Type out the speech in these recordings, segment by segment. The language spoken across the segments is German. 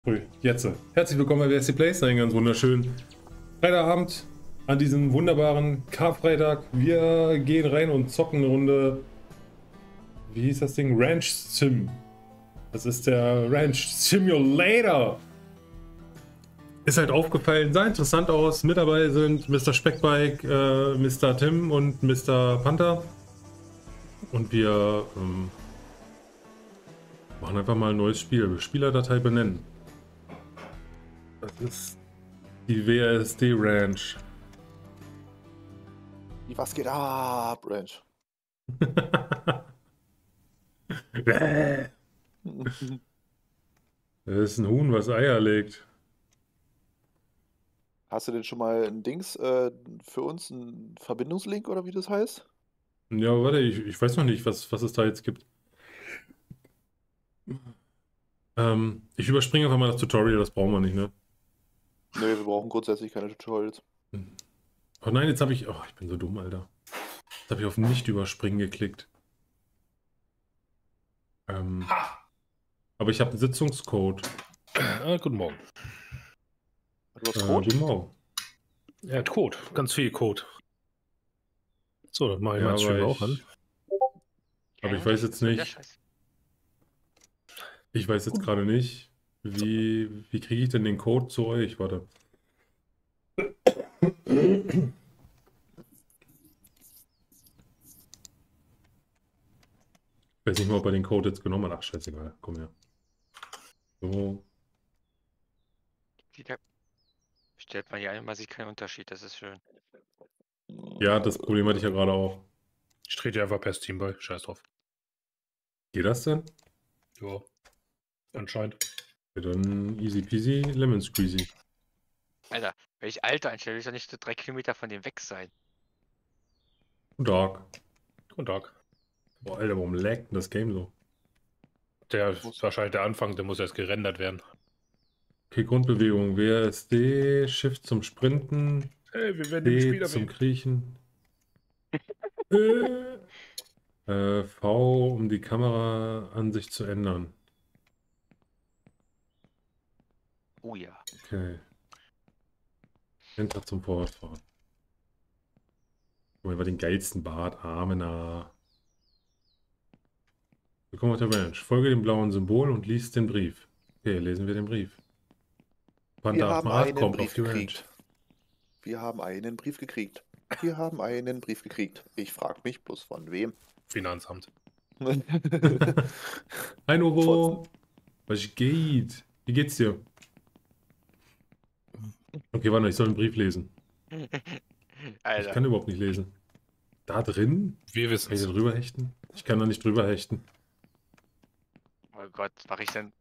Jetzt. Herzlich willkommen bei WSC Plays, einen ganz wunderschönen Freitagabend an diesem wunderbaren Karfreitag. Wir gehen rein und zocken eine Runde. Wie hieß das Ding? Ranch Sim. Das ist der Ranch Simulator. Ist halt aufgefallen, sah interessant aus. Mit dabei sind Mr. Speckbike, Mr. Tim und Mr. Panther. Und wir machen einfach mal ein neues Spiel. Spielerdatei benennen. Das ist die WSD Ranch. Was geht ab, Ranch? Das ist ein Huhn, was Eier legt. Hast du denn schon mal ein Dings für uns, einen Verbindungslink oder wie das heißt? Ja, warte, ich weiß noch nicht, was es da jetzt gibt. Ich überspringe einfach mal das Tutorial, das brauchen wir nicht, ne? Nee, wir brauchen grundsätzlich keine Tutorials. Oh nein, jetzt habe ich... Oh, ich bin so dumm, Alter. Jetzt habe ich auf nicht überspringen geklickt. Aber ich habe einen Sitzungscode. Guten Morgen. Du hast Code? Guten Morgen. Er hat Code, ganz viel Code. So, dann mache ich Ja, mal Stream auch an. Aber ich weiß jetzt nicht... Ich weiß jetzt gerade nicht, wie kriege ich denn den Code zu euch? Warte. Ich weiß nicht mal, ob er den Code jetzt genommen hat. Ach, scheißegal. Komm her. So. Stellt man hier ein, man sieht keinen Unterschied, das ist schön. Ja, das Problem hatte ich ja gerade auch. Ich trete einfach per Steam bei, scheiß drauf. Geht das denn? Ja, anscheinend. Ja, dann easy peasy, lemon squeezy. Alter, wenn ich Alter einstelle, will ich doch nicht so 3 Kilometer von dem weg sein. Dark. Guten Tag. Boah, Alter, warum laggt denn das Game so? Der ist wahrscheinlich der Anfang, der muss erst gerendert werden. Okay, Grundbewegung. WSD, Shift zum Sprinten, Hey, wir werden den D Spieler zum wählen. Kriechen. V, um die Kameraansicht zu ändern. Oh ja. Okay. Enter zum Vorwärtsfahren. Guck mal, über den geilsten Bart, Armena. Willkommen auf der Ranch. Folge dem blauen Symbol und liest den Brief. Okay, lesen wir den Brief. Wir haben einen kommt Brief auf die Ranch. gekriegt. Wir haben einen Brief gekriegt. Wir haben einen Brief gekriegt. Ich frage mich bloß von wem. Finanzamt. Hi Novo. Was geht? Wie geht's dir? Okay, warte, ich soll einen Brief lesen. Ich Alter, kann überhaupt nicht lesen. Da drin? Wir wissen Kann ich es. da drüber hechten? Ich kann da nicht drüber hechten. oh Gott, was mache ich denn?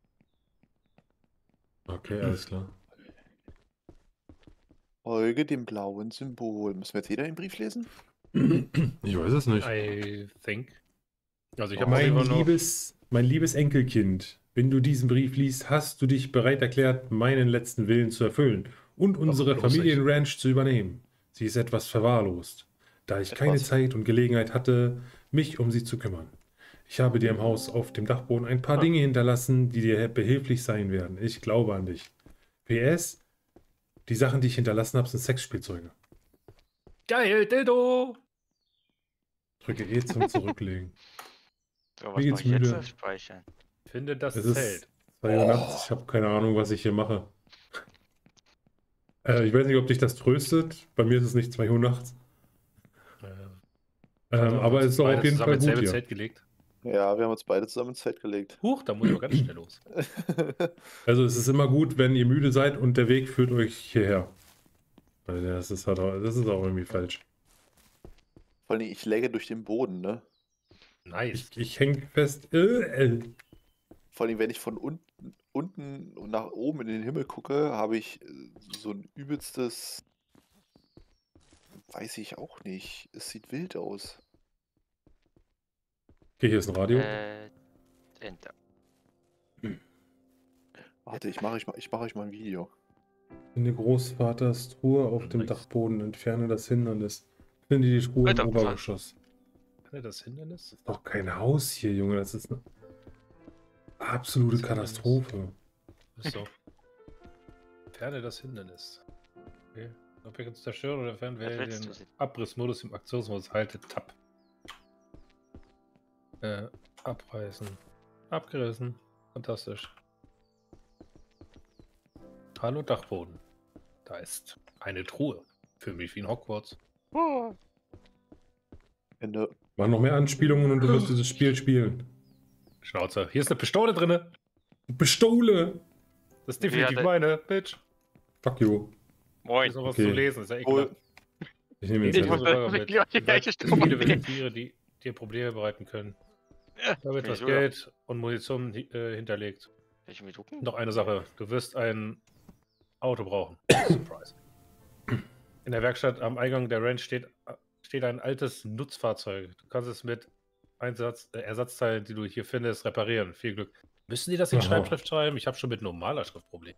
Okay, alles klar. Folge dem blauen Symbol. Müssen wir jetzt jeder den Brief lesen? Ich weiß es nicht. I think. Also ich habe Mein liebes Enkelkind, wenn du diesen Brief liest, hast du dich bereit erklärt, meinen letzten Willen zu erfüllen und unsere bloß Familienranch zu übernehmen. Sie ist etwas verwahrlost, da ich keine Etwas? Zeit und Gelegenheit hatte, mich um sie zu kümmern. Ich habe dir im Haus auf dem Dachboden ein paar Dinge hinterlassen, die dir behilflich sein werden. Ich glaube an dich. PS, die Sachen, die ich hinterlassen habe, sind Sexspielzeuge. Geil, Dildo! Drücke E zum Zurücklegen. So, Mir was geht's mache ich jetzt? müde. Speichern. Finde das Es ist Zelt. 2 Uhr nachts, ich habe keine Ahnung, was ich hier mache. Ich weiß nicht, ob dich das tröstet. Bei mir ist es nicht 2 Uhr nachts. Aber es ist doch auf jeden Fall gut hier. Zelt gelegt. Ja, wir haben uns beide zusammen ins Zelt gelegt. Huch, da muss ich aber ganz schnell los. Also es ist immer gut, wenn ihr müde seid und der Weg führt euch hierher. Weil das ist auch irgendwie falsch. Vor allem, ich läge durch den Boden, ne? Nice. Ich hänge fest. Vor allem, wenn ich von unten nach oben in den Himmel gucke, habe ich so ein übelstes... Weiß ich auch nicht. Es sieht wild aus. Okay, hier ist ein Radio. Enter. Warte, ich mache euch mal ein Video. Finde Großvaters Truhe auf dem Nice. Dachboden. Entferne das Hindernis. Finde die Truhe im Alter, Obergeschoss. Das Hindernis? Das ist doch kein Haus hier, Junge. Das ist eine absolute Das Hindernis. Katastrophe. So. Ferne das Hindernis. Okay. Objekt zu zerstören oder entfernen, wähle willst den du sehen? Abrissmodus im Aktionsmodus. Halte Tab. Abreißen. Abgerissen. Fantastisch. Hallo Dachboden. Da ist eine Truhe. Für mich wie in Hogwarts. Ende. Mach noch mehr Anspielungen und du wirst dieses Spiel spielen. Schnauze. Hier ist eine Pistole drinne. Pistole! Das ist definitiv Ja, meine, Bitch. Fuck you. Hier Moin. ist noch was Okay. zu lesen. Ist ja Oh, ekelhaft. Ich nehme jetzt Ich halt. muss- Viele Tiere, die dir Probleme bereiten können. Da wird bin was ich Geld und Munition hinterlegt. Kann ich mir drucken? Noch eine Sache. Du wirst ein Auto brauchen. Surprise. In der Werkstatt am Eingang der Ranch steht ein altes Nutzfahrzeug. Du kannst es mit Ersatzteilen, die du hier findest, reparieren. Viel Glück. Müssen die das in Aha. Schreibschrift schreiben? Ich habe schon mit normaler Schrift Probleme.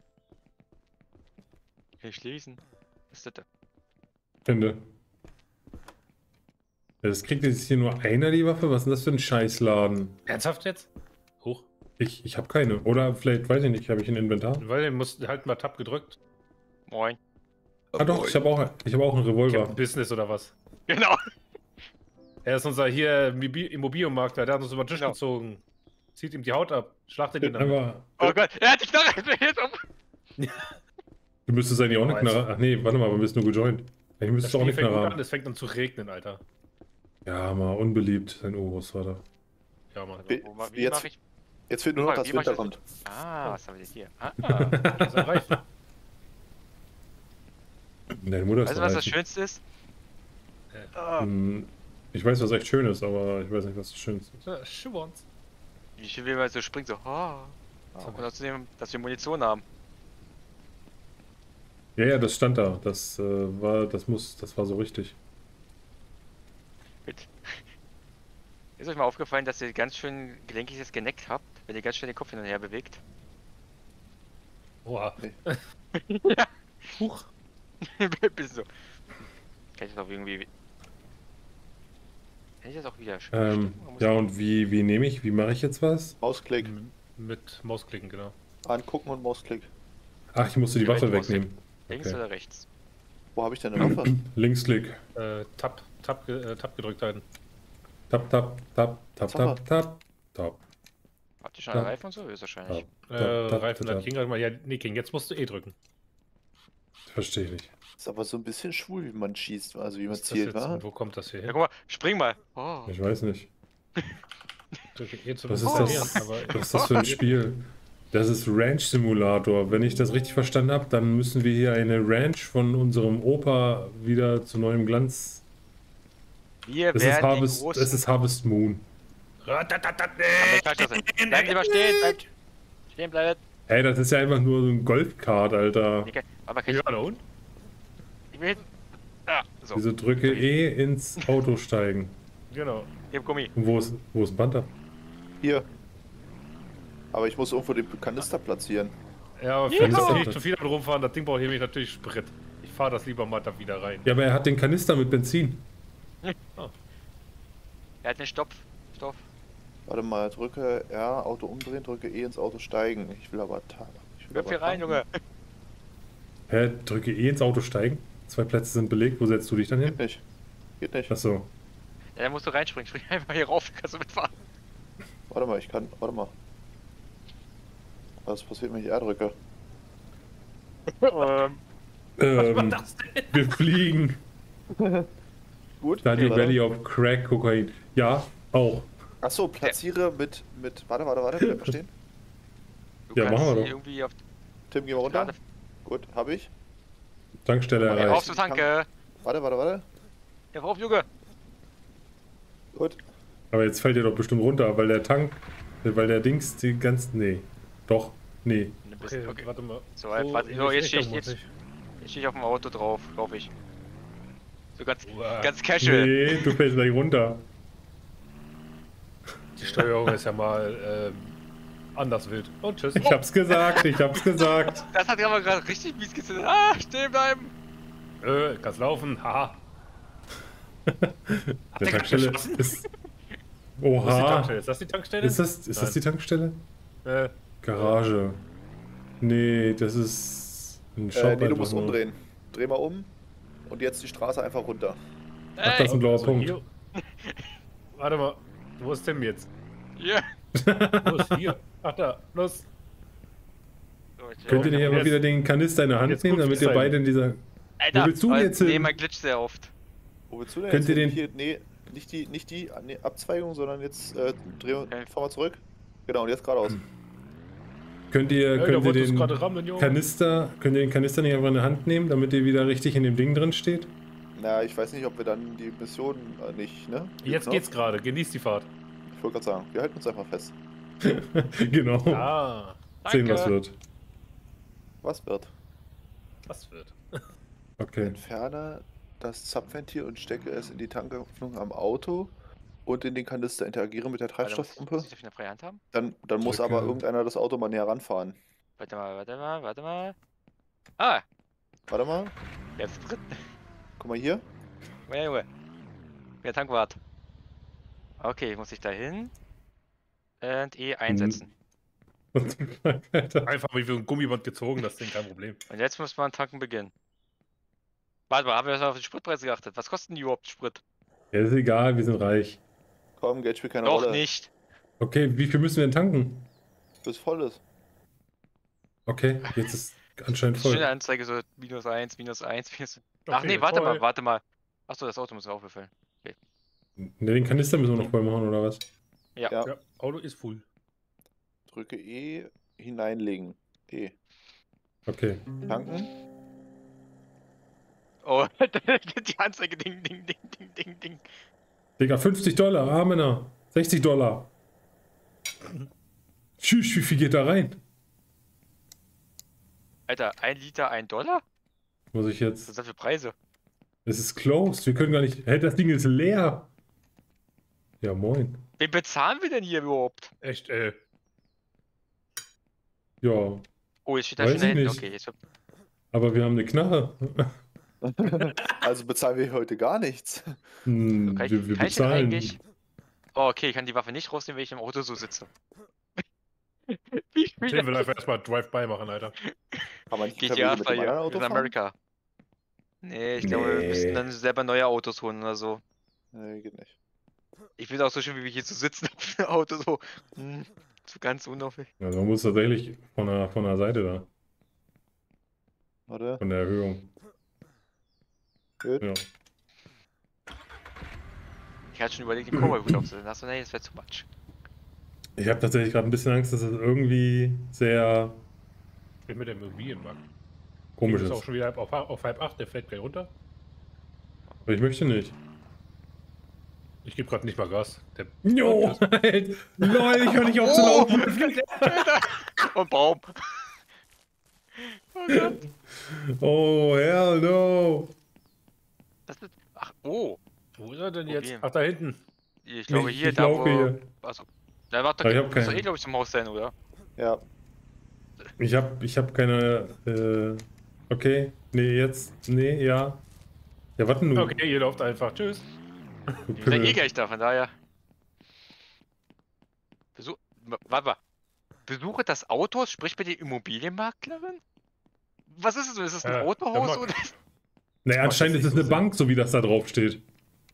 Kann ich lesen? Was ist das? Ende. Ja, das kriegt jetzt hier nur einer die Waffe? Was ist denn das für ein Scheißladen? Ernsthaft jetzt? Hoch. Ich habe keine. Oder vielleicht, weiß ich nicht, habe ich ein Inventar? Weil du musst halt mal Tab gedrückt. Moin. Ah doch, ich habe auch einen Ich hab Revolver. ein Business oder was? Genau. Er ist unser hier Immobilienmakler, der hat uns über den Tisch Genau. gezogen. Zieht ihm die Haut ab. Schlachtet ihn dann. Aber Oh Gott, er hat die Knarre. Er dreht um. du müsstest eigentlich auch eine Weiß. Knarre. Ach nee, warte mal, wir bist nur gejoint. Ich Das müsstest auch eine Spiel fängt Knarre gut an, haben. es fängt an zu regnen, Alter. Ja, mal unbeliebt, sein Urgroßvater. Ja, Mann. Wie- Wie jetzt- mach ich? Jetzt fehlt nur noch, Wie dass mach ich Winter das? kommt. Ah, was haben wir denn hier? Ah. Das ist ein Reifen. Deine Mutter ist Weißt du, was das reich. Schönste ist? Äh. Ah, Ich weiß, was echt schön ist, aber ich weiß nicht, was das Schönste ist. Ja, Schwans. wie schön, wie man so springt, so. Und außerdem, dass wir Munition haben. Ja, ja, das stand da. Das das war so richtig. Gut. Ist euch mal aufgefallen, dass ihr ganz schön gelenkiges Geneck habt, wenn ihr ganz schnell den Kopf hin und her bewegt? Oha. Ja. Huch. Bisschen so. Kann ich das auch irgendwie. Kann ich das auch wieder Ja, und wie nehme ich? Wie mache ich jetzt was? Mausklick. Mit Mausklicken, genau. Angucken und Mausklick. Ach, ich musste die Direkt Waffe rausklicken. wegnehmen. Links Okay. oder rechts? Wo habe ich denn eine Waffe? Linksklick. Tab gedrückt halten. Tap, tap, tap, tap, Zapper. tap, tap, tap. Habt ihr schon Ja. einen Reifen und so? Ist wahrscheinlich. Reifen hat King halt mal. Ja, nee, King, jetzt musst du E drücken. Verstehe ich nicht. Ist aber so ein bisschen schwul, wie man schießt, also wie man Was ist das zielt, jetzt? wa? Und wo kommt das hier Ja, hin? guck mal, spring mal. Oh. Ich weiß nicht. Drücke E zum Was ist Installieren, das? aber Was ist das für ein Spiel? Das ist Ranch Simulator. Wenn ich das richtig verstanden habe, dann müssen wir hier eine Ranch von unserem Opa wieder zu neuem Glanz. Wir Das ist werden Harvest, die großen... das ist Harvest Moon. Bleibt lieber stehen, bleibt stehen bleibt. Hey, das ist ja einfach nur so ein Golfkart, Alter. Okay, aber kann ich... Ja, da unten? Ich will hinten... Ah, so. Wieso drücke E ins Auto steigen? Genau. Ich hab Gummi. Und wo ist ein Panther? Hier. Aber ich muss irgendwo den Kanister platzieren. Ja, aber Ja. wenn du nicht zu viel damit rumfahren, das Ding braucht hier nämlich natürlich Sprit. Ich fahre das lieber mal da wieder rein. Ja, aber er hat den Kanister mit Benzin. Er hat den Stopp. Stopp. Warte mal, drücke R, Auto umdrehen, drücke E ins Auto steigen. Ich will aber Köpf hier rein, Junge. Hä, drücke E ins Auto steigen. 2 Plätze sind belegt. Wo setzt du dich dann hin? Geht nicht. Geht nicht. Achso. Ja, dann musst du reinspringen. Spring einfach hier rauf, kannst du mitfahren. Warte mal, warte mal. Was passiert, wenn ich R drücke? Wir fliegen. Gut. Stardew warte. Valley of Crack Kokain. Ja, auch. Achso, platziere mit. Warte, bleib mal stehen. Du Ja, kannst machen wir hier doch. irgendwie auf Tim, geh mal runter. Lade- Gut, habe ich. Tankstelle Ja, Auf erreicht. zur Tanke. Warte. Ja, rauf, Junge. Gut. Aber jetzt fällt ihr doch bestimmt runter, weil der Tank, weil der Dings die ganzen. Nee. Doch. Nee. Okay, Okay. warte mal. So, warte, so, in jetzt welche stehe ich, Richtung jetzt stehe ich auf dem Auto drauf, glaub ich. So ganz, muss ich? ganz casual. Nee, du fällst gleich runter. Die Steuerung ist ja mal anders wild. Und tschüss. Ich hab's gesagt, ich hab's gesagt. Das hat ja aber gerade richtig mies gezündet. Ah, stehen bleiben. Kannst laufen. Haha. Der Tankstelle ist. Wo ist die Oha. Tankstelle? Ist das die Tankstelle? Ist das die Tankstelle? Äh, Garage. Nee, das ist ein Shop. Nee, du einfach musst nur. umdrehen. Dreh mal um und jetzt die Straße einfach runter. Ach, das ist ein blauer Also Punkt. hier. Warte mal. Wo ist Tim jetzt? Ja. Wo ist hier? Ach da, los. So, ich Könnt ihr nicht Und einfach jetzt- wieder den Kanister in der Hand jetzt nehmen, guckst damit du ihr beide sein. in dieser... Alter, Wo willst du aber jetzt hin? Nee, man glitscht sehr oft. Wo willst du denn Könnt jetzt ihr hin? den- Hier, nee, nicht die nee, Abzweigung, sondern jetzt Okay. fahr mal zurück. Genau, und jetzt geradeaus. Könnt Ey, ihr da wolltest du den gerade rammeln, Junge. Könnt ihr den Kanister nicht einfach in der Hand nehmen, damit ihr wieder richtig in dem Ding drin steht? Na, ich weiß nicht, ob wir dann die Mission nicht, ne? Jetzt noch? geht's gerade. Genießt die Fahrt. Ich wollte gerade sagen, wir halten uns einfach fest. Genau. Ah, Sehen, was Danke. wird. Was wird? was wird? Okay. Entferne das Zapfventil und stecke es in die Tanköffnung am Auto und in den Kanister. Interagiere mit der Muss Treibstoffpumpe. ich dafür eine freie Hand haben? Dann muss Drücke. aber irgendeiner das Auto mal näher ranfahren. Warte mal. Ah, Warte mal, jetzt drin. guck mal hier. Ja, Junge. Der Tankwart. Okay, muss ich da hin. Und E einsetzen. Alter. Einfach wie für ein Gummiband gezogen, das Ding, kein Problem. Und jetzt muss man tanken beginnen. Warte mal, haben wir erst mal auf die Spritpreise geachtet? Was kosten die überhaupt Sprit? Ja, ist egal, wir sind reich. Komm, Geld spielt keine Noch Rolle. nicht. Okay, wie viel müssen wir denn tanken? Bis voll ist. Okay, jetzt ist anscheinend Schöne voll. Anzeige, so -1, -1. Ach Okay, nee, warte voll. mal, warte mal. Achso, das Auto muss auch befüllen. Ne, den Kanister müssen wir noch voll machen, oder was? Ja. Ja, Auto ist full. Drücke E, hineinlegen. E. Okay. Tanken. Oh, die Anzeige, ding. Digga, $50, Männer. $60. Tschüss, wie viel geht da rein? Alter, 1 Liter, $1? Muss ich Was jetzt... sind das für Preise? Es ist closed, wir können gar nicht... Hey, das Ding ist leer. Ja, moin. Wen bezahlen wir denn hier überhaupt? Echt, Ja, Oh, jetzt steht da Weiß schon da ich hinten. nicht. Okay, jetzt aber wir haben eine Knarre. Also bezahlen wir heute gar nichts. Hm, kann ich, wir kann ich denn bezahlen. eigentlich. Oh, okay, ich kann die Waffe nicht rausnehmen, wenn ich im Auto so sitze. Wie Tim will viel? einfach erstmal Drive-By machen, Alter. Kann man nicht GTA mit dem Fall hier. anderen Wir Auto sind fahren? Amerika. Nee, ich glaube, wir müssen dann selber neue Autos holen oder so. Nee, geht nicht. Ich finde auch so schön, wie wir hier zu sitzen auf dem Auto, so. So ganz unauffällig. Also man muss tatsächlich von der Seite da, Warte. von der Erhöhung. Gut. Ja. Ich hatte schon überlegt, den Cowboy-Hut aufzusetzen. Achso, nee, das wäre zu much. Ich habe tatsächlich gerade ein bisschen Angst, dass es irgendwie sehr Ich bin mit dem Immobilienmarkt. komisch Ist auch ist. schon wieder auf 7:30, der fällt gleich runter. Aber ich möchte nicht. Ich gebe gerade nicht mal Gas. Der Jo, halt. Lol, ich höre nicht auf zu laufen. Und Baum. Oh Gott. Oh, hell no. Das ist, ach, oh. Wo ist er denn jetzt? Problem. Ach, da hinten. Ich glaube Ich- hier, ich da wo. laufe hier. Also, da war doch, Aber ich hab muss doch keinen. glaube ich, zum Haus sein, oder? Ja. Ich hab keine, okay. Nee, jetzt, nee, ja. Ja, warte nur. Okay, ihr lauft einfach. Tschüss. du Wir sind Pimmel. eh gleich da, von daher. Warte mal. Besuche das Auto, sprich mit der Immobilienmaklerin? Was ist es? Ist es ein der Autohaus Mark- oder? Nee, anscheinend ist es eine Bank, so wie das da drauf steht.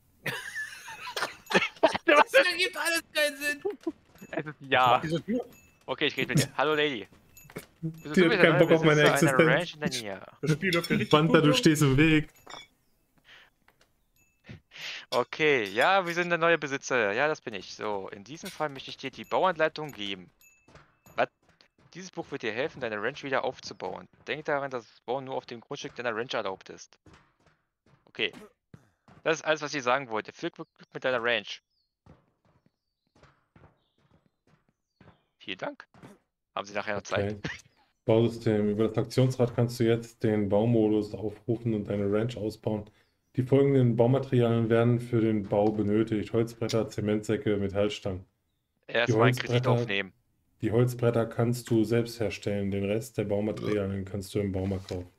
Was ergibt alles keinen Sinn. Es ist ja. Diese Tür. Okay, ich rede mit dir. Hallo Lady. Die hat keinen Bock auf meine Besitzer einer Existenz. Ranch in der Nähe. Das Spiel läuft ja richtig Panther, gut, du so. stehst im Weg. Okay, ja, wir sind der neue Besitzer. Ja, das bin ich. So, in diesem Fall möchte ich dir die Bauanleitung geben. Was? Dieses Buch wird dir helfen, deine Ranch wieder aufzubauen. Denk daran, dass das Bauen nur auf dem Grundstück deiner Ranch erlaubt ist. Okay. Das ist alles, was ich sagen wollte. Viel Glück mit deiner Ranch. Vielen Dank. Haben Sie nachher noch Zeit? Okay. Bausystem. Über das Aktionsrad kannst du jetzt den Baumodus aufrufen und deine Ranch ausbauen. Die folgenden Baumaterialien werden für den Bau benötigt: Holzbretter, Zementsäcke, Metallstangen. Erstmal einen Kredit Holzbretter- aufnehmen. Die Holzbretter kannst du selbst herstellen. Den Rest der Baumaterialien kannst du im Baumarkt kaufen.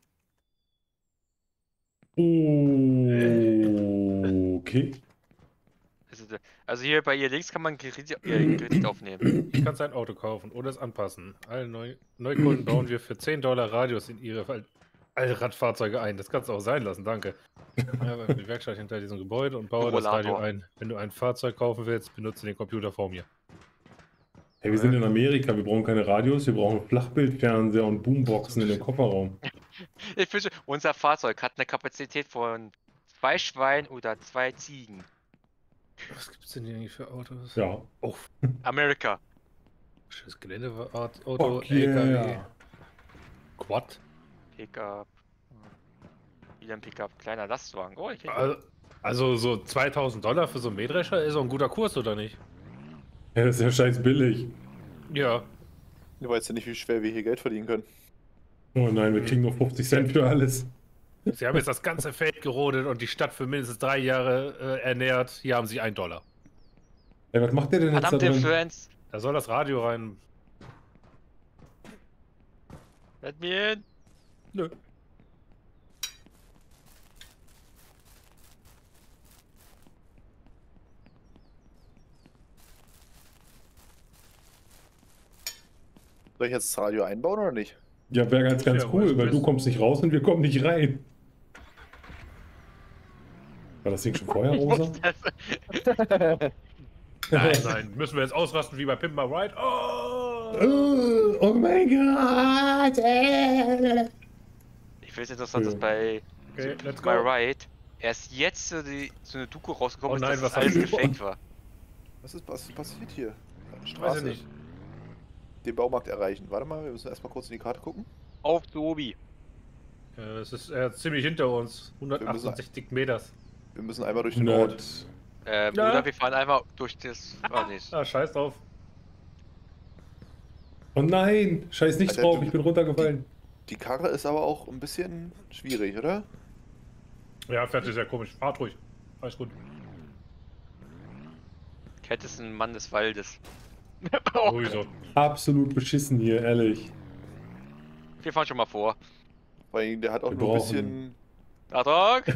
Okay. Also hier bei ihr links kann man Kredit aufnehmen. Ich kann sein Auto kaufen oder es anpassen. Alle Neukunden bauen wir für $10 Radius in ihre Allradfahrzeuge ein. Das kannst du auch sein lassen, danke. Ja, die Werkstatt hinter diesem Gebäude und baue das Radio Rollator. ein. Wenn du ein Fahrzeug kaufen willst, benutze den Computer vor mir. Hey, wir sind in Amerika, wir brauchen keine Radios, wir brauchen Flachbildfernseher und Boomboxen in dem Kofferraum. Ich finde, unser Fahrzeug hat eine Kapazität von 2 Schweinen oder 2 Ziegen. Was gibt's denn hier eigentlich für Autos? Ja. Oh, Amerika. schönes Geländeauto, Fuck yeah. LKW. Quad. Pickup. Wieder ein Pickup. Kleiner Lastwagen. Oh, ich krieg Also so $2000 für so einen Mähdrescher ist auch ein guter Kurs, oder nicht? Ja, das ist ja scheiß billig. Ja. Du weißt ja nicht, wie schwer wir hier Geld verdienen können. Oh nein, wir kriegen nur 50 Cent für alles. Sie haben jetzt das ganze Feld gerodet und die Stadt für mindestens 3 Jahre ernährt. Hier haben sie $1. Ey, was macht der denn jetzt da Verdammte drin? Influenz. Da soll das Radio rein. Let me in. Nö. Soll ich jetzt das Radio einbauen oder nicht? Ja, wäre ganz Ja, cool, weißt weil du, du das- kommst nicht raus und wir kommen nicht rein. War das Ding schon vorher rosa? Nein, müssen wir jetzt ausrasten wie bei Pimp My Ride? Oh mein Gott! Ich finde es interessant, dass bei Okay, let's My go. Ride erst jetzt so eine Doku rausgekommen Oh ist, nein, dass was das alles hab ich gefaked war. Was ist passiert hier? Weiß ich Straße. nicht. Den Baumarkt erreichen. Warte mal, wir müssen erstmal kurz in die Karte gucken. Auf Dobi. Es ist ziemlich hinter uns. 168 Meters. Wir müssen einmal durch den Ort. Nerd. Ja. Oder wir fahren einfach durch das. Ah, nee. Ah, scheiß drauf. Oh nein! Scheiß nichts Alter, drauf, du- ich bin runtergefallen. Die Karre ist aber auch ein bisschen schwierig, oder? Ja, fährt ist ja komisch. Fahrt ruhig. Alles gut. Cat ist ein Mann des Waldes. Sowieso. Absolut beschissen hier, ehrlich. Wir fahren schon mal vor. Weil der hat auch Wir nur ein brauchen- bisschen. Achtung!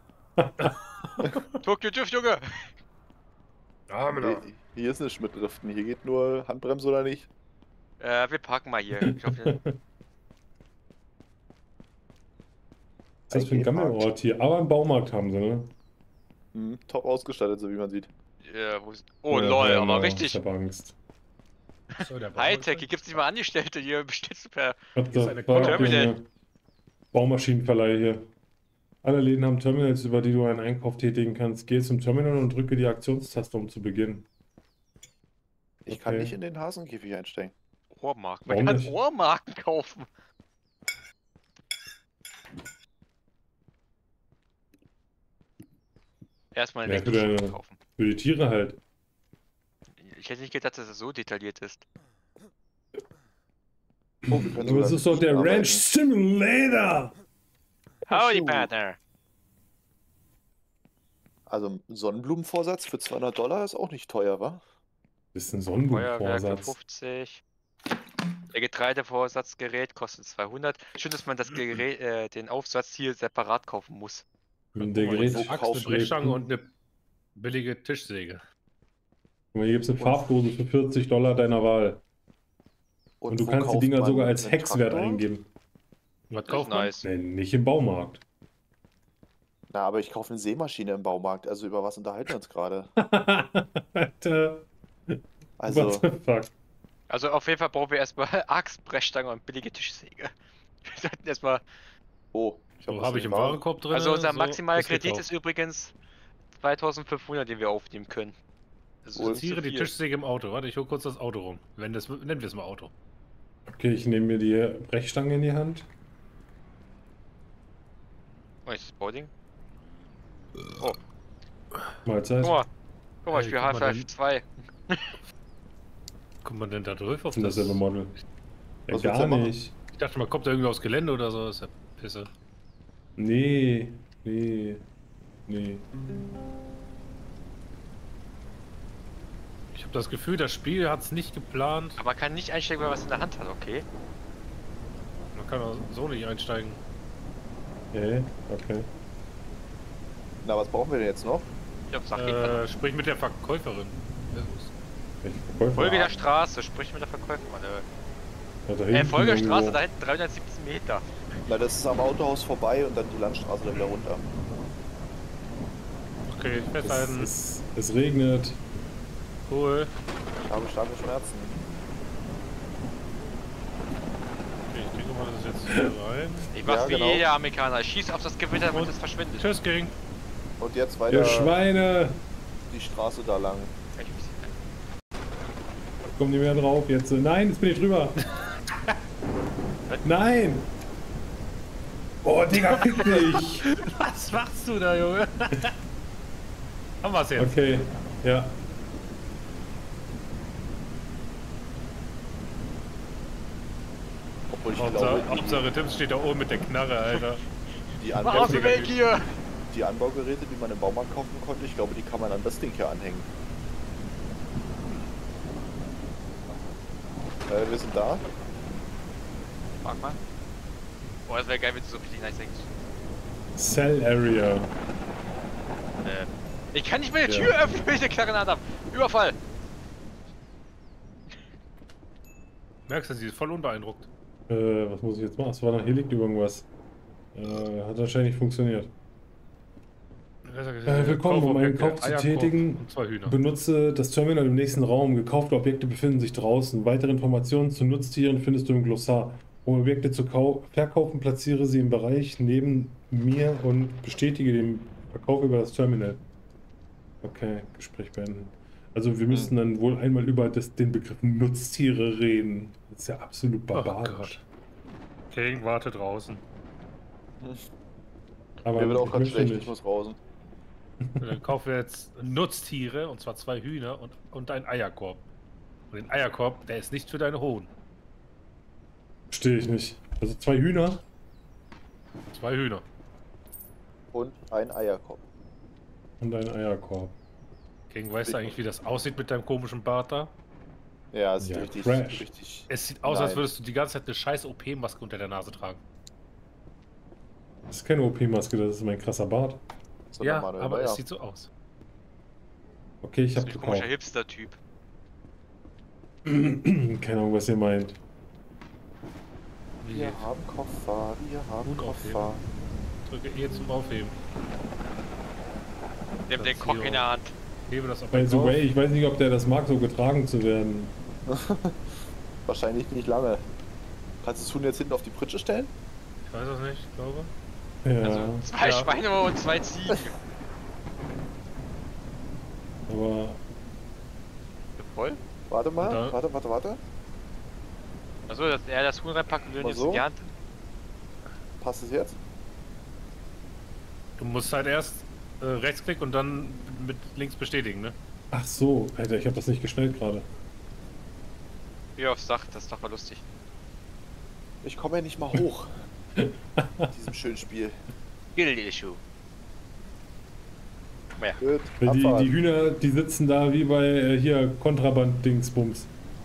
Tokyo Drift, Junge! Ah, Hier ist nicht mit Driften. Hier geht nur Handbremse oder nicht. Wir parken mal hier. Ich hoffe, Was ist das für ein Gammelort hier? Aber einen Baumarkt haben sie, ne? Top ausgestattet, so wie man sieht. wo ist... Oh Ja, lol, ja, aber Ich richtig. hab Angst. Hightech, hier gibt's nicht mal Angestellte, hier bestellst du per... What ist the eine fuck, Terminal. Junge? Baumaschinenverleih hier. Alle Läden haben Terminals, über die du einen Einkauf tätigen kannst. Geh zum Terminal und drücke die Aktionstaste, um zu beginnen. Ich kann Okay. nicht in den Hasenkäfig einsteigen. Ohrmarken. Warum Man kann nicht? Ohrmarken kaufen. Erstmal einen Ja, für Elektroschocker deine- kaufen. Für die Tiere halt. Ich hätte nicht gedacht, dass es so detailliert ist. Oh, wir können Aber sogar das ist doch der arbeiten. Ranch Simulator! Howdy, Schuh. Partner! Also ein Sonnenblumenvorsatz für $200 ist auch nicht teuer, wa? Das ist ein Feuerwerk für Sonnenblumenvorsatz. 50. Der Getreidevorsatzgerät kostet 200. Schön, dass man das Gerät, den Aufsatz hier separat kaufen muss. Und der Guck mal, Gerät. eine Axt, eine Brechstange und eine billige Tischsäge. Guck mal, hier gibt es eine Farbdose für $40 deiner Wahl. Und du wo kannst die kauft Dinger man sogar als einen Hexwert Traktor? eingeben. Was Das ist kauft man? nice. Nee, nicht im Baumarkt. Na, aber ich kaufe eine Sämaschine im Baumarkt. Also über was unterhalten wir uns gerade? Alter, Also, what the fuck? Also auf jeden Fall brauchen wir erstmal Axt, Brechstange und billige Tischsäge. Wir sollten erstmal. oh, So was habe ich im Ware. Warenkorb drin. Also unser so, maximaler ist Kredit gekauft. ist übrigens 2500, den wir aufnehmen können. Also Wohl. das ist nicht so Platziere die viel. Tischsäge im Auto. Warte, ich hole kurz das Auto rum. Nennen wir es mal Auto. Okay, ich nehme mir die Brechstange in die Hand. Oh, ist das Boarding? Oh, Mahlzeit. guck mal, ich Hey, spiele guck mal, Half-Life 2. Kommt man denn da drauf auf Das ist dasselbe Model. Ja, Was willst gar du machen? nicht. Ich dachte, man kommt da irgendwie aufs Gelände oder so. Das ist ja Pisse. Nee. Ich habe das Gefühl, das Spiel hat es nicht geplant. Aber man kann nicht einsteigen, wenn man was in der Hand hat, okay? Man kann auch so nicht einsteigen. Okay, okay. Na, was brauchen wir denn jetzt noch? Ja, sag ich Sprich mit der Verkäuferin. Welche Verkäufer? Folge der Straße, sprich mit der Verkäuferin. Ja, da hinten Folge der irgendwo. Straße, da hinten 317 Meter. Na, das ist am Autohaus vorbei und dann die Landstraße dann wieder runter. Okay, festhalten. Es regnet. Cool. Ich habe starke Schmerzen. Okay, ich denke mal, das ist jetzt hier rein. Ich mach's Ja, wie genau. jeder Amerikaner. Ich schieß auf das Gewitter, damit es verschwindet. Tschüss, King. Und jetzt Ihr weiter Schweine! die Straße da lang. Kommen die mehr drauf jetzt? Nein, jetzt bin ich drüber. Nein! Oh, Digga, fick dich! Was machst du da, Junge? Haben wir's jetzt? Okay, ja. Obwohl ich Hauptsache Tim steht da oben mit der Knarre, Alter. die, Mach aus dem Weg hier! die Anbaugeräte, die man im Baumarkt kaufen konnte, ich glaube, die kann man an das Ding hier anhängen. Wir sind da. Frag mal. Boah, das wäre geil, wenn du so richtig nice denkst. Cell Area. Ich kann nicht mehr die Ja. Tür öffnen, wenn ich eine Knarre in der Hand habe. Überfall! Merkst du, sie ist voll unbeeindruckt. Was muss ich jetzt machen? Es war noch, hier liegt irgendwas. Hat wahrscheinlich funktioniert. Willkommen, um einen Kauf zu tätigen. Und 2 Hühner. Benutze das Terminal im nächsten Raum. Gekaufte Objekte befinden sich draußen. Weitere Informationen zu Nutztieren findest du im Glossar. Um Objekte zu verkaufen, platziere sie im Bereich neben mir und bestätige den Verkauf über das Terminal. Okay, Gespräch beenden. Also wir müssten dann wohl einmal über den Begriff Nutztiere reden. Das ist ja absolut barbarisch. Gott. King, warte draußen. Aber Mir wird auch ich ganz möchte schlecht, nicht. ich muss rausen. Dann kaufen wir jetzt Nutztiere, und zwar 2 Hühner und einen Eierkorb. Und den Eierkorb, der ist nicht für deine Hohen. Verstehe ich nicht. Also 2 Hühner. 2 Hühner. Und ein Eierkorb. Und ein Eierkorb. King, weißt du eigentlich, wie das aussieht mit deinem komischen Bart da? Ja, es sieht Ja, richtig, Crash. richtig. Es sieht aus, als Nein. würdest du die ganze Zeit eine scheiß OP-Maske unter der Nase tragen. Das ist keine OP-Maske, das ist mein krasser Bart. So Ja, normal, aber ja. es sieht so aus. Okay, ich Das hab ist ein komischer gekauft. Hipster-Typ. Keine Ahnung, was ihr meint. Wie Wir haben Koffer, wir haben Gut aufheben. Koffer. drücke E zum Aufheben. Der hat den Cock in der Hand. Hebe das By Objekt the auf. way, ich weiß nicht, ob der das mag, so getragen zu werden. Wahrscheinlich nicht lange. Kannst du das Huhn jetzt hinten auf die Pritsche stellen? Ich weiß es nicht, ich glaube. Ja, Also- 2 Ja. Schweine und 2 Ziegen. aber Voll? Warte mal, Da- warte. Achso, dass er das Huhn reinpackt und wir Mal jetzt so? in die Hand. Passt es jetzt? Du musst halt erst Rechtsklick und dann mit links bestätigen, ne? ach so, Alter, ich habe das nicht geschnallt gerade. Wie aufs Dach, das ist doch mal lustig. Ich komme ja nicht mal hoch. In diesem schönen Spiel. Guilty Issue. Komm her. Gut, Die Abfahrt. Hühner, die sitzen da wie bei hier Kontraband-Dingsbums.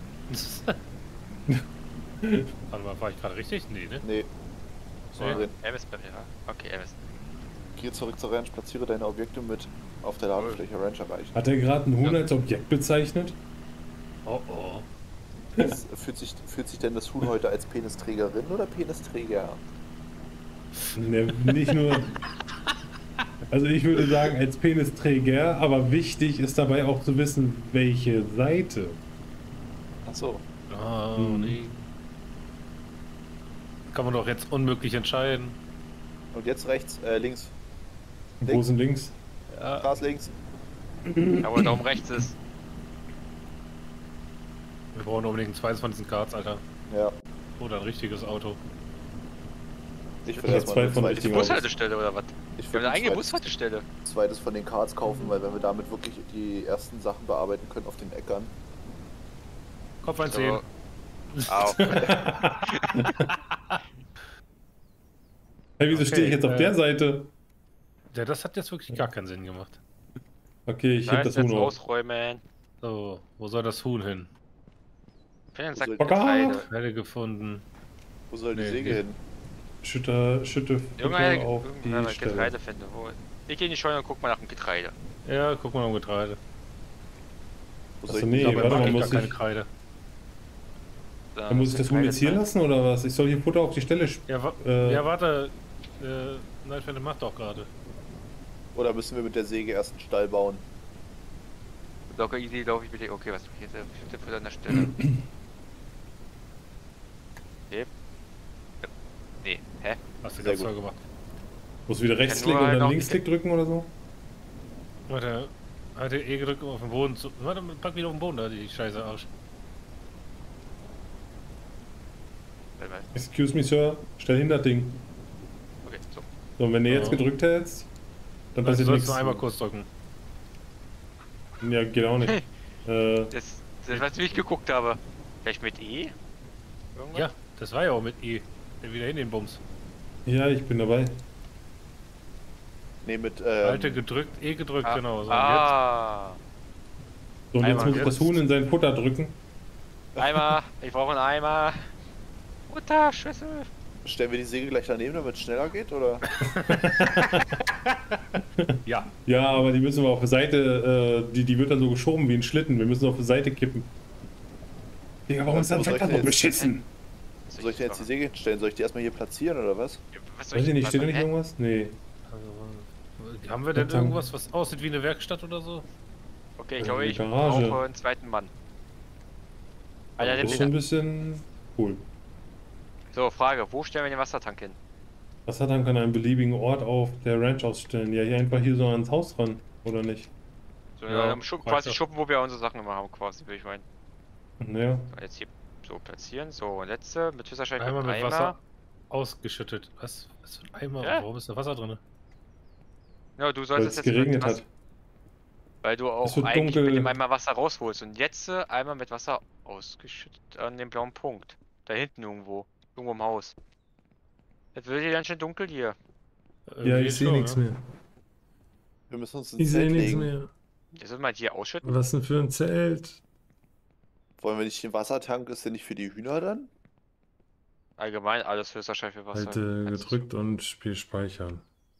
Warte mal, war ich gerade richtig? Nee, ne? Nee, Nee. drin. MS bleibt ja. Okay, MS. Geh zurück zur Ranch, platziere deine Objekte mit auf der Ladefläche Ranch erreichen. Hat er gerade ein Huhn als Objekt bezeichnet? Oh oh. Fühlt sich denn das Huhn heute als Penisträgerin oder Penisträger? Ne, nicht nur. Also ich würde sagen als Penisträger, aber wichtig ist dabei auch zu wissen, welche Seite. Achso. Oh, Hm. nee. Kann man doch jetzt unmöglich entscheiden. Und jetzt rechts, links. Wo sind links? Ja. Gras links. Aber da oben rechts ist. Wir brauchen unbedingt ein zweites von diesen Cards, Alter. Ja. Oder ein richtiges Auto. Ich Ja, will erstmal zwei ein von zweites, richtigen Bushaltestelle oder was? ich Wir will haben eine ein eigene zweites, Bushaltestelle. zweites von den Cards kaufen, weil wenn wir damit wirklich die ersten Sachen bearbeiten können auf den Äckern. Kopf einziehen. So. Auf. Hey, wieso Okay, stehe ich jetzt auf der Seite? Ja, das hat jetzt wirklich gar keinen Sinn gemacht. Okay, ich heb Nice, das jetzt Huhn auf. ausräumen. So, wo soll das Huhn hin? Ich bin einen Wo Sack soll- Getreide. Quelle gefunden. Wo soll die Nee, Säge nee. hin? Schütte Junge, Futter auf irgendwann die Stelle. Getreide finden. Ich gehe in die Scheune und guck mal nach dem Getreide. Ja, guck mal am Getreide. Wo Achso, soll ich nee, Dabei warte mag mal, ich gar muss keine ich, Kreide. dann muss ich das Huhn jetzt hier lassen oder was? Ich soll hier Futter auf die Stelle Ja, ja warte. Nein, Phantom macht doch gerade. Oder müssen wir mit der Säge erst einen Stall bauen? Locker easy laufe ich mit dir. Okay, was mache ich jetzt? Ich bin für an der Stelle. Nee. Nee, hä? Hast du Sehr ganz gut. toll gemacht. Muss wieder Rechtsklick nur und halt dann noch- Linksklick drücken oder so? Warte, hatte E gedrückt, um auf den Boden zu. Warte, pack wieder auf den Boden da, die scheiße Arsch. Warte mal. Excuse me, Sir, stell hin das Ding. Okay, so. So, und wenn du jetzt Ja. gedrückt hältst, dann Du passiert sollst nichts. nur einmal kurz drücken. Ja, geht auch nicht. Das, was ich geguckt habe. Vielleicht mit E? Irgendwas? Ja, das war ja auch mit E. Dann wieder in den Bums. Ja, ich bin dabei. Nee, mit Alte gedrückt, E gedrückt, Ah, genau. So, ah. So, und jetzt Einmal muss ich das jetzt. Huhn in sein Futter drücken. Eimer. Ich brauche einen Eimer. Mutter, Schüssel. stellen wir die Säge gleich daneben, damit es schneller geht, oder? Ja, Ja, aber die müssen wir auf der Seite, die wird dann so geschoben wie ein Schlitten. Wir müssen auf die Seite kippen. Digga, warum ist das Wo soll ich Wetter denn so jetzt- beschissen? Was Soll ich denn jetzt die Säge hinstellen? Soll ich die erstmal hier platzieren, oder was? Was soll Weiß ich nicht, was steht da soll- nicht hä? irgendwas? Nee. also, haben wir denn Verdammt. irgendwas, was aussieht wie eine Werkstatt oder so? Okay, ich Ja, glaube, die ich Garage. brauche einen zweiten Mann. Alter, Das nimm ist schon ein den. bisschen cool. So, Frage, wo stellen wir den Wassertank hin? Wassertank an einem beliebigen Ort auf der Ranch ausstellen. Ja, hier einfach hier so ans Haus ran, oder nicht? So Ja, einem Schuppen, reicht quasi doch. Schuppen, wo wir unsere Sachen immer haben, quasi, würde ich meinen. Naja. So, jetzt hier so platzieren. So, letzte mit höchstwahrscheinlich Einmal mit mit Eimer. Wasser ausgeschüttet. Was? Was für ein Eimer? Ja. Warum ist da Wasser drin? Ja, du Weil solltest es jetzt geregnet was, hat. weil du auch Es wird eigentlich dunkel. mit dem Eimer Wasser rausholst. Und jetzt einmal mit Wasser ausgeschüttet an dem blauen Punkt. Da hinten irgendwo. Irgendwo im Haus. Jetzt wird hier ganz schön dunkel hier. Ja, ich sehe nichts mehr. Wir müssen uns Ich ins sehe Zelt nichts legen. mehr. Jetzt soll man hier ausschütten. Was denn für ein Zelt? Wollen wir nicht den Wassertank, ist der nicht für die Hühner dann? Allgemein alles höchstwahrscheinlich für Wasser. Halte Kannst du- gedrückt und Spiel speichern.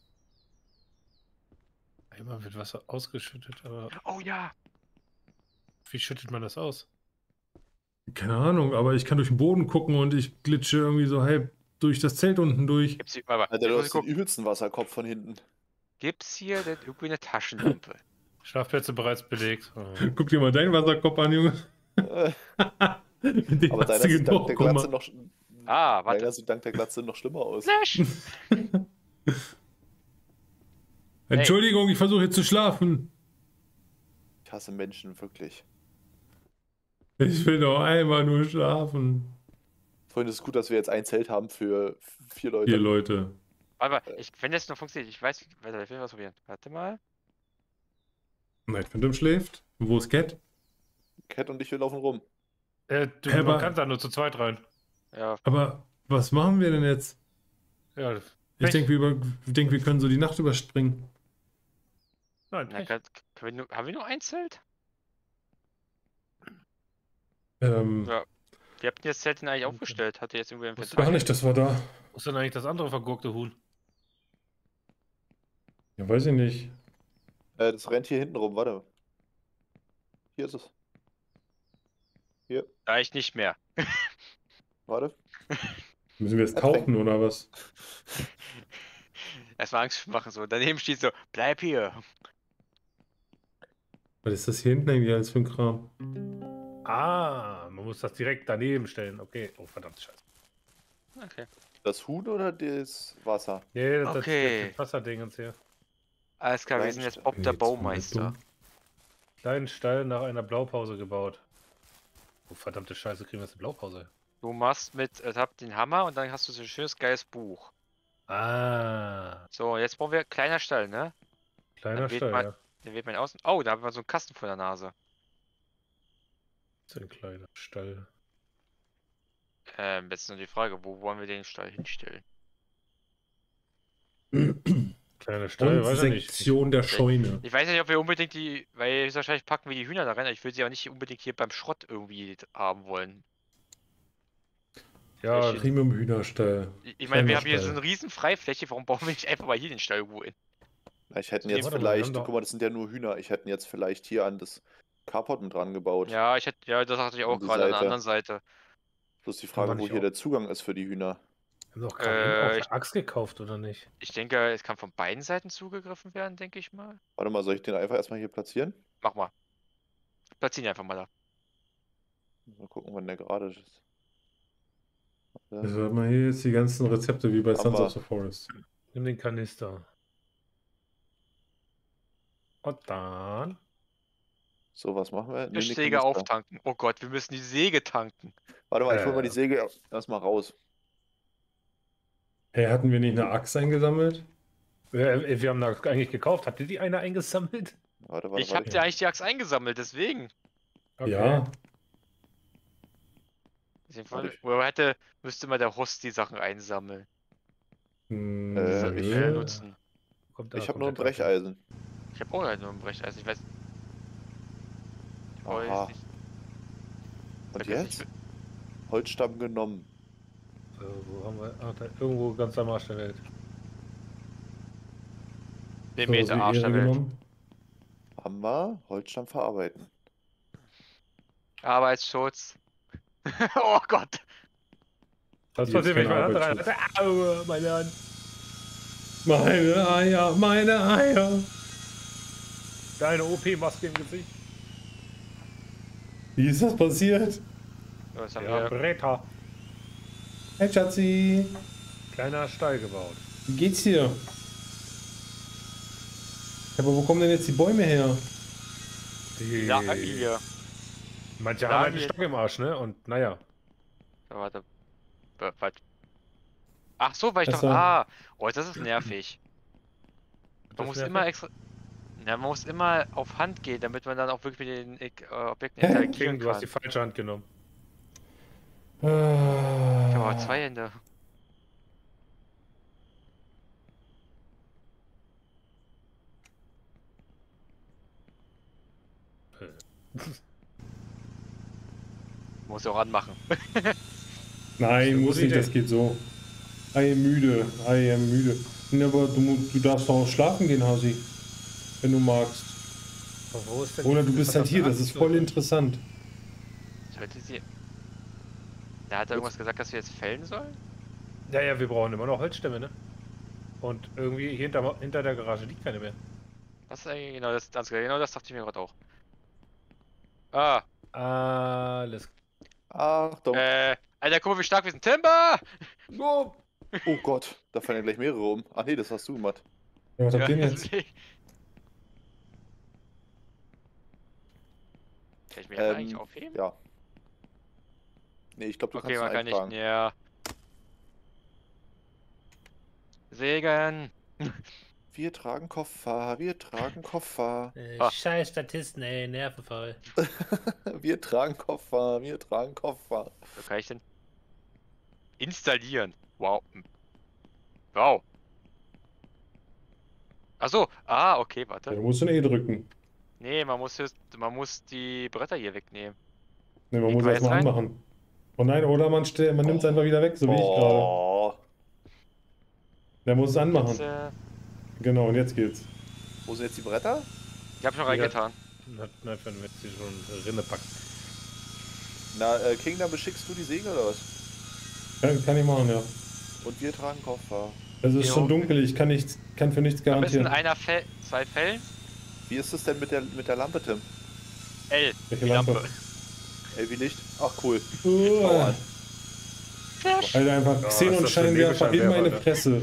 Eimer wird Wasser ausgeschüttet, aber Oh ja! wie schüttet man das aus? Keine Ahnung, aber ich kann durch den Boden gucken und ich glitsche irgendwie so halb durch das Zelt unten durch. Gibt's hier, warte, Alter, jetzt du muss ich hast den gucken. übelsten Wasserkopf von hinten. Gibt's hier denn irgendwie eine Taschenlampe? Schlafplätze bereits belegt. Guck dir mal deinen Wasserkopf an, Junge. Äh, Mit dem Aber hast deiner du sieht dank genug, der guck Glatze mal. noch, Ah, deiner warte. sieht dank der Glatze noch schlimmer aus. Flash! Entschuldigung, ich versuche jetzt zu schlafen. Ich hasse Menschen, wirklich. Ich will doch einmal nur schlafen. Vorhin ist es gut, dass wir jetzt ein Zelt haben für 4 Leute. 4 Leute. Aber wenn das noch funktioniert, ich weiß, warte, ich will was probieren. Warte mal. Night Phantom schläft. Wo ist Cat? Cat und ich, wir laufen rum. Du, Aber- man kann da nur zu zweit rein. Ja, Aber was machen wir denn jetzt? Ja, Ich Pech. denke, wir können so die Nacht überspringen. nein, na, Pech. haben wir nur ein Zelt? Ja. Wie habt ihr das Zelt denn eigentlich aufgestellt? Hat ihr jetzt irgendwie ein Wusste Gar nicht, das war da. Wo ist denn eigentlich das andere vergurkte Huhn? Ja, weiß ich nicht. Das rennt hier hinten rum, warte. Hier ist es. Hier, Da ich nicht mehr. warte. Müssen wir jetzt tauchen oder was? Erstmal Angst machen so. Daneben steht so, bleib hier. Was ist das hier hinten eigentlich alles für ein Kram? Ah, man muss das direkt daneben stellen. Okay. Oh, verdammt Scheiße. Okay. Das Huhn oder das Wasser? Nee, das Okay. das Wasserdingens hier. Alles klar, wir sind jetzt Bob der Jetzt Baumeister. Kleinen Stall nach einer Blaupause gebaut. Oh, verdammte Scheiße, kriegen wir jetzt eine Blaupause. Du machst hab den Hammer und dann hast du so ein schönes geiles Buch. Ah, So, jetzt brauchen wir kleiner Stall, ne? kleiner Dann wählt Stall, man- ja. Den wählt man außen. Oh, da haben wir so einen Kasten vor der Nase. Das ist ein kleiner Stall. Jetzt ist nur die Frage, wo wollen wir den Stall hinstellen? Kleiner Stall, Und weiß ich nicht. Sektion der Scheune. Ich weiß nicht, ob wir unbedingt die, weil wahrscheinlich packen wir die Hühner da rein, aber ich würde sie auch nicht unbedingt hier beim Schrott irgendwie haben wollen. Ja, Ich- Premium-Hühnerstall. Ich meine, wir haben hier so Stall. eine riesen Freifläche, warum bauen wir nicht einfach mal hier den Stall irgendwo hin? Ich hätte Ja, jetzt warte mal, wir vielleicht, haben doch- guck mal, das sind ja nur Hühner. Ich hätte jetzt vielleicht hier an das Carport mit dran gebaut. Ja, das dachte ich auch An die gerade an der Seite. anderen Seite. Bloß die wir Frage, wo nicht hier auch- der Zugang ist für die Hühner. Wir haben doch gerade eben auch ich- eine Axt gekauft, oder nicht? Ich denke, es kann von beiden Seiten zugegriffen werden, denke ich mal. Warte mal, soll ich den einfach erstmal hier platzieren? Mach mal. Platzieren ihn einfach mal da. Mal gucken, wann der gerade ist. Also hat man hier jetzt die ganzen Rezepte wie bei Sons Aber- of the Forest. Nimm den Kanister. Und dann. So, was machen wir? Nimm den Fischsäge Kanister. auftanken. Oh Gott, wir müssen die Säge tanken. Warte mal, ich hol mal Äh. die Säge erstmal raus. Hey, hatten wir nicht eine Axt eingesammelt? Wir haben da eigentlich gekauft. Habt ihr die eine eingesammelt? Warte, Ich habe warte. dir eigentlich die Axt eingesammelt, deswegen. Ja. Deswegen Warte. müsste mal der Host die Sachen einsammeln. ich- Nutzen. Ich habe nur ein Brecheisen. Ich habe auch halt nur ein Brecheisen. Ich weiß. Ich weiß Aha. nicht. Und Da kann's jetzt? nicht- Holzstamm genommen. Wo haben wir? Da, irgendwo ganz am Arsch der Welt. Den Meter Arsch der Welt. Haben wir Holzstamm verarbeiten. Arbeitsschutz. Oh Gott. Was Jetzt passiert, wenn ich kein meine Hand Arbeitsschutz. rein? Aua, meine Hand. Meine Eier, meine Eier. Deine OP-Maske im Gesicht. Wie ist das passiert? Was haben Ja, wir? Bretter. Hey Schatzi, Kleiner Stall gebaut. wie geht's dir? Aber wo kommen denn jetzt die Bäume her? Die, Ja, hier. manche Ja, haben einen hier. Stock im Arsch, ne? Und naja. Warte. Was? Ach so, weil ich Ach doch. so. Ah, oh, das ist nervig. Man Das muss nervt immer mich. extra. Ja, man muss immer auf Hand gehen, damit man dann auch wirklich mit den Objekten Hä? interagieren King, du hast kann. die falsche Hand genommen. Ich habe aber Ah, 2 Hände. Muss ja auch anmachen. nein, muss gute nicht, Idee. das geht so. I am müde, I am müde. Ja, aber du darfst doch auch schlafen gehen, Hasi. Wenn du magst. Aber wo ist denn Oder du die bist halt hier, das verdammte ist voll Axt? interessant. Sollte sie. Da hat er irgendwas gesagt, dass wir jetzt fällen sollen? Ja, ja, wir brauchen immer noch Holzstämme, ne? Und irgendwie hinter der Garage liegt keine mehr. Das ist eigentlich genau das dachte ich mir gerade auch. Ah, Alles. Achtung. Alter, guck mal, wie stark wir sind. Timber! Oh Gott, da fallen ja gleich mehrere um. Ach nee, das hast du gemacht. Ja, was habt ihr denn Ja, jetzt? deswegen. Kann ich mir das eigentlich aufheben? Ja. Nee, ich glaube, du Okay, kannst man ihn kann nicht. eintragen. Ja. Segen! Wir tragen Koffer, wir tragen Koffer. Ah. Scheiß Statisten, ey, nervenvoll. Wir tragen Koffer, wir tragen Koffer. Wo kann ich denn? Installieren. Wow. Wow. Achso. Ah, okay, Ja, warte. du musst ein E drücken. Nee, man muss die Bretter hier wegnehmen. Ne, man Ich muss weiß erstmal rein. anmachen. Oh nein, oder man nimmt es einfach wieder weg, so wie ich gerade. Oh, Der muss es anmachen. Jetzt, Genau, und jetzt geht's. wo sind jetzt die Bretter? ich hab schon Ja. reingetan. Nein, wenn wir jetzt hier schon Rinne packen. Na, King, dann beschickst du die Säge oder was? Kann ich machen, ja. Und wir tragen Koffer. Es ist Jo. schon dunkel, ich kann für nichts Am besten garantieren. zwei Fällen. Wie ist es denn mit der Lampe, Tim? L. Welche die Lampe? Ey, wie Licht? Ach, cool. Schau an. Alter, einfach Ja, Xenon was ist das für ein Scheinwerfer in Nebelscheinwerfer, meine ne? Fresse.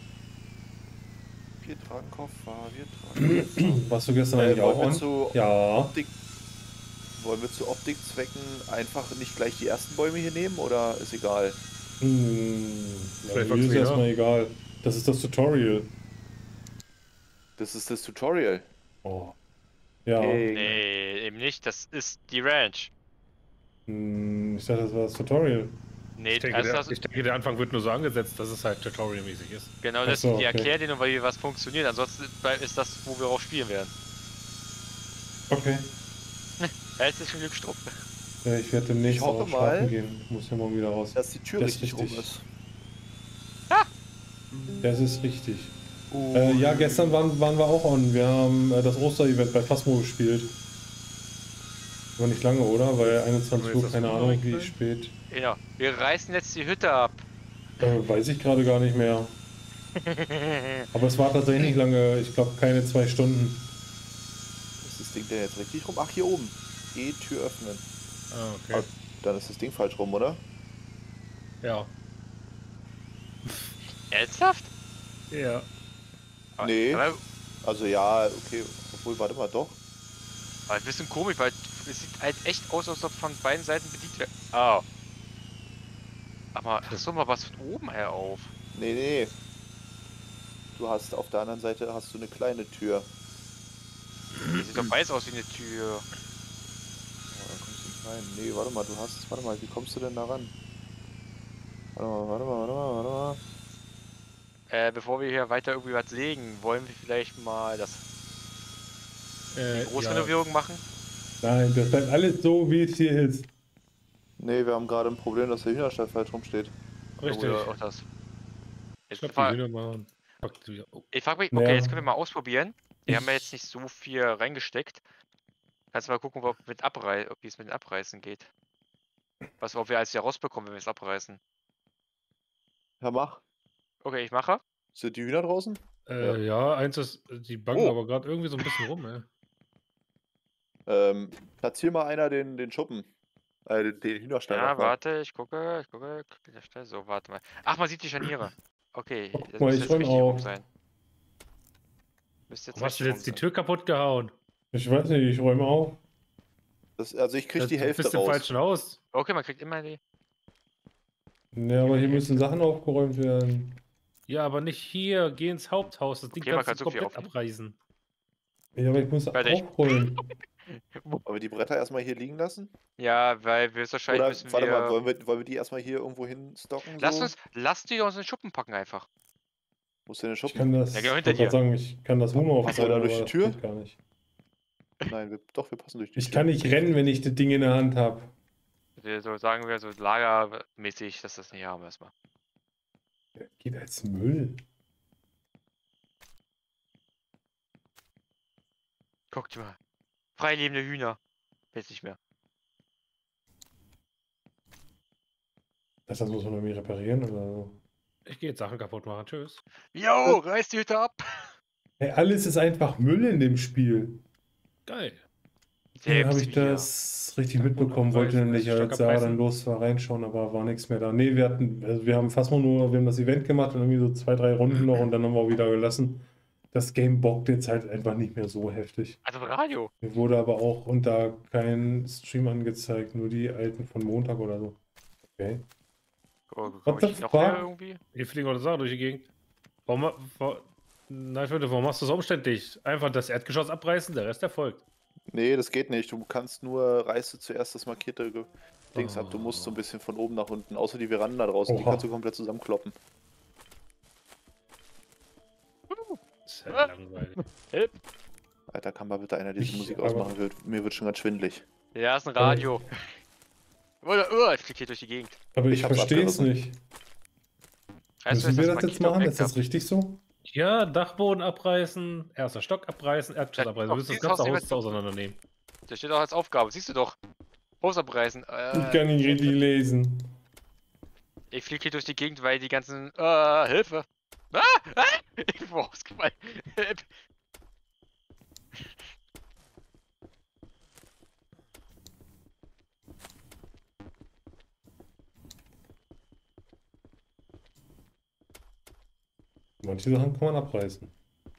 Wir tragen Koffer, wir tragen Warst du gestern eigentlich auch wollen, wir on? zu Ja. wollen wir zu Optikzwecken einfach nicht gleich die ersten Bäume hier nehmen oder ist egal? Ja, Vielleicht mir ist wachsen die erstmal nach. egal. Das ist das Tutorial. Das ist das Tutorial. Oh. Ja. King. Nee, eben nicht. Das ist die Ranch. Ich dachte, das war das Tutorial. Nee, Ich denke, der Anfang wird nur so angesetzt, dass es halt tutorialmäßig ist. genau, Ach das so, die okay. erklärt dir nur, wie was funktioniert. Ansonsten ist das, wo wir auch spielen werden. Okay. Herzlichen Glückstrupp. Ja, ich werde demnächst Ich hoffe auch schlafen mal, gehen. Ich muss ja morgen wieder raus. Dass die Tür Das ist richtig rum richtig. ist. Das ist richtig. Ja, gestern waren wir auch on. Wir haben das Oster-Event bei Phasmo gespielt. Aber nicht lange, oder? Weil 21 Uhr, keine Ahnung, wie spät. Genau. Wir reißen jetzt die Hütte ab. Weiß ich gerade gar nicht mehr. Aber es war tatsächlich nicht lange. Ich glaube, keine 2 Stunden. Ist das Ding denn jetzt richtig rum? Ach, hier oben. Tür öffnen. Ah, okay. Aber dann ist das Ding falsch rum, oder? Ja. Ernsthaft? Ja. Nee. Aber, Also ja, okay. Obwohl, warte mal, doch. aber ein bisschen komisch, weil es sieht halt echt aus, als ob von beiden Seiten bedient wird. Oh. Aber hast du mal was von oben her auf? Nee. Du hast auf der anderen Seite hast du eine kleine Tür. Das sieht doch weiß aus wie eine Tür. Oh, da kommst du nicht rein. Nee, warte mal, wie kommst du denn da ran? Warte mal. Bevor wir hier weiter irgendwie was legen, wollen wir vielleicht mal die Großrenovierung machen? Nein, das bleibt alles so, wie es hier ist. Nee, wir haben gerade ein Problem, dass der Hühnerstall falsch rumsteht. Richtig. Oder auch das. Ich Jetzt glaube, die Hühner machen. Oh. Ich frage mich, Ja. okay, jetzt können wir mal ausprobieren. Wir haben ja jetzt nicht so viel reingesteckt. Kannst du mal gucken, ob wie es mit dem Abreißen geht. Ob wir alles hier rausbekommen, wenn wir es abreißen. Ja, mach. Okay, ich mache. Sind die Hühner draußen? Ja, eins ist, die bangen Oh. aber gerade irgendwie so ein bisschen rum, ey. Platzier mal einer den Schuppen. Den Hühnerstall. Ja, noch mal. warte, ich gucke. So, warte mal. Ach, man sieht die Scharniere. Okay, das Guck mal, müsste ich jetzt räum richtig rum auf. sein. Müsste jetzt Warum hast du richtig jetzt die rum sein. Tür kaputt gehauen? Ich weiß nicht, ich räume auf. Also ich krieg die Du Hälfte bist im raus. falschen Haus. Okay, man kriegt immer die. Ja, aber hier müssen Sachen aufgeräumt werden. Ja, aber nicht hier. Geh ins Haupthaus. Das Ding Okay, man kannst du kann so viel komplett aufnehmen. abreißen. Ja, aber ich muss Warte, ich- aufräumen. Wollen wir die Bretter erstmal hier liegen lassen? Ja, weil wir wahrscheinlich Oder müssen warte wir. mal, wollen wir die erstmal hier irgendwo hinstocken? So? Lass die uns in den Schuppen packen einfach. Wo ist denn der Ich Schuppen? kann das, Ja, ich genau hinter wollte gerade dir. sagen, ich kann das Huhn Passen wir da aufräumen, durch aber die das Tür? geht gar nicht. Nein, wir passen durch die Ich Tür. kann nicht rennen, wenn ich das Ding in der Hand habe. So sagen wir so lagermäßig, dass das nicht haben erstmal. Geht als Müll. Guckt mal. Freilebende Hühner. Jetzt nicht mehr. Das muss man irgendwie reparieren oder so. Ich gehe jetzt Sachen kaputt machen. Tschüss. Jo, reiß die Hütte ab. Hey, alles ist einfach Müll in dem Spiel. Geil. Dann habe ich Selbst wir. das richtig Kaputt mitbekommen, wollte abreißen, nämlich Stock als Sarah abreißen. dann los war reinschauen, aber war nichts mehr da. Nee, wir haben fast nur, wir haben das Event gemacht und irgendwie so 2, 3 Runden noch und dann haben wir auch wieder gelassen. Das Game bockt jetzt halt einfach nicht mehr so heftig. Also Radio. Mir wurde aber auch unter kein Stream angezeigt, nur die alten von Montag oder so. Okay. Komm What the ich noch fuck? mehr irgendwie? Hier fliegen auch Sachen durch die Gegend. Nein, Freunde, warum machst du es umständlich? Einfach das Erdgeschoss abreißen, der Rest erfolgt. Nee, das geht nicht. Du kannst nur, reißt zuerst das markierte Dings ab. Du Oh. musst so ein bisschen von oben nach unten. Außer die Veranda draußen, die Oha. kannst du komplett zusammenkloppen. Das ist halt langweilig. Alter, kann mal bitte einer diese Ich- Musik aber- ausmachen? Mir wird schon ganz schwindelig. Ja, ist ein Radio. Oder, ich flieg hier durch die Gegend. Aber ich Ich hab's verstehe es abgerissen. nicht. Weißt du, Müssen wir das jetzt markierte machen? Objekt Ist das ab? richtig so? Ja, Dachboden abreißen, erster Stock abreißen, Erdgeschoss Ja, abreißen. doch, Du willst das dieses ganze Haus Haus nicht mehr- auseinandernehmen. Das steht auch als Aufgabe, siehst du doch. Haus abreißen. Ich kann nicht richtig lesen. Ich fliege hier durch die Gegend, weil die ganzen. Hilfe! Ich bin rausgefallen. Manche Sachen kann man abreißen.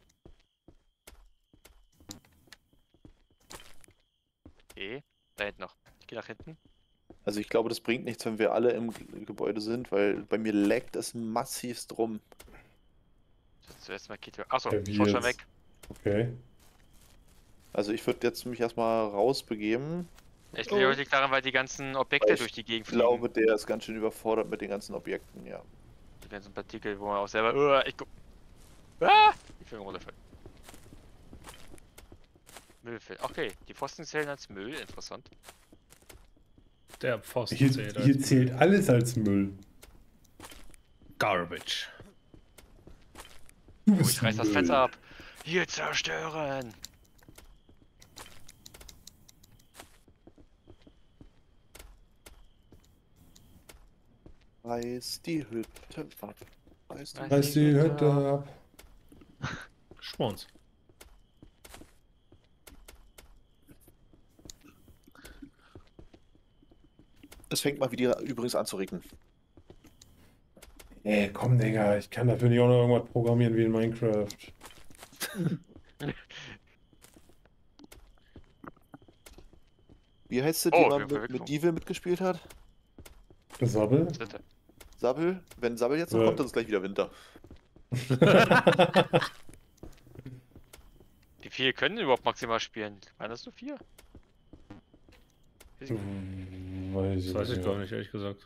Okay, da hinten noch. Ich gehe nach hinten. Also ich glaube, das bringt nichts, wenn wir alle im Gebäude sind, weil bei mir laggt es massivst rum. Zuerst mal Kito. Achso, Ja, wie schon jetzt? weg. Okay. Also ich würde jetzt mich erstmal rausbegeben. Ich glaube, liegt daran, weil die ganzen Objekte Weil durch die Gegend Ich fliegen. glaube, der ist ganz schön überfordert mit den ganzen Objekten, ja. Die ganzen Partikel, wo man auch selber. Ich will runterfallen. Müllfeld. Okay, die Pfosten zählen als Müll. Interessant. Der Pfosten Hier, zählt hier als zählt alles als Müll. Garbage. Oh, ich reiß das Fenster ab. Hier zerstören. Reiß die Hütte ab. Reiß die Reiß die Hütte ab. Schwanz. Es fängt mal wieder übrigens an zu regnen. Ey, komm, Digga, ich kann dafür nicht auch noch irgendwas programmieren wie in Minecraft. Wie heißt sie, die Oh, mal wir mit Verwechslung. Devil mitgespielt hat? Sabbel? Dritte. Sabbel? Wenn Sabbel jetzt noch Ja. kommt, dann ist gleich wieder Winter. Wie viele können überhaupt maximal spielen? Waren das nur 4? Weiß Das weiß ich nicht. gar nicht, ehrlich gesagt.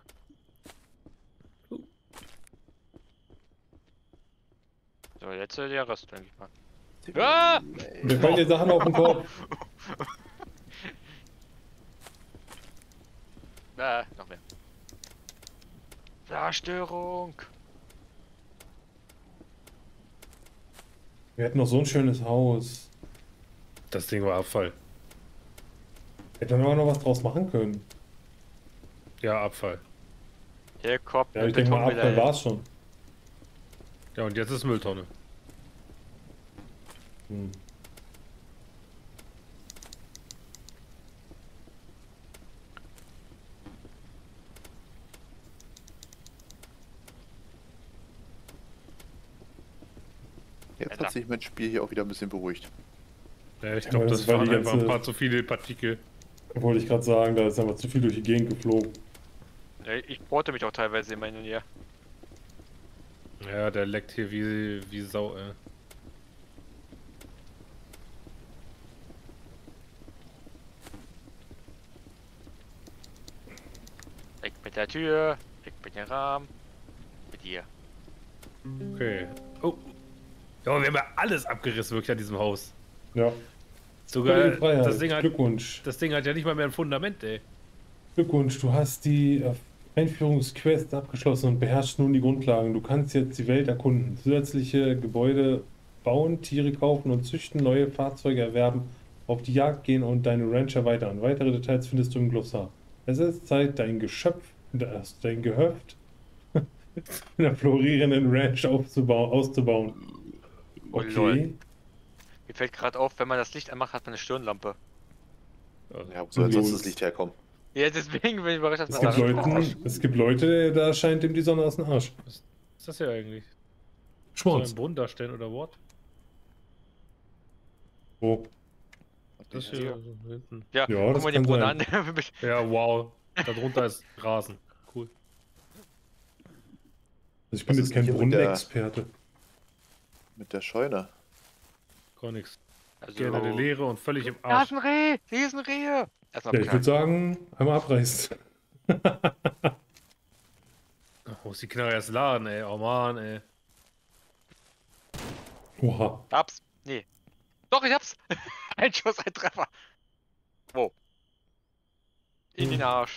So, jetzt der Rest, denke ich mal. Ah! Mir fallen dir Sachen auf den Kopf. Noch mehr. Zerstörung. Wir hätten noch so ein schönes Haus. Das Ding war Abfall. Hätten wir noch was draus machen können. Ja, Abfall. Hier kommt Ja, ich denke mal, Abfall war es schon. Ja, und jetzt ist Mülltonne. Hm. Jetzt hat sich mein Spiel hier auch wieder ein bisschen beruhigt. Ja, ich Ja, glaube, aber das das war waren die einfach ein ganze- paar zu viele Partikel. Wollte ich gerade sagen, da ist einfach zu viel durch die Gegend geflogen. Ja, ich bohrte mich auch teilweise immer in den Nähe. Ja, der leckt hier wie Sau, ey. Weg mit der Tür, weg mit dem Rahmen. Mit dir. Okay. Oh. Ja, wir haben ja alles abgerissen, wirklich an diesem Haus. Ja. Sogar Völlige Freiheit. das Glückwunsch. Ding hat ja nicht mal mehr ein Fundament, ey. Glückwunsch, du hast die Einführungsquest abgeschlossen und beherrschst nun die Grundlagen. Du kannst jetzt die Welt erkunden, zusätzliche Gebäude bauen, Tiere kaufen und züchten, neue Fahrzeuge erwerben, auf die Jagd gehen und deine Ranch erweitern. Weitere Details findest du im Glossar. Es ist Zeit, dein Gehöft in der florierenden Ranch auszubauen. Oh, lol. Okay. Mir fällt gerade auf, wenn man das Licht anmacht, hat man eine Stirnlampe. Ja, wo soll sonst das Licht herkommen? Ja, deswegen bin ich überrascht, dass Es man gibt, da es gibt Leute, da scheint dem die Sonne aus dem Arsch. Was ist das hier eigentlich? Soll Schmutz. ein Brunnen darstellen oder what? Oh. Das Ja. hier so hinten. Ja, Ja, guck das mal den kann Brunnen sein. an. Ja, wow. Darunter ist Rasen. Cool. Also ich bin Was jetzt ist kein denn hier mit der- Brunnenexperte. Mit der Scheune. Gar nichts. Also, Gerne eine Leere und völlig im da Arsch. ist ein Reh! Hier ist ein Reh! Erstmal Ja, ich würde sagen, einmal abreißen. Oh, muss die Knarre erst laden, ey. Oh man, ey. Oha. Hab's. Nee. Doch, ich hab's. Ein Schuss, ein Treffer. Wo? In den Arsch.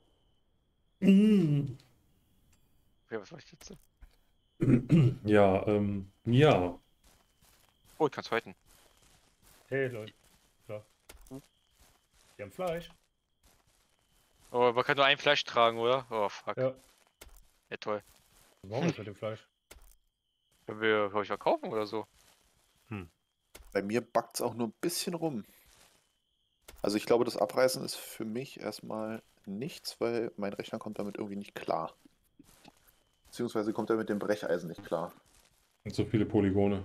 Mm. Okay, was soll ich jetzt? Ja, ja. Oh, ich kann's häuten. Hey, Leute. Klar. Die haben Fleisch. Oh, man kann nur ein Fleisch tragen, oder? Oh, fuck. Ja. Ja, toll. Was machen wir mit dem Fleisch? Können wir euch verkaufen oder so? Bei mir backt es auch nur ein bisschen rum. Also ich glaube, das Abreißen ist für mich erstmal nichts, weil mein Rechner kommt damit irgendwie nicht klar. Beziehungsweise kommt er mit dem Brecheisen nicht klar. Und so viele Polygone.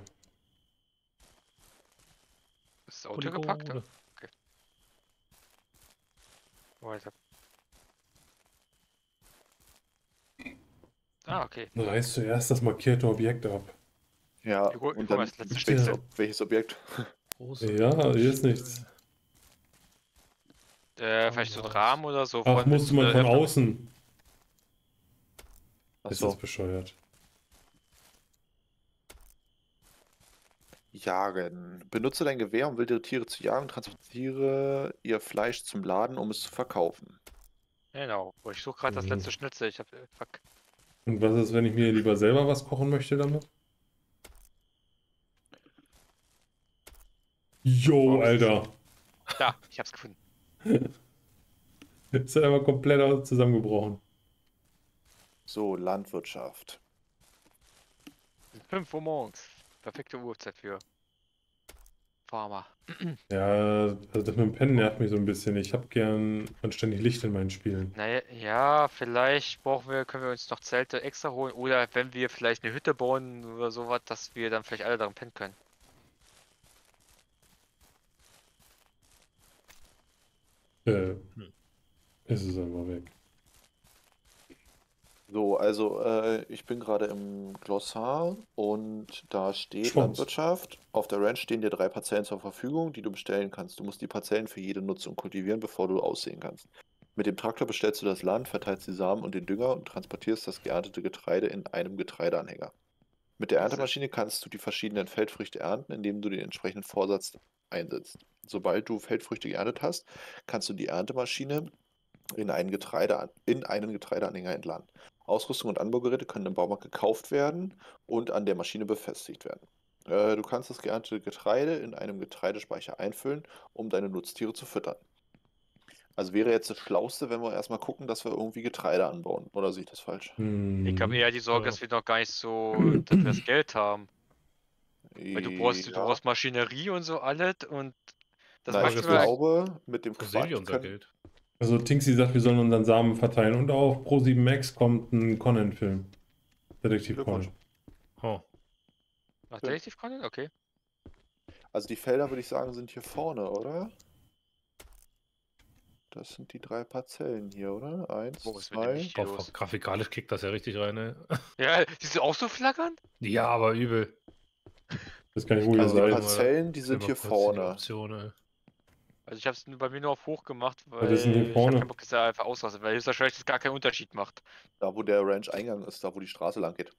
Ist das Auto gepackt? Polygone. Oh, Alter. Ah, okay. Reiß zuerst das markierte Objekt ab. Ja, Ich hol und mal dann das letzte welches, Stück. welches Objekt? Große. Ja, hier ist nichts. Vielleicht so ein Rahmen oder so. Ach, musste man von öffnen. außen. Ist das Achso, bescheuert. jagen. Benutze dein Gewehr, um wilde Tiere zu jagen. Transportiere ihr Fleisch zum Laden, um es zu verkaufen. Genau. Oh, ich suche gerade das Mhm. letzte Schnitzel. Ich hab. Fuck. Und was ist, wenn ich mir lieber selber was kochen möchte damit? Yo, Oh, Alter. Da, ich hab's gefunden. Ist halt einfach komplett zusammengebrochen. So, Landwirtschaft. 5 Uhr morgens. Perfekte Uhrzeit für Farmer. Ja, also das mit dem Pennen nervt mich so ein bisschen. Ich habe gern anständig Licht in meinen Spielen. Naja, ja, vielleicht können wir uns noch Zelte extra holen oder wenn wir vielleicht eine Hütte bauen oder sowas, dass wir dann vielleicht alle darin pennen können. Ist es einfach weg. So, also ich bin gerade im Glossar und da steht Schwanz. Landwirtschaft. Auf der Ranch stehen dir 3 Parzellen zur Verfügung, die du bestellen kannst. Du musst die Parzellen für jede Nutzung kultivieren, bevor du aussehen kannst. Mit dem Traktor bestellst du das Land, verteilst die Samen und den Dünger und transportierst das geerntete Getreide in einem Getreideanhänger. Mit der Das ist- Erntemaschine kannst du die verschiedenen Feldfrüchte ernten, indem du den entsprechenden Vorsatz einsetzt. Sobald du Feldfrüchte geerntet hast, kannst du die Erntemaschine in einen Getreideanhänger entladen. Ausrüstung und Anbaugeräte können im Baumarkt gekauft werden und an der Maschine befestigt werden. Du kannst das geerntete Getreide in einem Getreidespeicher einfüllen, um deine Nutztiere zu füttern. Also wäre jetzt das Schlauste, wenn wir erstmal gucken, dass wir irgendwie Getreide anbauen. Oder sehe ich das falsch? Ich habe Mhm. eher die Sorge, Ja. dass wir noch gar nicht so, dass wir das Geld haben. Weil du Ja. brauchst Maschinerie und so alles und das Na, ich Frage ist, Maximal. glaube, mit dem Wo sehen wir Quad unser können. Geld? Also Tinksy sagt, wir sollen unseren Samen verteilen. Und auf Pro7 Max kommt ein Conan-Film. Detektiv Glückwunsch. Conan. Oh. Ach, Detektiv Conan? Okay. Also die Felder, würde ich sagen, sind hier vorne, oder? Das sind die 3 Parzellen hier, oder? 1, Wo ist mit dem 2. Licht hier Boah, los? grafikalisch kickt das ja richtig rein, ne? Ja, siehst du auch so flackern? Ja, aber übel. Ich weiß gar nicht, wo ihr Also die seid. Parzellen, die Ich will sind mal hier kurz in die vorne. Optionen. Also ich habe es bei mir nur auf hoch gemacht, Was ist denn hier weil ich habe vorne? keinen Bock, dass er einfach ausrastet, weil höchstwahrscheinlich das gar keinen Unterschied macht. Da, wo der Ranch-Eingang ist, da, wo die Straße lang geht.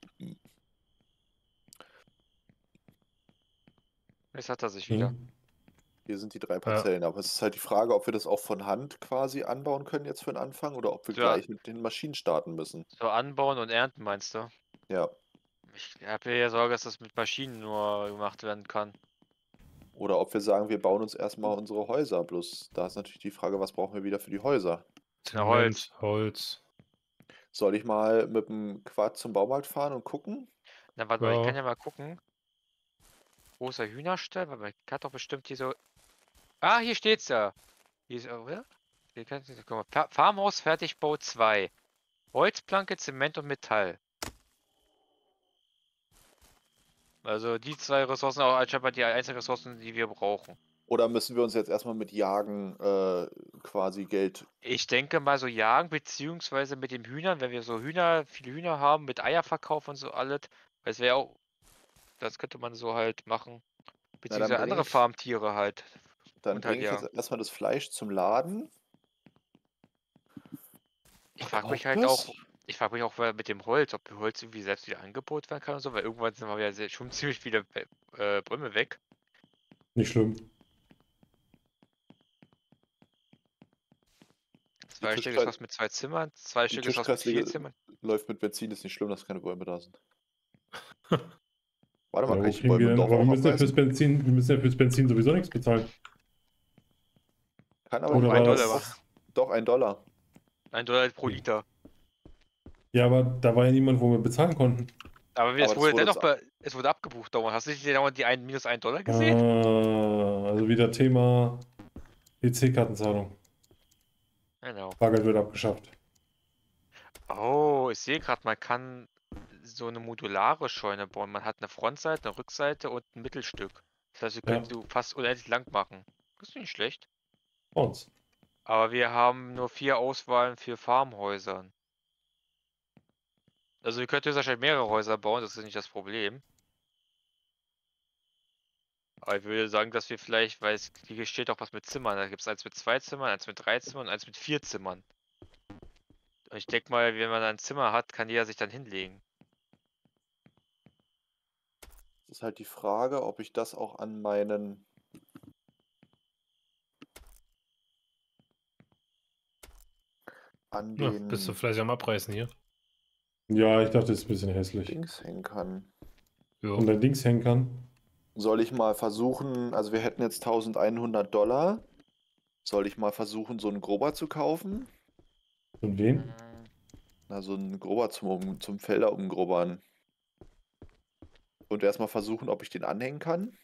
Jetzt hat er sich wieder. Mhm. Hier sind die 3 Parzellen. Aber es ist halt die Frage, ob wir das auch von Hand quasi anbauen können jetzt für den Anfang oder ob wir Ja. gleich mit den Maschinen starten müssen. So anbauen und ernten, meinst du? Ja. Ich habe ja Sorge, dass das mit Maschinen nur gemacht werden kann. Oder ob wir sagen, wir bauen uns erstmal unsere Häuser. Bloß da ist natürlich die Frage, was brauchen wir wieder für die Häuser? Na, Holz. Holz. Soll ich mal mit dem Quad zum Baumarkt fahren und gucken? Na, warte mal, ich Ja. kann ja mal gucken. Großer Hühnerstall, weil man kann doch bestimmt hier so. Ah, hier steht's ja. Hier ist, oder? Hier kannst du, guck mal, Farmhaus Fertigbau 2. Holzplanke, Zement und Metall. Also die 2 Ressourcen auch anscheinend die einzigen Ressourcen, die wir brauchen. Oder müssen wir uns jetzt erstmal mit Jagen quasi Geld. Ich denke mal so jagen, beziehungsweise mit den Hühnern, wenn wir so viele Hühner haben, mit Eierverkauf und so alles. Das wäre auch, das könnte man so halt machen. Beziehungsweise bring andere ich- Farmtiere halt. Dann Und halt bringe ich jetzt jagen. erstmal das Fleisch zum Laden. Ich frage mich Braucht halt das? auch, weil mit dem Holz, ob Holz irgendwie selbst wieder angeboten werden kann und so, weil irgendwann sind wir ja schon ziemlich viele Bäume weg. Nicht schlimm. 2 Stück ist was mit 2 Zimmern, 2 Die Stück ist was mit 4 Tischkreisliga Zimmern. läuft mit Benzin, ist nicht schlimm, dass keine Bäume da sind. Warte mal, Ja, kann wo ich die kriegen wir Bäume denn? doch Aber auch wir müssen ja abreißen? fürs Benzin sowieso nichts bezahlen. Kann aber Oder nicht was? $1. Doch, $1. $1 pro Liter. Ja, aber da war ja niemand, wo wir bezahlen konnten. Aber Aber es das wurde wurde dennoch, es wurde abgebucht dauernd. Hast du nicht dauernd die minus $1 gesehen? Also wieder Thema EC-Kartenzahlung. Genau. Bargeld wird abgeschafft. Oh, ich sehe gerade, man kann so eine modulare Scheune bauen. Man hat eine Frontseite, eine Rückseite und ein Mittelstück. Das heißt, wir können Ja. so fast unendlich lang machen. Das ist nicht schlecht. Bei uns. Aber wir haben nur 4 Auswahlen für Farmhäusern. Also wir könnten wahrscheinlich mehrere Häuser bauen, das ist nicht das Problem. Aber ich würde sagen, dass wir vielleicht, weil hier steht auch was mit Zimmern. Da gibt es eins mit 2 Zimmern, eins mit 3 Zimmern und eins mit 4 Zimmern. Und ich denke mal, wenn man ein Zimmer hat, kann jeder sich dann hinlegen. Das ist halt die Frage, ob ich das auch an meinen Ja, bist du den fleißig am Abreißen hier? Ja, ich dachte, das ist ein bisschen hässlich. Dings hängen kann. Ja. Und dein Dings hängen kann. Soll ich mal versuchen, also wir hätten jetzt $1100. Soll ich mal versuchen, so einen Grober zu kaufen? Und wen? Mm, Also einen Grober zum Felder umgrobern. Und erstmal versuchen, ob ich den anhängen kann.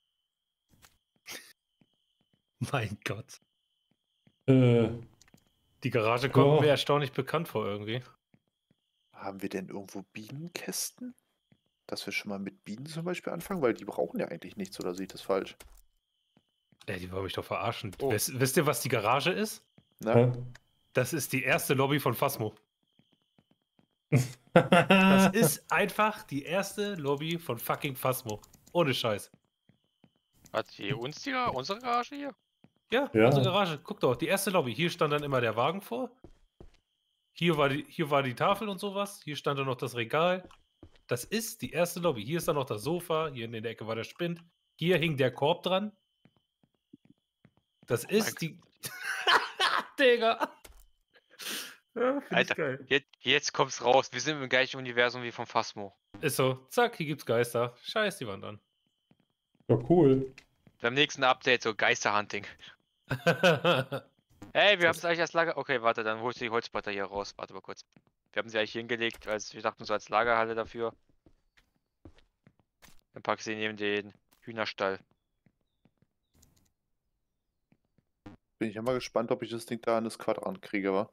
Mein Gott. Äh, Die Garage kommt Ja. mir erstaunlich bekannt vor irgendwie. Haben wir denn irgendwo Bienenkästen? Dass wir schon mal mit Bienen zum Beispiel anfangen? Weil die brauchen ja eigentlich nichts, oder sehe ich das falsch? Ey, die wollen mich doch verarschen. Oh. Wisst ihr, was die Garage ist? Na? hä? Das ist die erste Lobby von Phasmo. Das Das ist einfach die erste Lobby von fucking Phasmo. Ohne Scheiß. Hat hier unsere Garage hier? Ja, Ja. unsere Garage. Guck doch, die erste Lobby. Hier stand dann immer der Wagen vor. Hier war die Tafel und sowas. Hier stand dann noch das Regal. Das ist die erste Lobby. Hier ist dann noch das Sofa. Hier in der Ecke war der Spind. Hier hing der Korb dran. Das ist die... Digga. Ja, find ich Alter. geil. Jetzt kommt's raus. Wir sind im gleichen Universum wie von Phasmo. Ist so. Zack, hier gibt's Geister. Scheiß die Wand an. Ja, cool. Beim nächsten Update so Geisterhunting. Hey, wir haben es eigentlich als Lager. Okay, warte, dann holst du die Holzbretter hier raus. Warte mal kurz. Wir haben sie eigentlich hier hingelegt, als wir dachten so als Lagerhalle dafür. Dann pack ich sie neben den Hühnerstall. Bin ich ja mal gespannt, ob ich das Ding da an das Quadrant kriege, wa?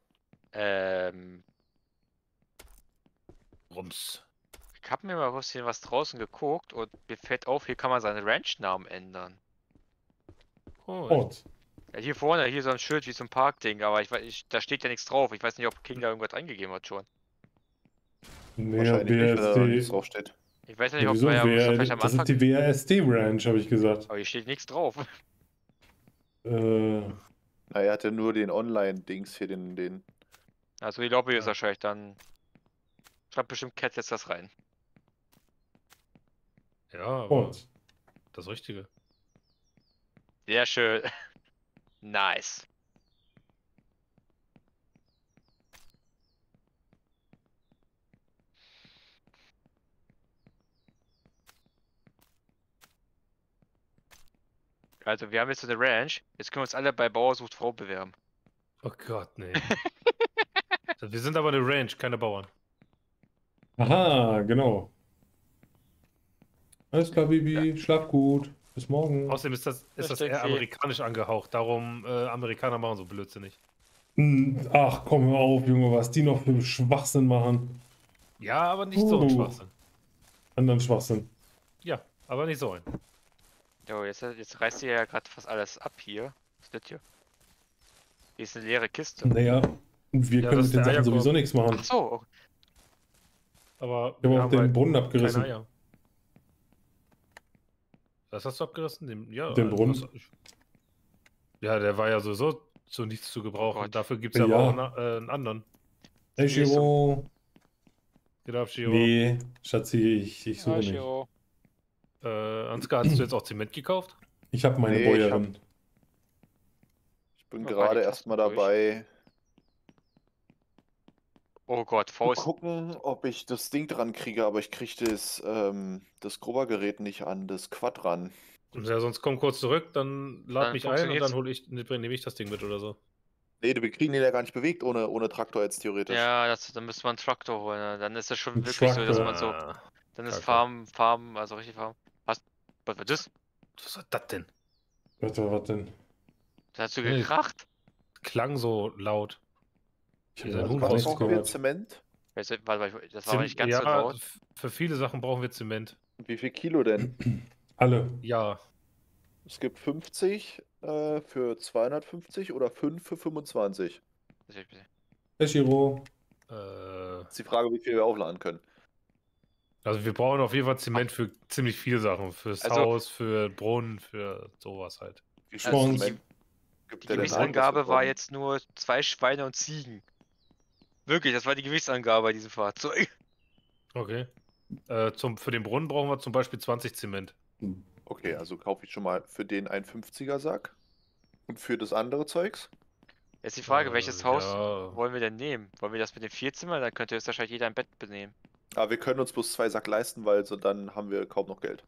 Rums. Ich hab mir mal ein bisschen was draußen geguckt und mir fällt auf, hier kann man seinen Ranch-Namen ändern. Oh, Gott. Ja, hier vorne, hier so ein Schild wie so ein Parkding, aber da steht ja nichts drauf. Ich weiß nicht, ob King da irgendwas eingegeben hat schon. Nee, Wahrscheinlich nicht, wenn da noch nichts WSD. draufsteht. Ich weiß nicht, ob Wieso? er vielleicht am Das ist Anfang. die WASD Ranch, habe ich gesagt. Aber hier steht nichts drauf. Äh, Na, er hat ja nur den Online-Dings hier, den. Also die Lobby ist Ja. wahrscheinlich dann. Schreibt bestimmt Cat jetzt das rein. ja, aber Gott. das Richtige. Sehr schön. Nice. Also wir haben jetzt so eine Ranch. Jetzt können wir uns alle bei Bauer sucht Frau bewerben. Oh Gott, nee. Wir sind aber eine Ranch, keine Bauern. Aha, genau. Alles klar, Bibi. Schlaf gut. Bis morgen. Außerdem ist das Das eher stinkt viel. amerikanisch angehaucht. Darum, Amerikaner machen so blödsinnig. Ach, komm hör auf, Junge, was die noch für Schwachsinn machen. Ja, aber nicht so ein Schwachsinn. Anderen Schwachsinn. Ja, aber nicht so ein. Jo, jetzt reißt ihr ja gerade fast alles ab hier. Was ist das hier? Hier ist eine leere Kiste. Naja, wir Ja, können das mit ist den der Sachen Eierkorb. sowieso nichts machen. Ach so, okay. Aber Ich habe wir auch haben den halt Brunnen keine abgerissen. Eier. Was hast du abgerissen? Ja, Den Brunnen. Ja, der war ja sowieso zu nichts zu gebrauchen. Gott. Dafür gibt es Ja. aber auch einen anderen. Hey, Shiro. Geht ab, Shiro. Nee, Schatzi, ich suche Ah, nicht. Shiro. Ansgar, hast du jetzt auch Zement gekauft? Ich habe meine Nee, ich Bäuerin. Ich bin Mach mal gerade die erstmal Tasten durch. dabei, Oh Gott, zu Faust. gucken, ob ich das Ding dran kriege, aber ich kriege das Grobergerät nicht an das Quad ran. Ja, sonst komm kurz zurück, dann lad Dann mich ein und funktioniert's. dann nehme ich das Ding mit oder so. Nee, wir kriegen den ja gar nicht bewegt ohne Traktor jetzt theoretisch. Ja, dann müsste man einen Traktor holen. Ne? Dann ist das schon Ein wirklich so, dass Traktor. man so. Ah, Dann ist Kacke. Farm, also richtig Farm. Was war das? Was war das denn? Warte, was denn? Da hast du Nee. gekracht? Klang so laut. Ich Dieser hab Huhn gar Was nichts brauchen wir gehört. Zement? Warte, das war aber nicht ganz so ja, laut. für viele Sachen brauchen wir Zement. Wie viel Kilo denn? Alle. Ja, Es gibt 50 für 250 oder 5 für 25. Das will ich sehen. Hey, Shiro. Das ist die Frage, wie viel wir aufladen können. also wir brauchen auf jeden Fall Zement für ziemlich viele Sachen. Fürs Also- Haus, für Brunnen, für sowas halt. Wie Also die- Zement gibt Die der denn ein, was wir Gewichtsangabe war brauchen? jetzt nur 2 Schweine und Ziegen. Wirklich, das war die Gewichtsangabe bei diesem Fahrzeug. Okay. Für den Brunnen brauchen wir zum Beispiel 20 Zement. Okay, also kaufe ich schon mal für den einen 50er Sack. Und für das andere Zeugs? Jetzt die Frage, welches Haus Ja, wollen wir denn nehmen? Wollen wir das mit den 4 Zimmern? Dann könnte jetzt wahrscheinlich jeder ein Bett benehmen. Aber wir können uns bloß 2 Sack leisten, weil so dann haben wir kaum noch Geld.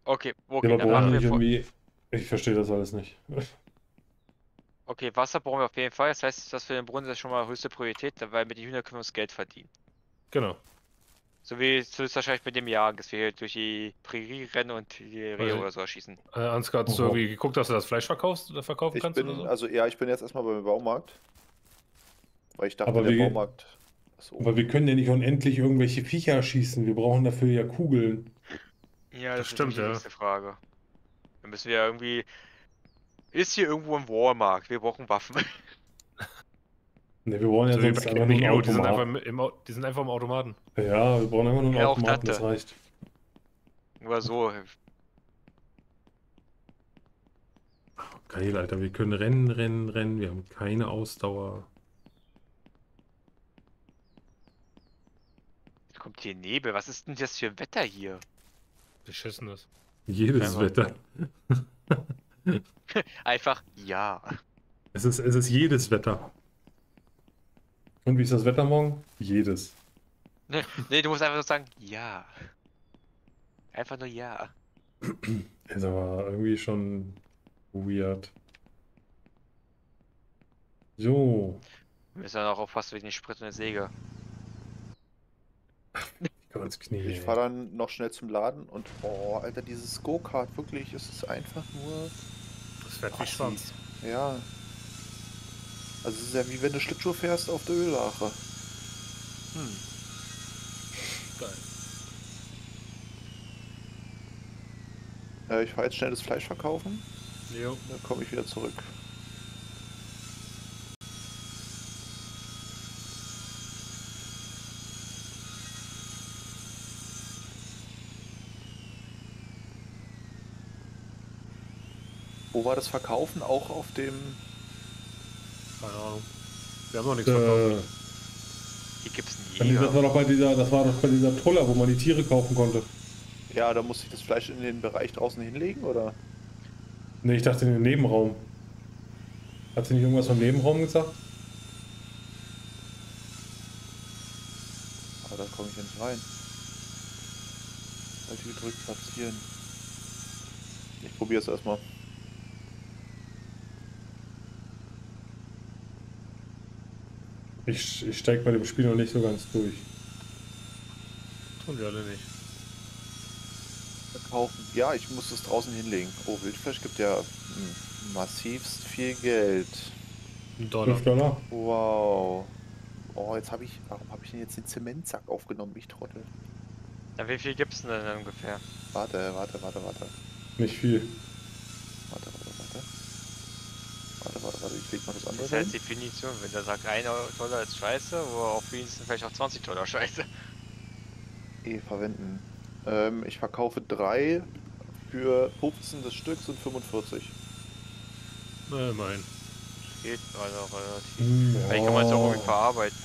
Okay, Ja, okay, aber dann brauchen machen nicht wir irgendwie. Ich verstehe das alles nicht. Okay, Wasser brauchen wir auf jeden Fall. Das heißt, das für den Brunnen ist schon mal höchste Priorität, weil mit den Hühnern können wir uns Geld verdienen. Genau. So wie es ist wahrscheinlich mit dem Jagen, dass wir hier durch die Prärie rennen und die Rehe Also- oder so erschießen. Ansgar, hast du Oha. irgendwie geguckt, dass du das Fleisch verkaufst oder verkaufen Ich kannst oder bin, so? also ja, ich bin jetzt erstmal beim Baumarkt. Weil ich dachte, Aber der wir- Baumarkt ist Aber oben. wir können ja nicht unendlich irgendwelche Viecher schießen. Wir brauchen dafür ja Kugeln. Ja, Das das ist stimmt, nämlich die ja. nächste Frage. Dann müssen wir ja irgendwie. Ist hier irgendwo ein Walmart? Wir brauchen Waffen. Ne, wir brauchen ja So wie sonst bei einfach nur einen Neo, die sind einfach Automat. die sind einfach im Automaten. Ja, wir brauchen einfach nur einen Ja, auch Automaten, das das. reicht. Nur so. Geil, Alter, wir können rennen, rennen, rennen. Wir haben keine Ausdauer. Jetzt kommt hier Nebel. Was ist denn das für Wetter hier? Beschissenes. Jedes Scheinbar. Wetter. Einfach ja. Es ist jedes Wetter. Und wie ist das Wetter morgen? Jedes. Nee, du musst einfach so sagen ja. Einfach nur ja. Ist aber irgendwie schon weird. So, Wir müssen dann auch aufpassen wegen den Sprit und der Säge. ich komme ins Knie. Ich ey. fahre dann noch schnell zum Laden und oh, Alter, dieses Go-Kart, wirklich, es ist einfach nur. Das fährt wie Assi. Schwanz. Ja. Also es ist ja wie wenn du Schlittschuh fährst auf der Ölache. Geil. Ich fahre jetzt schnell das Fleisch verkaufen, Jo. dann komme ich wieder zurück. Wo war das Verkaufen? Auch auf dem. Keine Ahnung. Wir haben noch nichts verkauft. Hier gibt's einen Das Jäger. war doch bei dieser Troller, wo man die Tiere kaufen konnte. Ja, da musste ich das Fleisch in den Bereich draußen hinlegen, oder? Ne, ich dachte in den Nebenraum. Hat sie nicht irgendwas vom Nebenraum gesagt? Aber da komme ich ja nicht rein. Halte gedrückt platzieren. Ich probiere es erstmal. Ich steig bei dem Spiel noch nicht so ganz durch. Tun wir alle nicht. Verkaufen. Ja, ich muss es draußen hinlegen. Oh, Wildfleisch gibt ja massivst viel Geld. $1. 5 Dollar? Wow. Oh, jetzt habe ich. Warum habe ich denn jetzt den Zementsack aufgenommen? Ich Trottel. Ja, wie viel gibt's denn ungefähr? Warte. Nicht viel. Warte. Ich leg mal das Das andere ist halt rein. Definition. Wenn der sagt, $1 ist scheiße, wo auf jeden Fall vielleicht auch $20 scheiße. Verwenden. Ich verkaufe 3 für 15 das Stück sind 45. Na, immerhin. Geht also relativ. Eigentlich kann man es auch irgendwie verarbeiten.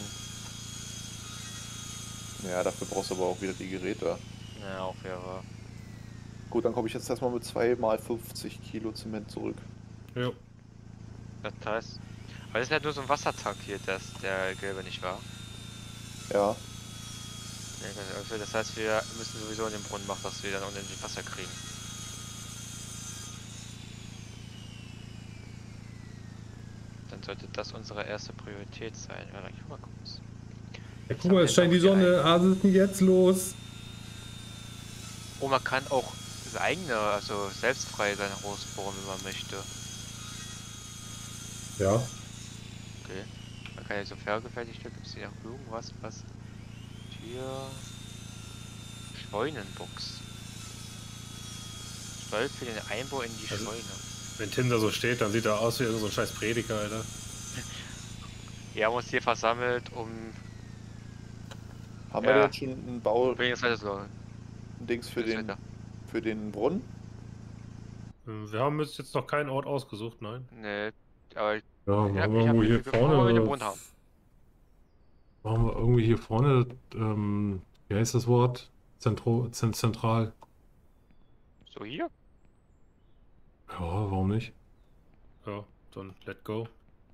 Ja, dafür brauchst du aber auch wieder die Geräte. Ja, auch wäre. Gut, dann komme ich jetzt erstmal mit 2 mal 50 Kilo Zement zurück. Jo. Das heißt. Aber das ist halt nur so ein Wassertank hier, der gelbe nicht war. Ja. Also das heißt, wir müssen sowieso in den Brunnen machen, dass wir dann unendlich Wasser kriegen. Dann sollte das unsere erste Priorität sein. Ja, ich mal kurz. Ja, guck mal, es scheint die Sonne. Was ist denn jetzt los? Oh, man kann auch das eigene, also selbstfrei sein Haus bauen, wenn man möchte. Ja. Okay. Man kann ja so vergefertigte, gibt es hier noch irgendwas, was hier. Scheunenbox. Stolz für den Einbau in die Also- Scheune. Wenn Tinder so steht, dann sieht er aus wie so ein scheiß Prediger, Alter. Wir haben uns hier versammelt, um Haben Ja. wir jetzt schon ein Bau wegen des Wetters sogar. Dings Für das Wetter. für den Brunnen? Wir haben jetzt noch keinen Ort ausgesucht, nein. Nee, aber Ja, Ja, machen wir ich hab irgendwo hier bevor wir den vorne. Brunnen haben. Machen wir irgendwie hier vorne, wie heißt das Wort? Zentral. so hier? Ja, warum nicht? Ja, dann let go.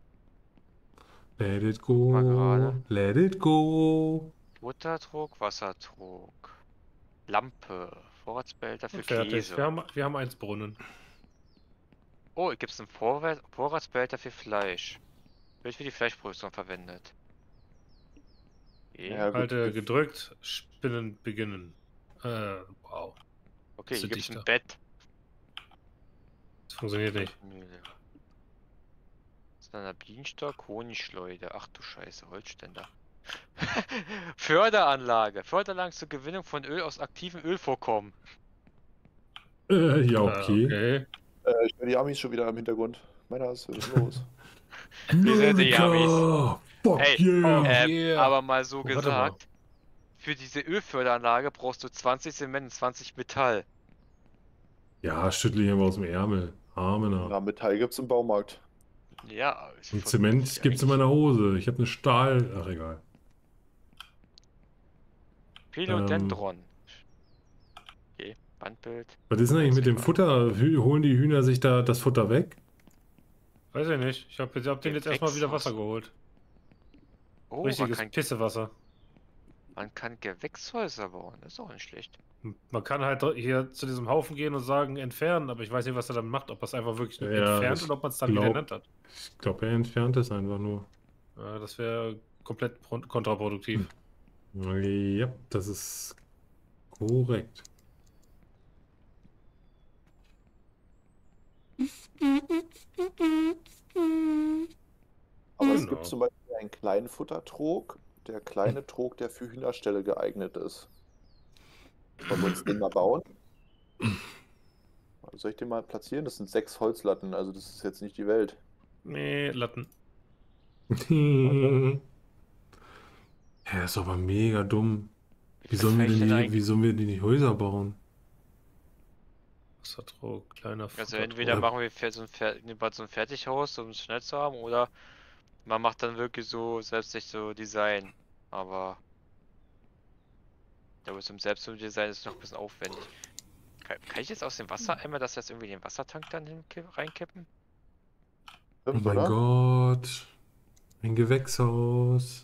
Let it Mal gerade. go. Let it go. Buttertrog, Wassertrog. Lampe. Vorratsbehälter für Fertig. Käse. Wir haben 1 Brunnen. Oh, gibt es einen Vorratsbehälter für Fleisch. Wird für die Fleischproduktion verwendet. Okay, Ja, gut. Halte gedrückt, Spinnen beginnen. Wow. okay, hier sind gibt es ein dichter. Bett. Das funktioniert nicht. Mühle. Dann Bienenstock, Honigschleuder. Ach du Scheiße, Holzständer. Förderanlage. Förderanlagen zur Gewinnung von Öl aus aktiven Ölvorkommen. Ja, okay. Okay. Ich höre die Amis schon wieder im Hintergrund. Meiner ist los. Wir sind die America! Fuck Hey, yeah! Yeah. Aber mal so Oh, warte mal. gesagt, für diese Ölförderanlage brauchst du 20 Zement und 20 Metall. Ja, schüttle ich einfach aus dem Ärmel. Armener. Ja, Metall gibt's im Baumarkt. Ja, ist Und voll Zement witzig gibt's in eigentlich. meiner Hose. Ich habe eine Stahl... Ach, egal. Philodendron. Okay, Bandbild. Was ist denn eigentlich mit dem Futter? Holen die Hühner sich da das Futter weg? Weiß ich nicht. Ich hab denen jetzt erstmal wieder Wasser geholt. Oh, Richtiges Pissewasser. man kann Gewächshäuser bauen. Das ist auch nicht schlecht. Man kann halt hier zu diesem Haufen gehen und sagen, entfernen, aber ich weiß nicht, was er damit macht. Ob er es einfach wirklich nur Ja, entfernt ich oder ob man es dann wieder glaub- ernannt hat. Ich glaube, er entfernt es einfach nur. Das wäre komplett kontraproduktiv. Ja, das ist korrekt. Aber es Genau. gibt zum Beispiel einen kleinen Futtertrog. Der kleine Trog, der für Hühnerställe geeignet ist. Wollen wir uns den mal bauen? Soll ich den mal platzieren? Das sind 6 Holzlatten, also das ist jetzt nicht die Welt. Nee, Latten. Ja, ist aber mega dumm. Wie viel sollen wir Fleisch denn denn die, eigentlich? wie sollen wir denn die Häuser bauen? Wassertrog, kleiner Also Futtertrog. entweder machen wir so ein Fertighaus, um es schnell zu haben, oder man macht dann wirklich so selbst sich so Design. Aber da wird zum Selbstdesign ist noch ein bisschen aufwendig. Kann ich jetzt aus dem Wassereimer das jetzt irgendwie in den Wassertank dann reinkippen? Oh Stimmt, mein oder? Gott. Ein Gewächshaus.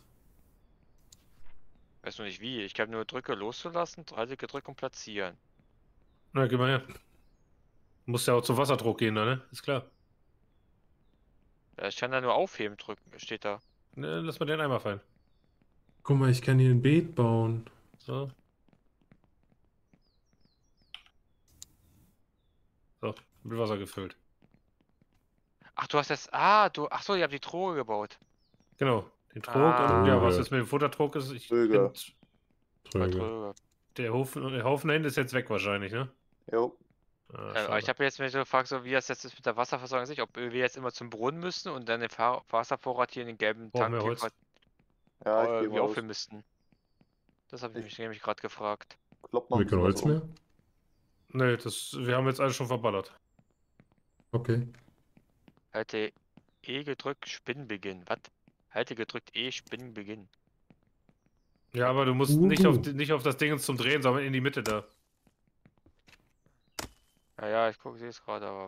Weiß nur nicht wie. Ich kann nur drücke loszulassen, halte gedrückt und platzieren. Na, geh mal her. Muss ja auch zum Wasserdruck gehen, da, ne? Ist klar. Ja, ich kann da nur aufheben drücken, steht da. Ne, lass mal den Eimer fallen. Guck mal, ich kann hier ein Beet bauen. So. So, mit Wasser gefüllt. Ach, du hast das. Ach so, ihr habt die Truhe gebaut. Genau, den Trog. Ah. Und ja, was Tröge. jetzt mit dem Futtertrog ist, Tröge. Tröge. Truhe. der Haufen da hinten ist jetzt weg wahrscheinlich, ne? Jo. Ah, Aber ich schade. habe jetzt mich so gefragt, so wie das jetzt ist mit der Wasserversorgung an sich, ob wir jetzt immer zum Brunnen müssen und dann den Wasservorrat hier in den gelben Brauchen Tank wir Holz? Ja, ich gehe irgendwie mal raus. auffüllen müssten. Das habe ich mich nämlich gerade gefragt. Klopp noch Haben ein wir kein bisschen was Holz um. mehr? Ne, wir haben jetzt alles schon verballert. Okay. Halte E gedrückt, Spinnenbeginn. Was? Halte gedrückt E, Spinnenbeginn. Ja, aber du musst nicht auf das Ding zum Drehen, sondern in die Mitte da. Ja, ich gucke, sehe es gerade, aber.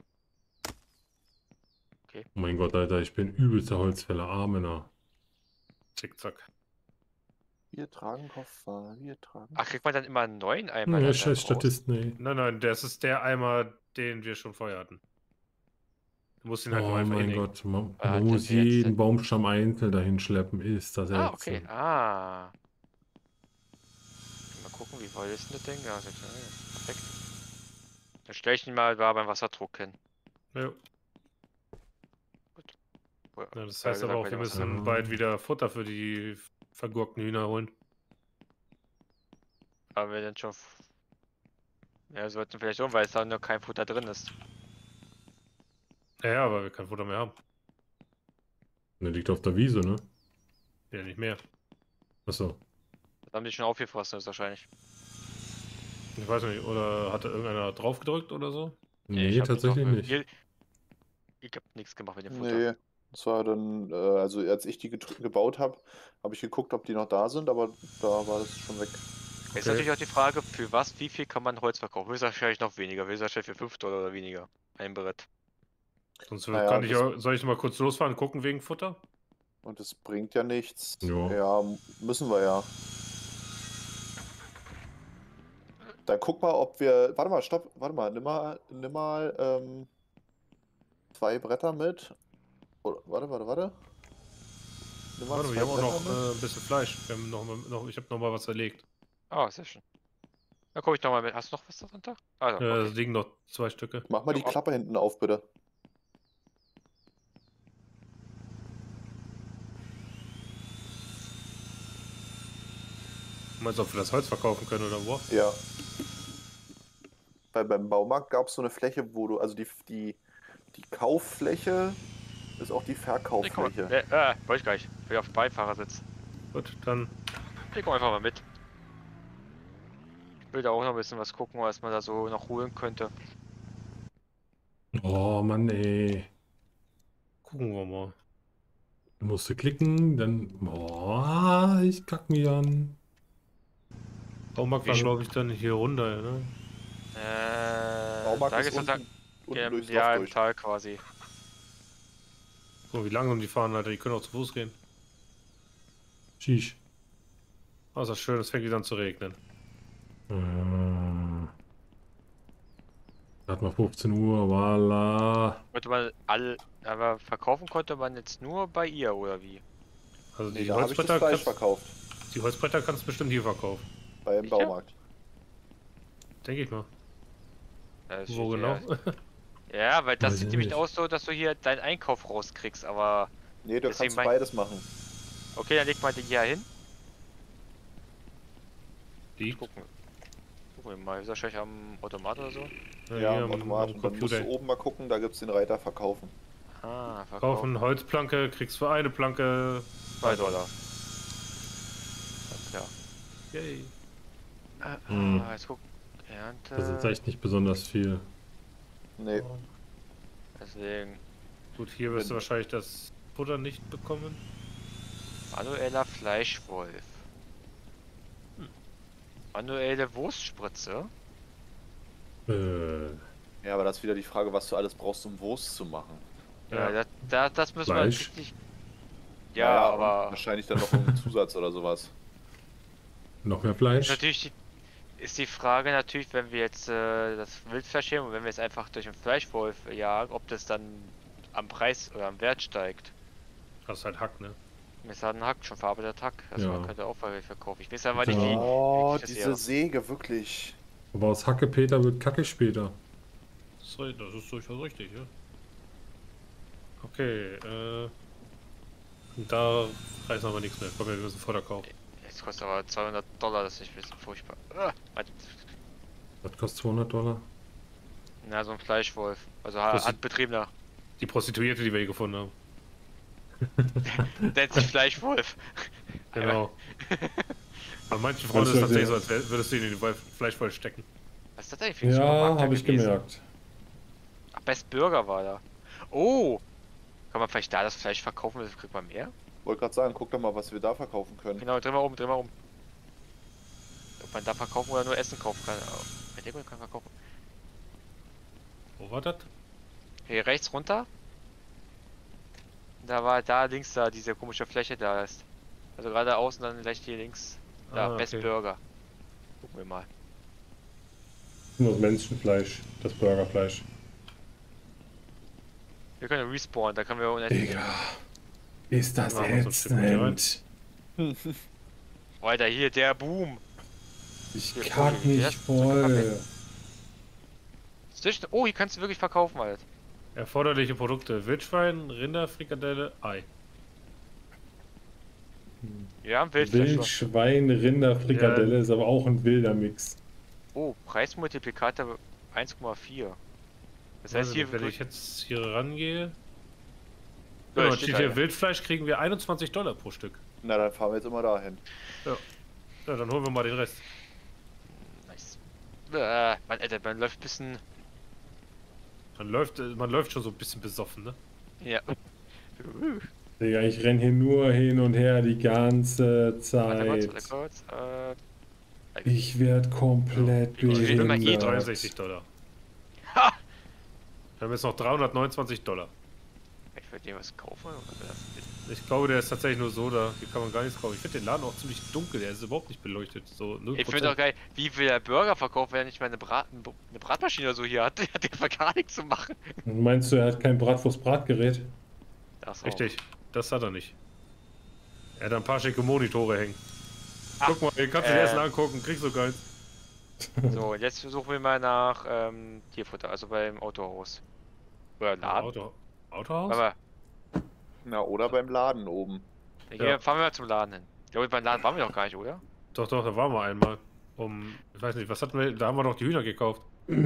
Oh mein Gott, Alter, ich bin übelster Holzfäller. Armener. Zickzack. Wir tragen Koffer, wir tragen. Ach, kriegt man dann immer einen neuen Eimer? Ja, dann scheiß raus? Statisten, ey. Nein, das ist der Eimer, den wir schon vorher hatten. Du musst ihn halt nur Oh einfach mein hinlegen. Gott, man Ah, muss das jetzt- jeden Baumstamm einzeln dahin schleppen. Ist das Ah, okay. ätzend. Mal gucken, wie voll ist denn das Ding? Ja, perfekt. Dann stelle ich ihn mal da beim Wasserdruck hin. Ja. Wo- Ja, das ja, heißt gesagt, aber auch, bei wir dem müssen Wasserdruck. bald wieder Futter für die vergurkten Hühner holen. Aber wir dann schon. Ja, wir sollten vielleicht um, weil es da noch kein Futter drin ist. Ja, aber wir kein Futter mehr haben. Der liegt auf der Wiese, ne? Ja, nicht mehr. Achso. Das haben die schon aufgefressen, ist wahrscheinlich. Ich weiß nicht, oder hat da irgendeiner drauf gedrückt oder so? Nee, ich hab tatsächlich noch- nicht. Ich hab nichts gemacht mit dem Futter. Nee, das war dann, also als ich die gebaut habe, habe ich geguckt, ob die noch da sind, aber da war das schon weg. Jetzt ist natürlich auch die Frage, für was, wie viel kann man Holz verkaufen? Höchstwahrscheinlich noch weniger, höchstwahrscheinlich für 5 $, oder weniger. Ein Brett. Sonst Naja, kann ich das- auch, soll ich mal kurz losfahren und gucken wegen Futter? Und es bringt ja nichts. Ja. Ja, müssen wir ja. Dann guck mal, ob wir. Warte mal, stopp. Warte mal. Nimm mal 2 Bretter mit. Oder, warte. Nimm mal Warte, 2 wir haben auch Bretter noch mit. ein bisschen Fleisch. Wir haben ich habe noch mal was erlegt. Oh, sehr schön. Da komme ich nochmal mit. Hast du noch was darunter? Also, Es okay. liegen noch 2 Stücke. Mach mal die Jo, ab. Klappe hinten auf, bitte. Meinst du, ob wir das Holz verkaufen können oder wo? Ja. Weil beim Baumarkt gab es so eine Fläche, wo du. Also die Kauffläche ist auch die Nee, komm mal. Verkauffläche. Wollte ich gar nicht. Ich will auf dem Beifahrersitz. Gut, dann Ich komm einfach mal mit. Ich will da auch noch ein bisschen was gucken, was man da so noch holen könnte. Oh Mann, ey. gucken wir mal. Du musst klicken, dann. Oh, ich kack mich an. Baumarkt war, glaube ich, dann hier runter, ne? Baumarkt da ist geht's unten durchs ja, Loch im durch. Tal quasi. So, wie langsam die fahren, Alter. Die können auch zu Fuß gehen. Sheesh. Oh, ist das schön, es fängt wieder an zu regnen. Gerade mal 15 Uhr, voila. Konnte man aber verkaufen konnte man jetzt nur bei ihr, oder wie? Also Nee, die da habe ich das Holzbretter, Fleisch verkauft. die Holzbretter kannst du bestimmt hier verkaufen. Beim Sicher? Baumarkt. Denke ich mal. Das Wo steht genau? Ja, weil das Weiß sieht ich nämlich nicht. aus so, dass du hier deinen Einkauf rauskriegst, aber... Nee, du Deswegen kannst mein- beides machen. Okay, dann leg mal den hier hin. Liegt. Gucken wir mal. Ist wahrscheinlich am Automat oder so? Ja, hier am Automat. Und dann musst Computer. du oben mal gucken, da gibt es den Reiter verkaufen. Ah, verkaufen. Kaufen Holzplanke, kriegst für eine Planke $2. Ja. Yay. Hm. Jetzt guck. Ernte. Das ist jetzt echt nicht besonders viel. Nee, Deswegen. Gut, hier wirst du wahrscheinlich das Futter nicht bekommen. Manueller Fleischwolf. Manuelle Wurstspritze. ja, aber das ist wieder die Frage, was du alles brauchst, um Wurst zu machen. Ja, das müssen wir Fleisch. richtig. Naja, Ja, und aber. wahrscheinlich dann noch einen Zusatz oder sowas. Noch mehr Ist Fleisch? natürlich ist die Frage natürlich, wenn wir jetzt das Wildfleisch nehmen und wenn wir es einfach durch den Fleischwolf jagen, ob das dann am Preis oder am Wert steigt. Das ist halt Hack, ne? Mir ist halt ein Hack, schon verarbeiteter Hack. Also Ja. man könnte auch verkaufen. Ich weiß aber nicht, Ja. wie. Oh, ich das diese sehe. Säge, wirklich. Aber aus Hacke Peter wird Kacke später. Das ist durchaus richtig, ja. Okay, da reißt aber nichts mehr. Komm, wir müssen Futter kaufen. Jetzt kostet aber $200, das ist ein bisschen furchtbar. Warte. Das kostet $200. Na, so ein Fleischwolf. Also Das ist- handbetriebener. Die Prostituierte, die wir hier gefunden haben. Nennt sich Fleischwolf. Genau. Bei manchen Freunden ist Das das ist tatsächlich so, als würdest du ihn in die Fleischwolle stecken. Was ist das eigentlich für ein Ja, Supermarkt da habe ich gewesen? gemerkt. Ach, Best Burger war da. Oh! Kann man vielleicht da das Fleisch verkaufen, das kriegt man mehr? Wollte gerade sagen, guck doch mal, was wir da verkaufen können. Genau, dreh mal um, dreh mal um. Ob man da verkaufen oder nur Essen kaufen kann. Oh, ich denke, man kann verkaufen. Wo war das? Hier rechts runter. Da war da links da diese komische Fläche da ist. Also gerade außen dann gleich hier links. Da, Ah, Best okay. Burger. Gucken wir mal. Nur das Menschenfleisch, das Burgerfleisch. Wir können respawnen, da können wir unendlich. Digga. Ist das Machen wir so ein Stück mit ätzend. Oh, Alter, hier der Boom. Ich Hier, kack oh, mich der- voll. Oh, hier kannst du wirklich verkaufen, Alter. Erforderliche Produkte: Wildschwein, Rinder, Frikadelle, Ei. Ja, ein Wildfleisch. Wildschwein, Rinder, Frikadelle ist aber auch ein wilder Mix. Oh, Preismultiplikator 1,4. Das heißt Also, hier wenn ich jetzt hier rangehe. Ja, Genau, steht steht da hier ja. Wildfleisch kriegen wir $21 pro Stück. Na, dann fahren wir jetzt immer dahin. Ja, dann holen wir mal den Rest. Nice. Man, Alter, man läuft ein bisschen. Man läuft schon so ein bisschen besoffen, ne? Ja. Digga, ich renn hier nur hin und her die ganze Warte kurz, Zeit. warte kurz. Ich werd komplett Ich will mal eh behindert. $63. Ha! Wir haben jetzt noch $329. wir den was kaufen? Oder das? Ich glaube, der ist tatsächlich nur so da. Hier kann man gar nichts kaufen. Ich finde den Laden auch ziemlich dunkel. Der ist überhaupt nicht beleuchtet. So 0%. Ich finde auch geil, wie will der Burger verkaufen, wenn er nicht mal eine Bratmaschine oder so hier hat? Der hat ja gar nichts zu machen. Meinst du, er hat kein Bratwurst-Bratgerät? Das auch. Richtig, das hat er nicht. Er hat ein paar schicke Monitore hängen. Ach, Guck mal, ihr kannst dir Essen angucken, kriegst du keins. So, und jetzt suchen wir mal nach Tierfutter, also beim Autohaus. Oder Laden. Autohaus? Aber, Na, oder beim Laden oben. fahren wir mal zum Laden hin. Ich glaube, beim Laden waren wir doch gar nicht, oder? Doch, da waren wir einmal. Ich weiß nicht, was hatten wir, da haben wir noch die Hühner gekauft.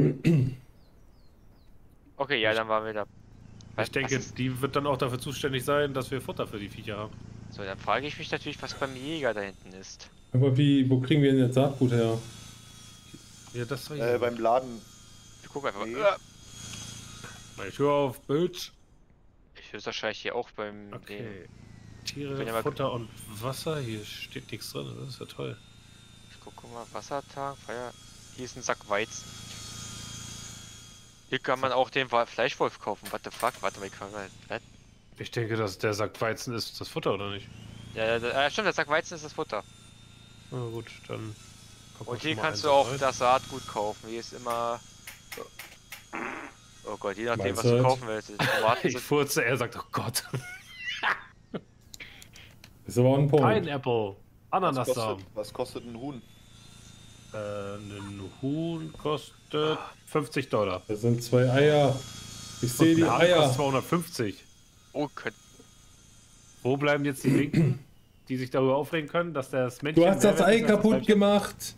Okay, ja, dann waren wir da. Ich denke, die wird dann auch dafür zuständig sein, dass wir Futter für die Viecher haben. So, dann frage ich mich natürlich, was beim Jäger da hinten ist. Aber wo kriegen wir denn jetzt Saatgut her? Ja, das war Beim Laden. Wir gucken einfach Nee. mal. Meine Tür auf, Bitch. Ich höre wahrscheinlich hier auch beim Okay. Ich Tiere, bin ja mal- Futter und Wasser. Hier steht nichts drin, das ist ja toll. Ich gucke mal, Wassertag, Feier. Hier ist ein Sack Weizen. Hier kann man auch den Fleischwolf kaufen. What the fuck? Warte mal, ich kann mal. Was? Ich denke, dass der Sack Weizen ist das Futter, oder nicht? Ja, stimmt, der Sack Weizen ist das Futter. Na gut, dann... gucken wir Und hier schon mal kannst eins du auch rein. das Saatgut kaufen. Hier ist immer. Oh Gott, je nachdem, was du Mahlzeit. kaufen willst. Die Tomaten Ich sind. furze, er sagt, oh Gott. Ist aber ein Punkt. Pineapple. Ananassamen. Was kostet ein Huhn? Ein Huhn kostet $50. Das sind 2 Eier. Ich sehe die Ein Hahn Eier. kostet 250. Oh, Gott. Wo bleiben jetzt die Linken, die sich darüber aufregen können, dass das Männchen... Du hast das mehr Ei wert ist als kaputt Weibchen? gemacht.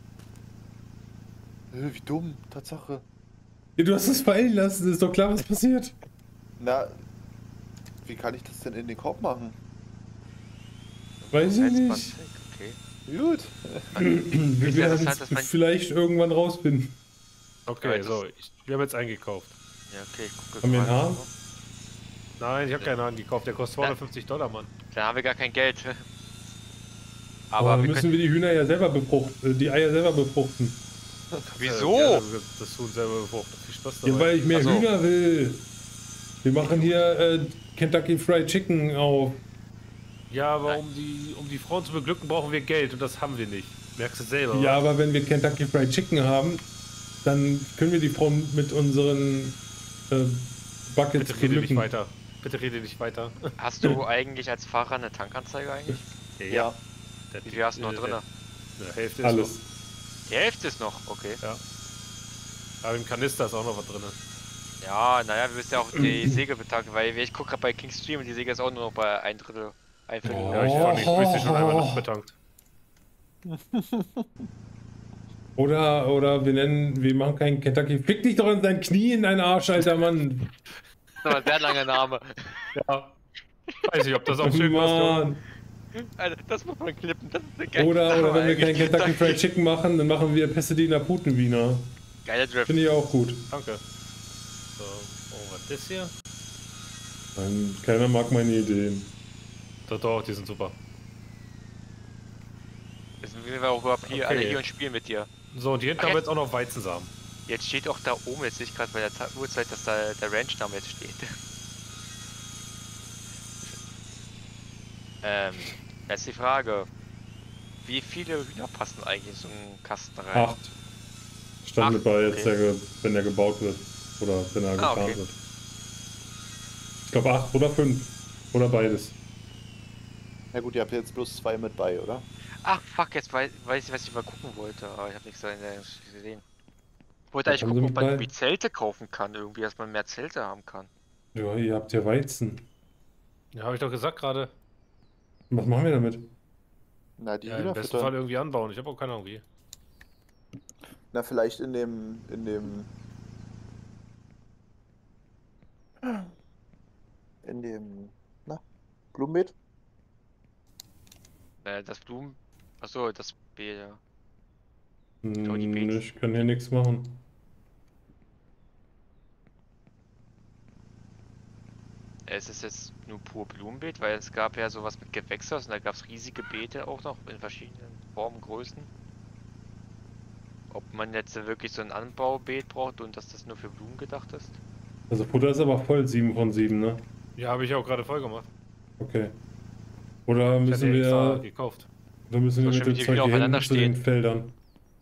Wie dumm, Tatsache. Ja, du hast es fallen lassen. Ist doch klar, was passiert. Na, wie kann ich das denn in den Korb machen? Weiß ich Heizband nicht. weg, okay. Gut. Wir Ist werden interessant, dass es man- vielleicht irgendwann rausfinden. Okay, Ja, so, wir haben jetzt eingekauft. Ja, okay, ich gucke Haben wir einen gerade. Hahn? Nein, ich habe keinen Hahn gekauft, der kostet $250, Mann. Dann haben wir gar kein Geld. Aber Aber dann wir müssen können. wir die Hühner ja selber befruchten. Die Eier selber befruchten. Wieso? Ja, das Huhn selber befruchtet. Viel Spaß dabei. Ja, weil ich mehr Ach so. Hühner will. Wir machen hier Kentucky Fried Chicken auf. Ja, aber um die Frauen zu beglücken, brauchen wir Geld und das haben wir nicht. Merkst du selber. Ja, aber wenn wir Kentucky Fried Chicken haben, dann können wir die Frauen mit unseren Buckets Bitte rede nicht beglücken. weiter. Bitte rede nicht weiter. Hast du eigentlich als Fahrer eine Tankanzeige eigentlich? Ja. Wie viel hast du noch drin? Eine Hälfte Alles. ist Die Hälfte ist noch, okay. noch. Aber im Kanister ist auch noch was drin. Ja, naja, wir müssen ja auch die Säge betanken, weil ich gucke gerade bei King's Stream und die Säge ist auch nur noch bei ein Drittel, ein Viertel. Oh. Ja, ich habe die schon einmal noch betankt. Oder wir machen keinen Kentucky. Fick dich doch in dein Knie in deinen Arsch, alter Mann. Das ist aber ein sehr langer Name. Ja. Weiß nicht, ob das auch schön passt. Mann. Alter, das muss man klippen, das ist eine geile Oder Name wenn wir kein eigentlich. Kentucky Fried Chicken machen, dann machen wir Pasadena Putenwiener. Geiler Drift. Finde ich auch gut. Danke. So, oh, was ist das hier? Nein, keiner mag meine Ideen. Doch, die sind super. Jetzt sind wir auch überhaupt hier, Okay. alle hier und spielen mit dir. So, und hier hinten Ach, haben wir jetzt- jetzt auch noch Weizensamen. Jetzt steht auch da oben, jetzt sehe ich gerade bei der Uhrzeit, dass da der Ranch-Name jetzt steht. Jetzt die Frage. Wie viele Hühner passen eigentlich in so einen Kasten rein? 8. Stand 8, mit bei, jetzt, okay. wenn der gebaut wird. Oder wenn er gefahren okay. wird. Ich glaube 8 oder 5. Oder beides. Na gut, ihr habt jetzt bloß 2 mit bei, oder? Ach fuck, jetzt weiß ich, was ich mal gucken wollte, aber ich habe nichts gesehen. Ich wollte Was eigentlich haben Sie gucken, ob man mit bei? irgendwie Zelte kaufen kann, irgendwie, dass man mehr Zelte haben kann. Ja, ihr habt ja Weizen. Ja, habe ich doch gesagt gerade. Was machen wir damit? Na, die Ja, im Hühner besten Fall füttern. irgendwie anbauen. Ich habe auch keine Ahnung wie. Na, vielleicht in dem, Blumenbeet? Das Blumen. Achso, das Beet, ja. Tony Hm, Bates. ich kann hier nichts machen. Es ist jetzt nur pur Blumenbeet, weil es gab ja sowas mit Gewächshaus und da gab es riesige Beete auch noch in verschiedenen Formen, Größen. Ob man jetzt wirklich so ein Anbaubeet braucht und dass das nur für Blumen gedacht ist? Also Futter ist aber voll 7 von 7, ne? Ja, habe ich auch gerade voll gemacht. Okay. Oder Ich müssen hatte extra wir, gekauft. dann müssen wir So mit schön, dem wie die Zeug wieder hier aufeinander hinten zu den stehen. Feldern.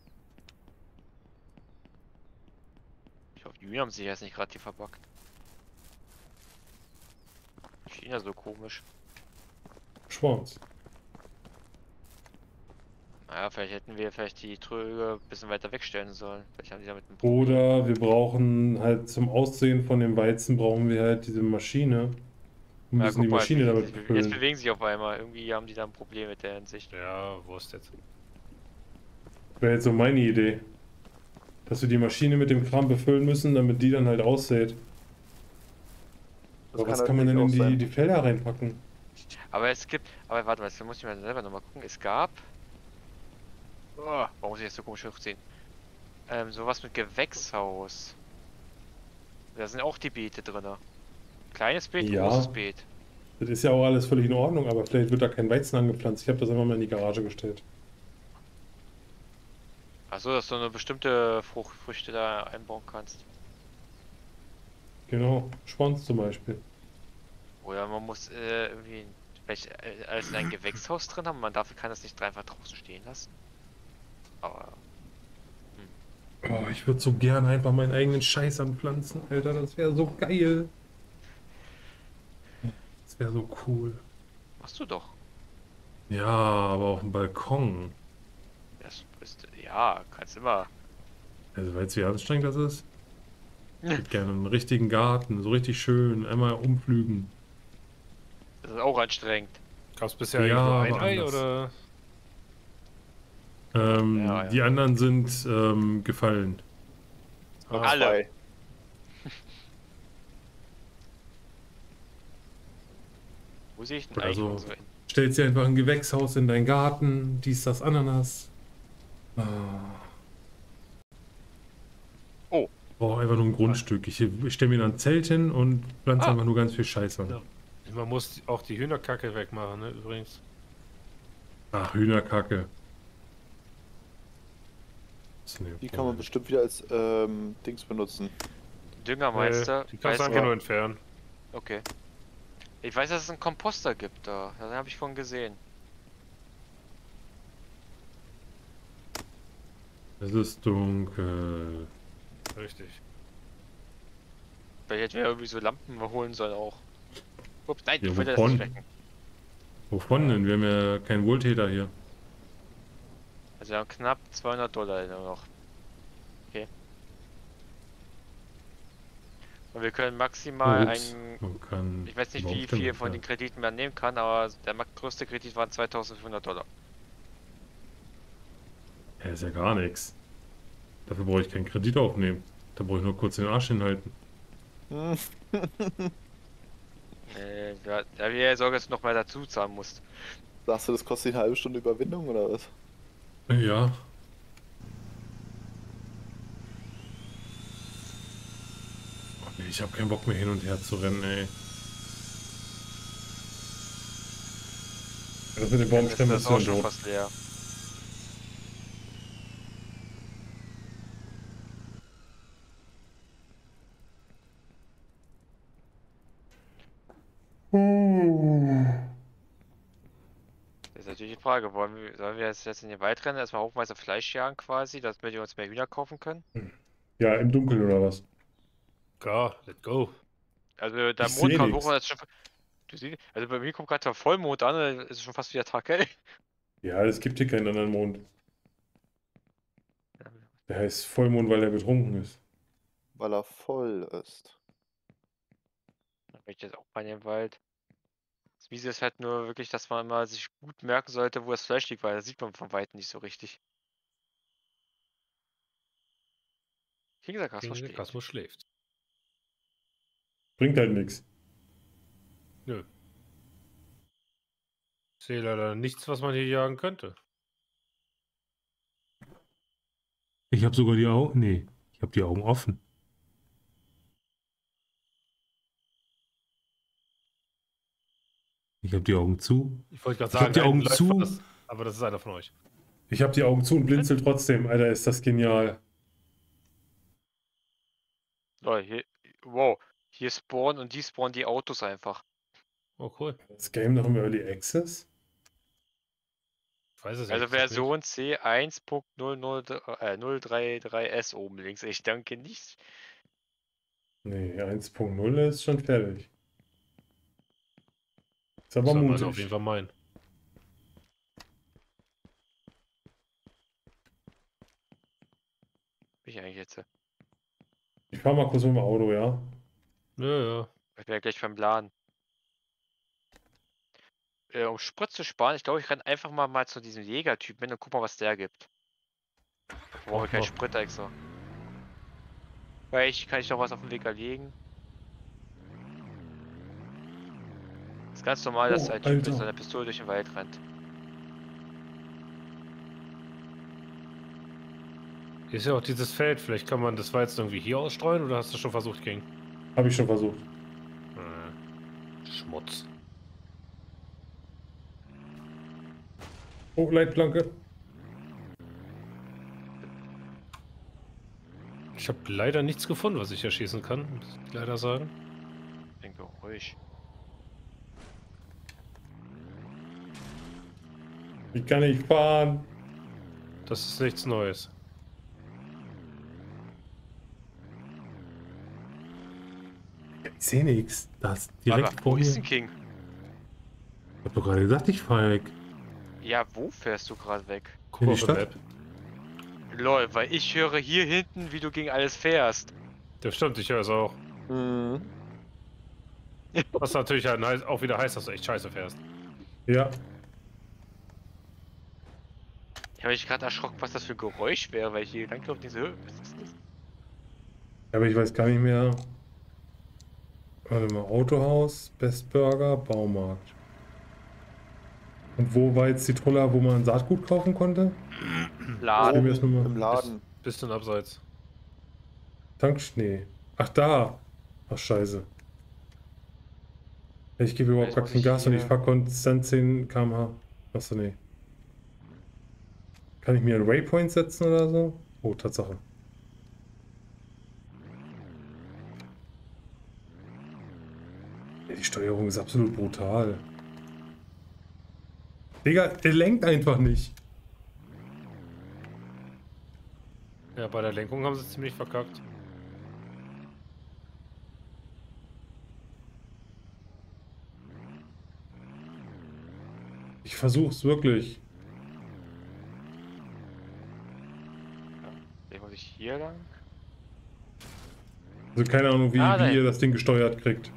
Ich hoffe, die Mühen haben sich jetzt nicht gerade hier verbuggt. Die stehen ja so komisch. Schwanz. Naja, vielleicht hätten wir die Tröge ein bisschen weiter wegstellen sollen. Vielleicht haben die damit ein Problem. Oder wir brauchen halt zum Aussehen von dem Weizen brauchen wir halt diese Maschine. Und Ja, müssen die guck mal, Maschine damit jetzt befüllen. bewegen sie sich auf einmal. Irgendwie haben die da ein Problem mit der Hinsicht. Ja, Wurst jetzt. Wäre jetzt so meine Idee. Dass wir die Maschine mit dem Kram befüllen müssen, damit die dann halt aussät. Aber was kann man denn in natürlich auch die Felder reinpacken? Aber es gibt. Aber warte mal, jetzt muss ich mal selber nochmal gucken. Es gab. Oh, warum muss ich jetzt so komisch hochziehen? Sowas mit Gewächshaus. Da sind auch die Beete drin. Kleines Beet, Ja. großes Beet. Das ist ja auch alles völlig in Ordnung, aber vielleicht wird da kein Weizen angepflanzt. Ich habe das einfach mal in die Garage gestellt. Achso, dass du eine bestimmte Früchte da einbauen kannst. Genau, Schwanz zum Beispiel. Oder man muss irgendwie vielleicht alles in ein Gewächshaus drin haben. Man kann das nicht einfach draußen stehen lassen. Aber Oh, ich würde so gern einfach meinen eigenen Scheiß anpflanzen, Alter. Das wäre so geil. Das wäre so cool. machst du doch. Ja, aber auf dem Balkon. Das ist, ja, kannst immer. Also, weißt du, wie anstrengend das ist? Ich hätte gerne einen richtigen Garten, so richtig schön, einmal umpflügen. Das ist auch anstrengend. Gab es bisher Ja, eigentlich nur aber ein Ei anders. oder? Ja. Die anderen sind gefallen. Ah, Alle. Zwei. Wo sehe ich denn Oder eigentlich so. unsere? Stellst dir einfach ein Gewächshaus in deinen Garten, dies, das, Ananas. Ah. Oh. Ich brauche einfach nur ein Grundstück. Ich stelle mir dann ein Zelt hin und pflanze Ah. einfach nur ganz viel Scheiß an. Ja. Man muss auch die Hühnerkacke wegmachen, ne, übrigens. Ach, Hühnerkacke. Das ist Die kann man bestimmt wieder als Dings benutzen. Düngermeister. Die kannst du weiß einfach nicht. nur entfernen. Okay. Ich weiß, dass es einen Komposter gibt da. Das habe ich vorhin gesehen. Es ist dunkel. Richtig. Vielleicht hätten wir irgendwie so Lampen holen sollen auch. Ups, nein, Ja, ich wollte das wovon? nicht wecken. Wovon denn? Wir haben ja keinen Wohltäter hier. Also wir haben knapp $200 nur noch. Okay. Und wir können maximal Ups. Man kann ich weiß nicht, wie überhaupt viel von ja. den Krediten man nehmen kann, aber der größte Kredit waren $2.500. Ja, ist ja gar nichts. Dafür brauche ich keinen Kredit aufnehmen. Da brauche ich nur kurz den Arsch hinhalten. Da wir ja Sorge, dass du noch mal dazu zahlen musst. Sagst du, das kostet eine halbe Stunde Überwindung oder was? Ja. Oh nee, ich habe keinen Bock mehr hin und her zu rennen, ey. Das mit den Baumstämmen Das ist ist auch ja schon doof. fast leer. Das ist natürlich die Frage, sollen wir jetzt in den Wald rennen, erstmal haufenweise Fleisch jagen quasi, damit wir uns mehr Hühner kaufen können? Ja, im Dunkeln oder was? Klar, let's go. Also der Ich Mond seh kommt nix. hoch und jetzt schon. Du siehst, also bei mir kommt gerade der Vollmond an, ist es schon fast wieder Tag, ey. Ja, es gibt hier keinen anderen Mond. Der heißt Vollmond, weil er betrunken ist. Weil er voll ist. Dann bin ich jetzt auch bei dem Wald. Das Miese ist halt nur wirklich, dass man mal sich gut merken sollte, wo das Fleisch liegt, weil das sieht man von Weitem nicht so richtig. Wie gesagt, Kasper Der schläft. Kasmus schläft. Bringt halt nichts. Nö. Ich sehe leider nichts, was man hier jagen könnte. Ich habe sogar die Augen. Nee, ich habe die Augen offen. Ich habe die Augen zu. Ich wollte gerade Ich hab sagen, die nein, Augen läuft zu. was, aber das ist einer von euch. Ich habe die Augen zu und blinzel trotzdem. Alter, ist das genial. So, hier. Wow. Hier spawnen und die spawnen die Autos einfach. Oh, cool. Das Game noch im Early Access? Ich weiß es Also ehrlich gesagt Version C1.033S oben links. Ich denke nicht. Nee, 1.0 ist schon fertig. Ist nicht. aber Soll man auf jeden mutig. Fall meinen. Bin ich eigentlich jetzt? Ich fahr mal kurz mit dem Auto, ja? Ja, ja. Ich bin ja gleich beim Laden. Um Sprit zu sparen, ich glaube, ich kann einfach mal zu diesem Jägertypen hin und guck mal, was der gibt. Da brauche ich keinen Mach mal. Sprit extra. Weil kann ich noch was auf dem Weg erlegen. Das ist ganz normal, dass Oh, ein Typ mit Alter. seiner Pistole durch den Wald rennt. Hier ist ja auch dieses Feld. Vielleicht kann man das Weizen irgendwie hier ausstreuen oder hast du schon versucht, King? Hab ich schon versucht. Schmutz. Oh, Leitplanke. Ich habe leider nichts gefunden, was ich erschießen kann, muss ich leider sagen. Ich denke, ruhig. Ich kann nicht fahren. Das ist nichts Neues. Ich sehe nichts. Das ist direkt Aber vor wo ist mir. denn King? Ich hab doch gerade gesagt, ich fahre weg. Ja, wo fährst du gerade weg? Guck In mal die auf der Stadt? Map. Lol, weil ich höre hier hinten, wie du gegen alles fährst. Das stimmt, ich höre es auch. Mhm. Was natürlich halt auch wieder heißt, dass du echt scheiße fährst. Ja. Ich habe mich gerade erschrocken, was das für ein Geräusch wäre, weil ich hier langgelaufen bin. So, was ist das? Aber ich weiß gar nicht mehr. Warte mal, Autohaus, Best Burger, Baumarkt. Und wo war jetzt die Troller, wo man Saatgut kaufen konnte? Laden. mir das nur mal- Im Laden. Bisschen abseits. Tankschnee. Ach, da. Ach, scheiße. Ich gebe überhaupt Jetzt gar muss kein ich Gas und ich hier- fahre konstant 10 km/h. Achso, nee. Kann ich mir einen Waypoint setzen oder so? Oh, Tatsache. Ja, die Steuerung ist absolut brutal. Digga, der lenkt einfach nicht. Ja, bei der Lenkung haben sie es ziemlich verkackt. Ich versuch's wirklich. Jetzt muss ich hier lang. Also keine Ahnung, wie nein. ihr das Ding gesteuert kriegt.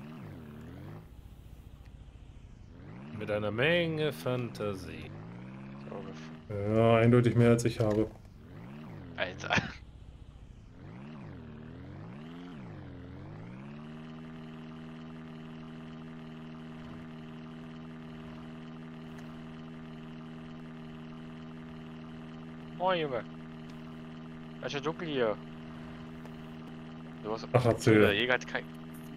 Mit einer Menge Fantasie. So, Ja, eindeutig mehr als ich habe. Alter. Moin, Junge. Es ist ja dunkel hier. Du hast Ach, der erzähl. Jäger hat kein.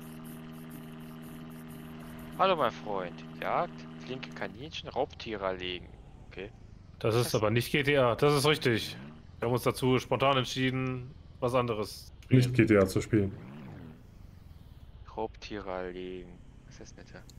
Hallo, mein Freund. Jagd, flinke Kaninchen, Raubtiere erlegen. Okay. Das ist aber nicht GTA, das ist richtig. Wir haben uns dazu spontan entschieden, was anderes zu spielen. Nicht GTA zu spielen. Raubtiere erlegen. Was ist das denn?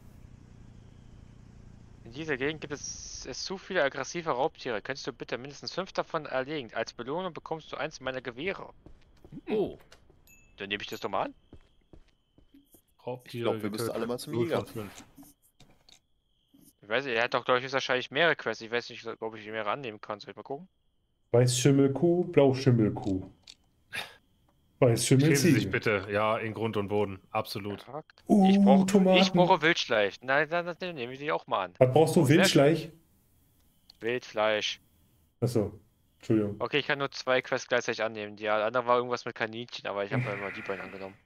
In dieser Gegend gibt es zu viele aggressive Raubtiere. Könntest du bitte mindestens 5 davon erlegen? Als Belohnung bekommst du eins meiner Gewehre. Oh, Dann nehme ich das doch mal an. Raubtiere. Ich glaub, wir müssen getötet. alle mal zum 0 Jäger. von 5. Ich weiß nicht, er hat doch, glaube ich, wahrscheinlich mehrere Quests. Ich weiß nicht, ob ich die mehrere annehmen kann. Soll ich mal gucken? Weißschimmelkuh, Blauschimmelkuh. Stehen Sie sich Weißschimmelziege. bitte, ja, in Grund und Boden, absolut. Jagd. Tomaten. Ich brauche Wildschleich. Nein, dann nehme ich die auch mal an. Was brauchst du? Oh, sehr Wildschleich? Wildfleisch. Achso, Entschuldigung. Okay, ich kann nur 2 Quests gleichzeitig annehmen. Die andere war irgendwas mit Kaninchen, aber ich habe immer die beiden angenommen.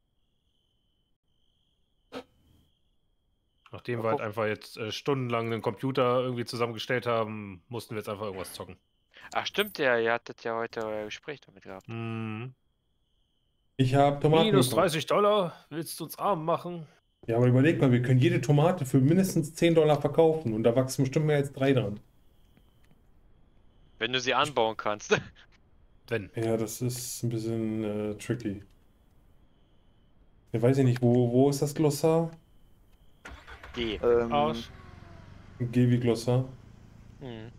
Nachdem wir halt einfach jetzt stundenlang einen Computer irgendwie zusammengestellt haben, mussten wir jetzt einfach irgendwas zocken. Ach stimmt, ihr hattet ja heute euer Gespräch damit gehabt. Hm. Ich habe Tomaten Minus gekauft. $30, willst du uns arm machen? Ja, aber überleg mal, wir können jede Tomate für mindestens $10 verkaufen und da wachsen bestimmt mehr als 3 dran. Wenn du sie anbauen kannst. Wenn. Ja, das ist ein bisschen tricky. Ja, weiß ich nicht, wo ist das Glossar? Geh. Arsch. G wie Glossar. Hm.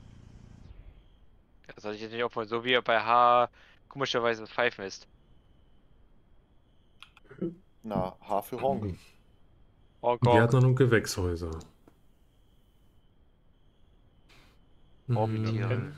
Das soll ich jetzt nicht aufholen, so wie er bei H komischerweise Pfeifen ist. Na, H für Honk. Hongkong. Gärtnern und Gewächshäuser. Hobbytiere.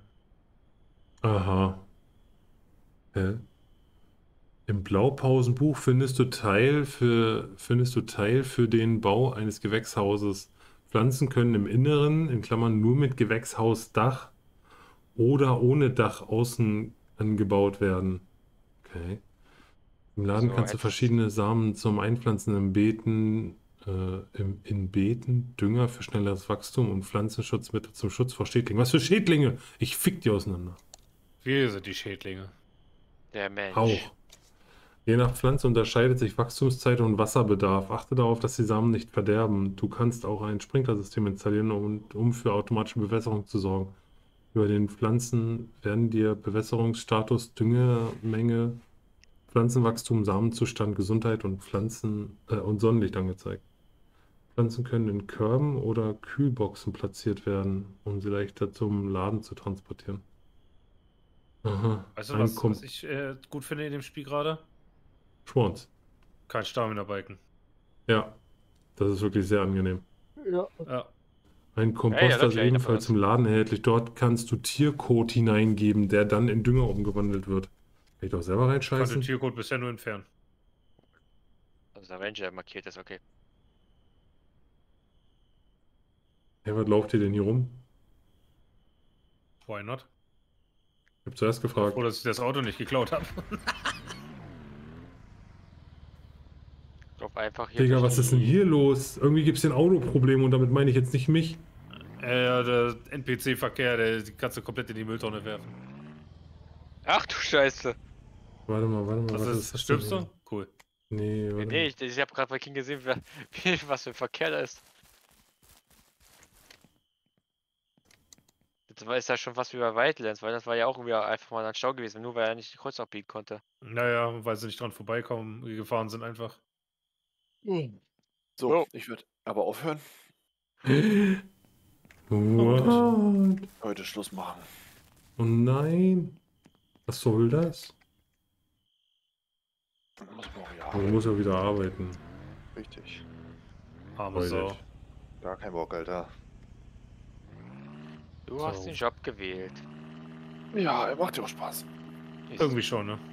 Aha. Hä? Im Blaupausenbuch findest du Teil für den Bau eines Gewächshauses. Pflanzen können im Inneren, in Klammern nur mit Gewächshausdach oder ohne Dach außen angebaut werden. Okay. Im Laden So, kannst du jetzt- verschiedene Samen zum Einpflanzen in Beeten, in Beeten, Dünger für schnelleres Wachstum und Pflanzenschutzmittel zum Schutz vor Schädlingen. Was für Schädlinge? Ich fick die auseinander. Wir sind die Schädlinge. Der Mensch. Auch. Je nach Pflanze unterscheidet sich Wachstumszeit und Wasserbedarf. Achte darauf, dass die Samen nicht verderben. Du kannst auch ein Sprinklersystem installieren, um für automatische Bewässerung zu sorgen. Über den Pflanzen werden dir Bewässerungsstatus, Düngemenge, Pflanzenwachstum, Samenzustand, Gesundheit und und Sonnenlicht angezeigt. Pflanzen können in Körben oder Kühlboxen platziert werden, um sie leichter zum Laden zu transportieren. Aha. Weißt du, Ein was ich gut finde in dem Spiel gerade? Schwanz. Kein Stamina-Balken. Ja, das ist wirklich sehr angenehm. Ja. Ein Komposter läuft ist ja jeder von ebenfalls uns. im Laden erhältlich. Dort kannst du Tierkot hineingeben, der dann in Dünger umgewandelt wird. Kann ich doch selber Ich konnte den reinscheißen? Tiercode bisher nur entfernen. Also der Ranger markiert ist, okay. Hey, was lauft ihr denn hier rum? Why not? Ich hab zuerst gefragt. Froh, dass ich das Auto nicht geklaut habe. Ich glaube einfach hier. Digga, durch was ist denn die- hier los? Irgendwie gibt es hier ein Autoproblem und damit meine ich jetzt nicht mich. Der NPC-Verkehr, die kannst du komplett in die Mülltonne werfen. Ach du Scheiße. Warte mal, Was was ist, ist das stirbst denn du? Cool. hier? Nee, warte Nee, ich habe gerade bei King gesehen, was für ein Verkehr da ist. Jetzt ist ja schon fast wie bei Wildlands, weil das war ja auch irgendwie einfach mal ein Stau gewesen, nur weil er nicht die Kreuz abbiegen konnte. Naja, weil sie nicht dran vorbeikommen, gefahren sind einfach. So, Oh. ich würde aber aufhören. mal. What? Heute Schluss machen. Oh nein. Was soll das? Dann muss morgen ja Aber du musst ja wieder arbeiten. Richtig. Arme Sau. Freudig. Gar kein Bock, Alter. Du So. hast den Job gewählt. Ja, er macht ja auch Spaß. Irgendwie schon, ne?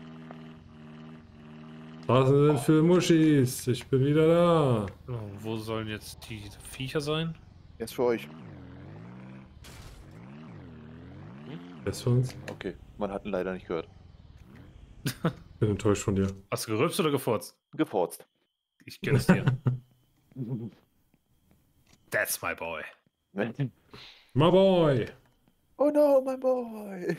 Straßen sind für Muschis. Ich bin wieder da. So, wo sollen jetzt die Viecher sein? Jetzt für euch. Jetzt für uns? Okay, man hat ihn leider nicht gehört. Bin enttäuscht von dir. Hast du gerülpst oder gefurzt? Geforzt. Ich gönn's dir. That's my boy. My boy. Oh no, my boy.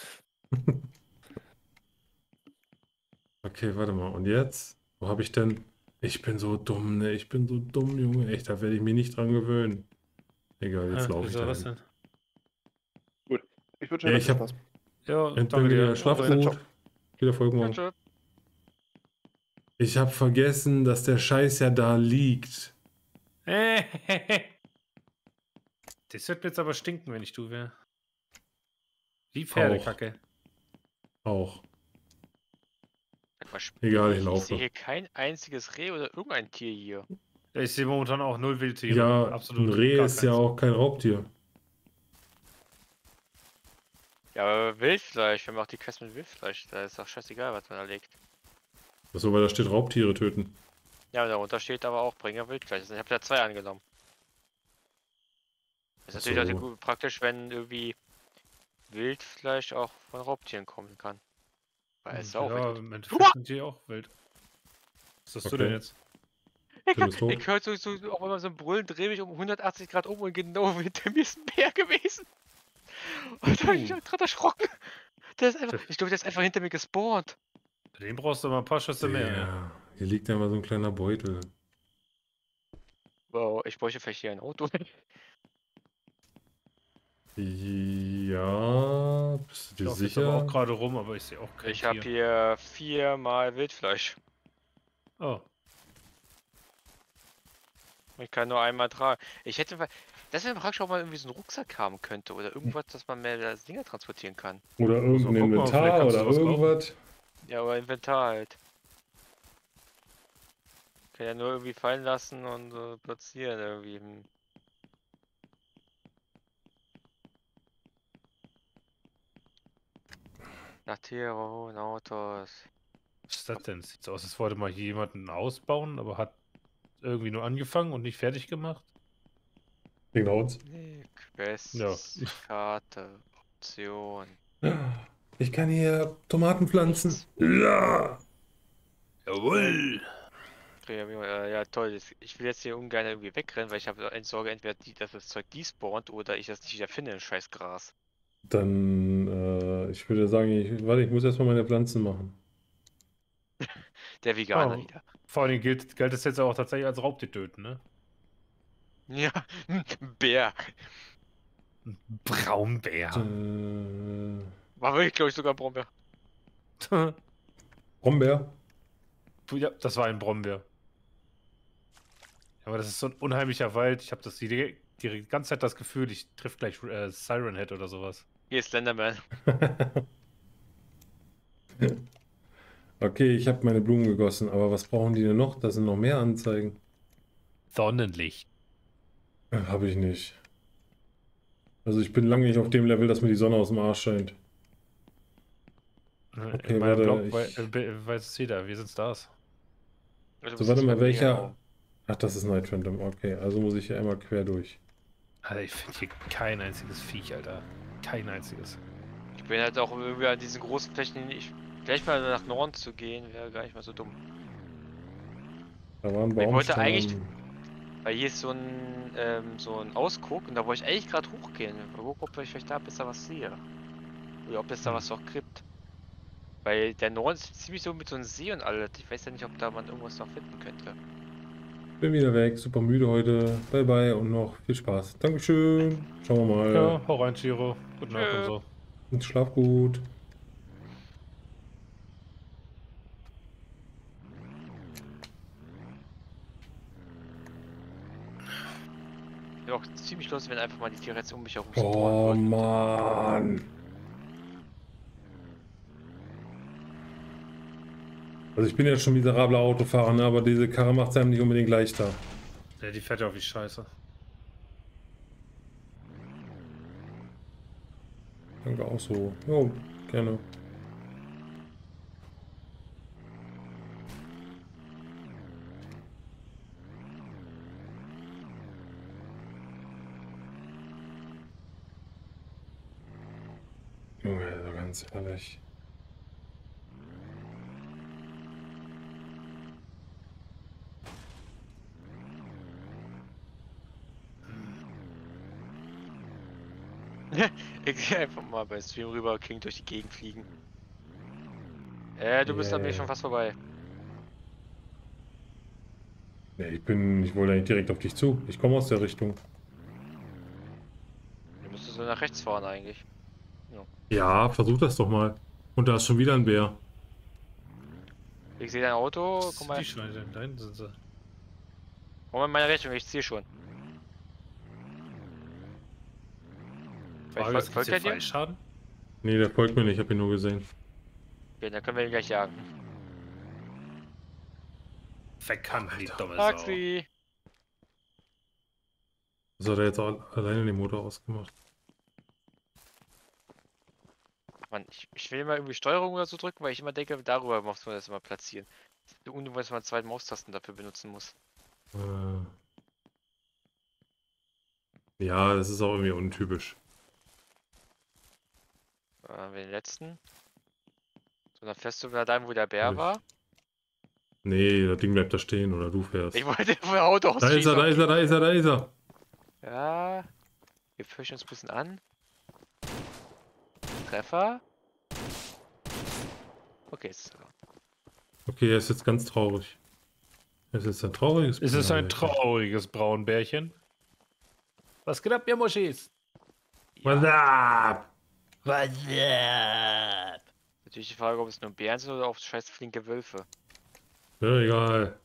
Okay, warte mal. Und jetzt? Wo habe ich denn? Ich bin so dumm, ne? Ich bin so dumm, Junge. Echt, da werde ich mich nicht dran gewöhnen. Egal, jetzt laufe ich wieso, was dahin. denn? Ich wünsche Ja, dir ich hab- Spaß. Ja, Danke danke dir. dir. Schlaf Ciao. gut. Viel Erfolg morgen. Tschüss. Ich habe vergessen, dass der Scheiß ja da liegt. Das wird mir jetzt aber stinken, wenn ich du wäre. Wie Pferdekacke. Auch. Sag mal, Egal, ich ich laufe. sehe hier kein einziges Reh oder irgendein Tier hier. Ich sehe momentan auch null Wildtiere. Ja, absolut. ein Reh gar ist ja keins. auch kein Raubtier. Ja, aber Wildfleisch, wir machen auch die Quest mit Wildfleisch. Da ist doch scheißegal, was man da legt. Achso, weil da steht Raubtiere töten. Ja, darunter steht aber auch Bringer Wildfleisch. Ich habe ja 2 angenommen. Das ist natürlich So. auch gut praktisch, wenn irgendwie Wildfleisch auch von Raubtieren kommen kann. Weil es ist auch ja, wild. im Endeffekt sind die auch wild. Was hast du Okay. denn jetzt? Tim ist tot. Ich höre so auch immer so ein Brüllen, drehe mich um 180 Grad um und genau hinter mir ist ein Bär gewesen. Und da hab ich mich gerade erschrocken. Der ist einfach, ich glaube, der ist einfach hinter mir gespawnt. Den brauchst du aber ein paar Schüsse mehr. Ja. Ja, hier liegt ja mal so ein kleiner Beutel. Wow, ich bräuchte vielleicht hier ein Auto. Ja, bist du Ich dir laufe jetzt aber sicher? auch gerade rum, aber ich sehe auch kein Ich habe Tier. hier 4 mal Wildfleisch. Oh. Ich kann nur einmal tragen. Ich hätte, das wäre praktisch auch mal irgendwie so ein Rucksack haben könnte oder irgendwas, dass man mehr Dinge transportieren kann. Oder irgendein gucken, vielleicht Inventar kannst du oder was kaufen. irgendwas. Ja, aber Inventar halt. Kann ja nur irgendwie fallen lassen und platzieren irgendwie. Nach Tiere, hohen Autos. Was ist das denn? Sieht so aus, als wollte mal hier jemanden ausbauen, aber hat irgendwie nur angefangen und nicht fertig gemacht. Genau uns. Nee, Ja. Quests, Karte, Option. Ich kann hier Tomaten pflanzen. Nichts. Ja! Jawohl! Ja, toll. Ich will jetzt hier ungern irgendwie wegrennen, weil ich habe eine Sorge, entweder dass das Zeug despawnt oder ich das nicht wieder finde, im scheiß Gras. Dann, ich würde sagen, warte, ich muss erstmal meine Pflanzen machen. Der Veganer Oh, wieder. vor allem gilt es jetzt auch tatsächlich als Raubtier töten, ne? Ja, Bär. Braunbär. War wirklich, glaube ich, sogar ein Brombeer. Brombeer. Ja, das war ein Brombeer. Aber das ist so ein unheimlicher Wald. Ich habe die ganze Zeit das Gefühl, ich triff gleich Siren Head oder sowas. Hier ist Slenderman. Okay, ich habe meine Blumen gegossen, aber was brauchen die denn noch? Da sind noch mehr Anzeigen. Sonnenlicht. Habe ich nicht. Also ich bin lange nicht auf dem Level, dass mir die Sonne aus dem Arsch scheint. Okay, In meinem warte, Blog weiß es jeder. Wir sind Stars. Also, So, warte mal, welcher... Ach, das ist Night Phantom. Okay, also muss ich hier einmal quer durch. Alter, ich finde hier kein einziges Viech, Alter. Kein einziges. Ich bin halt auch irgendwie an diesen großen Flächen, vielleicht mal nach Norden zu gehen, wäre gar nicht mal so dumm. Da war ein Ich wollte eigentlich- Baumstamm. Weil hier ist so ein Ausguck und da wollte ich eigentlich gerade hochgehen. Mal gucken, ob ich vielleicht da besser was sehe. Oder ob es da was noch gibt. Weil der Norden ist ziemlich so mit so einem See und alles. Ich weiß ja nicht, ob da man irgendwas noch finden könnte. Bin wieder weg, super müde heute. Bye bye und noch viel Spaß. Dankeschön. Schauen wir mal. Ja, hau rein, Chiro. Gute Nacht und so. Und schlaf gut. Wäre auch ziemlich lustig, wenn einfach mal die Tiere jetzt um mich herum Oh spawnen würden. Mann. Also ich bin jetzt schon miserabler Autofahrer, ne? Aber diese Karre macht es einem nicht unbedingt leichter. Ja, die fährt ja auch wie Scheiße. Danke auch so. Jo, gerne. Junge, also ganz ehrlich. Ich geh einfach mal bei Stream rüber, King durch die Gegend fliegen. Du bist an mir schon fast vorbei. Nee, ich wollte eigentlich direkt auf dich zu. Ich komme aus der Richtung. Du müsstest so nach rechts fahren eigentlich. Ja, versuch das doch mal. Und da ist schon wieder ein Bär. Ich sehe dein Auto, Was guck mal, sind die Schweine denn? Da hinten sind sie. komm mal in meine Richtung, ich ziehe schon. Frage ist, Folgt gibt's hier er dir? Fallschaden? Nee, der folgt mir nicht, ich habe ihn nur gesehen. Okay, dann können wir ihn gleich jagen. Verkannt, die dumme Sau. Taxi! Was hat er jetzt auch alleine den Motor ausgemacht? Mann, ich will mal irgendwie Steuerung oder so drücken, weil ich immer denke, darüber muss man das immer platzieren. Das ist unnötig, dass man zwei Maustasten dafür benutzen muss. Ja, das ist auch irgendwie untypisch. Haben wir den letzten. So, dann fährst du wieder dahin, wo der Bär Ich- war. Nee, das Ding bleibt da stehen oder du fährst. Ich wollte von der Auto Da ist er, da ist er, da ist er, da ist er. Ja. Wir fürchten uns ein bisschen an. Treffer. Okay, ist so. Okay, er ist jetzt ganz traurig. Es ist ein trauriges Es ist ein Bärchen. trauriges Braunbärchen. Was geht ab, ihr Moschis? What's up? Was up? Natürlich die Frage, ob es nur Bären sind oder auch scheiß flinke Wölfe. Ja, egal.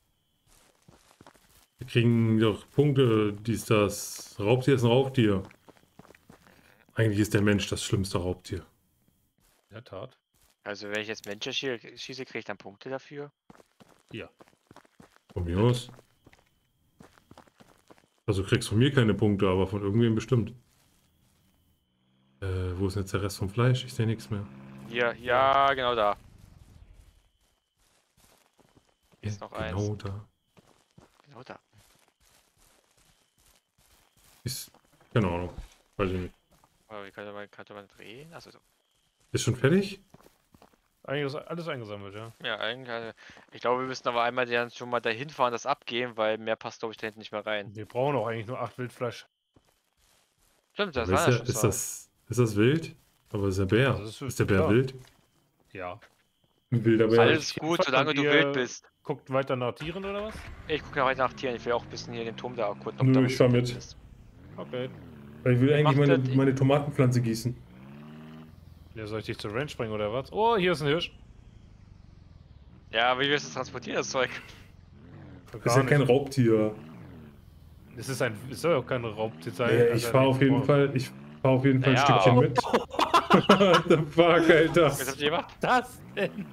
Wir kriegen doch Punkte, dies, das. Raubtier ist ein Raubtier. Eigentlich ist der Mensch das schlimmste Raubtier. In der Tat. Also wenn ich jetzt Menschen schieße, kriege ich dann Punkte dafür? Ja. Von mir aus. Also du kriegst von mir keine Punkte, aber von irgendwem bestimmt. Wo ist denn jetzt der Rest vom Fleisch? Ich sehe nichts mehr. Hier, ja, genau da. Hier ist noch Genau eins. da. Genau da. Ist. Keine Ahnung. Weiß ich nicht. Aber wie könnte man drehen? Achso, so. Ist schon fertig? Eigentlich ist alles eingesammelt, ja. Ja, eigentlich. Ich glaube, wir müssen aber einmal dann schon mal dahin fahren, das abgehen, weil mehr passt, glaube ich, da hinten nicht mehr rein. Wir brauchen auch eigentlich nur 8 Wildfleisch. Stimmt, das Aber war ja schon so. ist das wild? Aber ist der Bär? Das Ist der Bär klar. wild? Ja. Ein wilder Bär. Alles ich- gut, und solange du ihr- wild bist. Guckt weiter nach Tieren oder was? Ich gucke ja heute nach Tieren. Ich will auch ein bisschen hier den Turm da erkunden. ob Nö, da ich was fahr drin mit. ist. Okay. Weil ich will eigentlich macht das? meine Tomatenpflanze gießen. Ja, soll ich dich zur Ranch bringen oder was? Oh, hier ist ein Hirsch. Ja, wie willst du es transportieren, das Zeug? Ist ja kein Raubtier. Es ist es soll ja auch kein Raubtier sein. Ja, ich fahre auf jeden Fall ein Naja, Stückchen aber- mit. What the fuck, Alter. Was habt ihr gemacht? Das denn?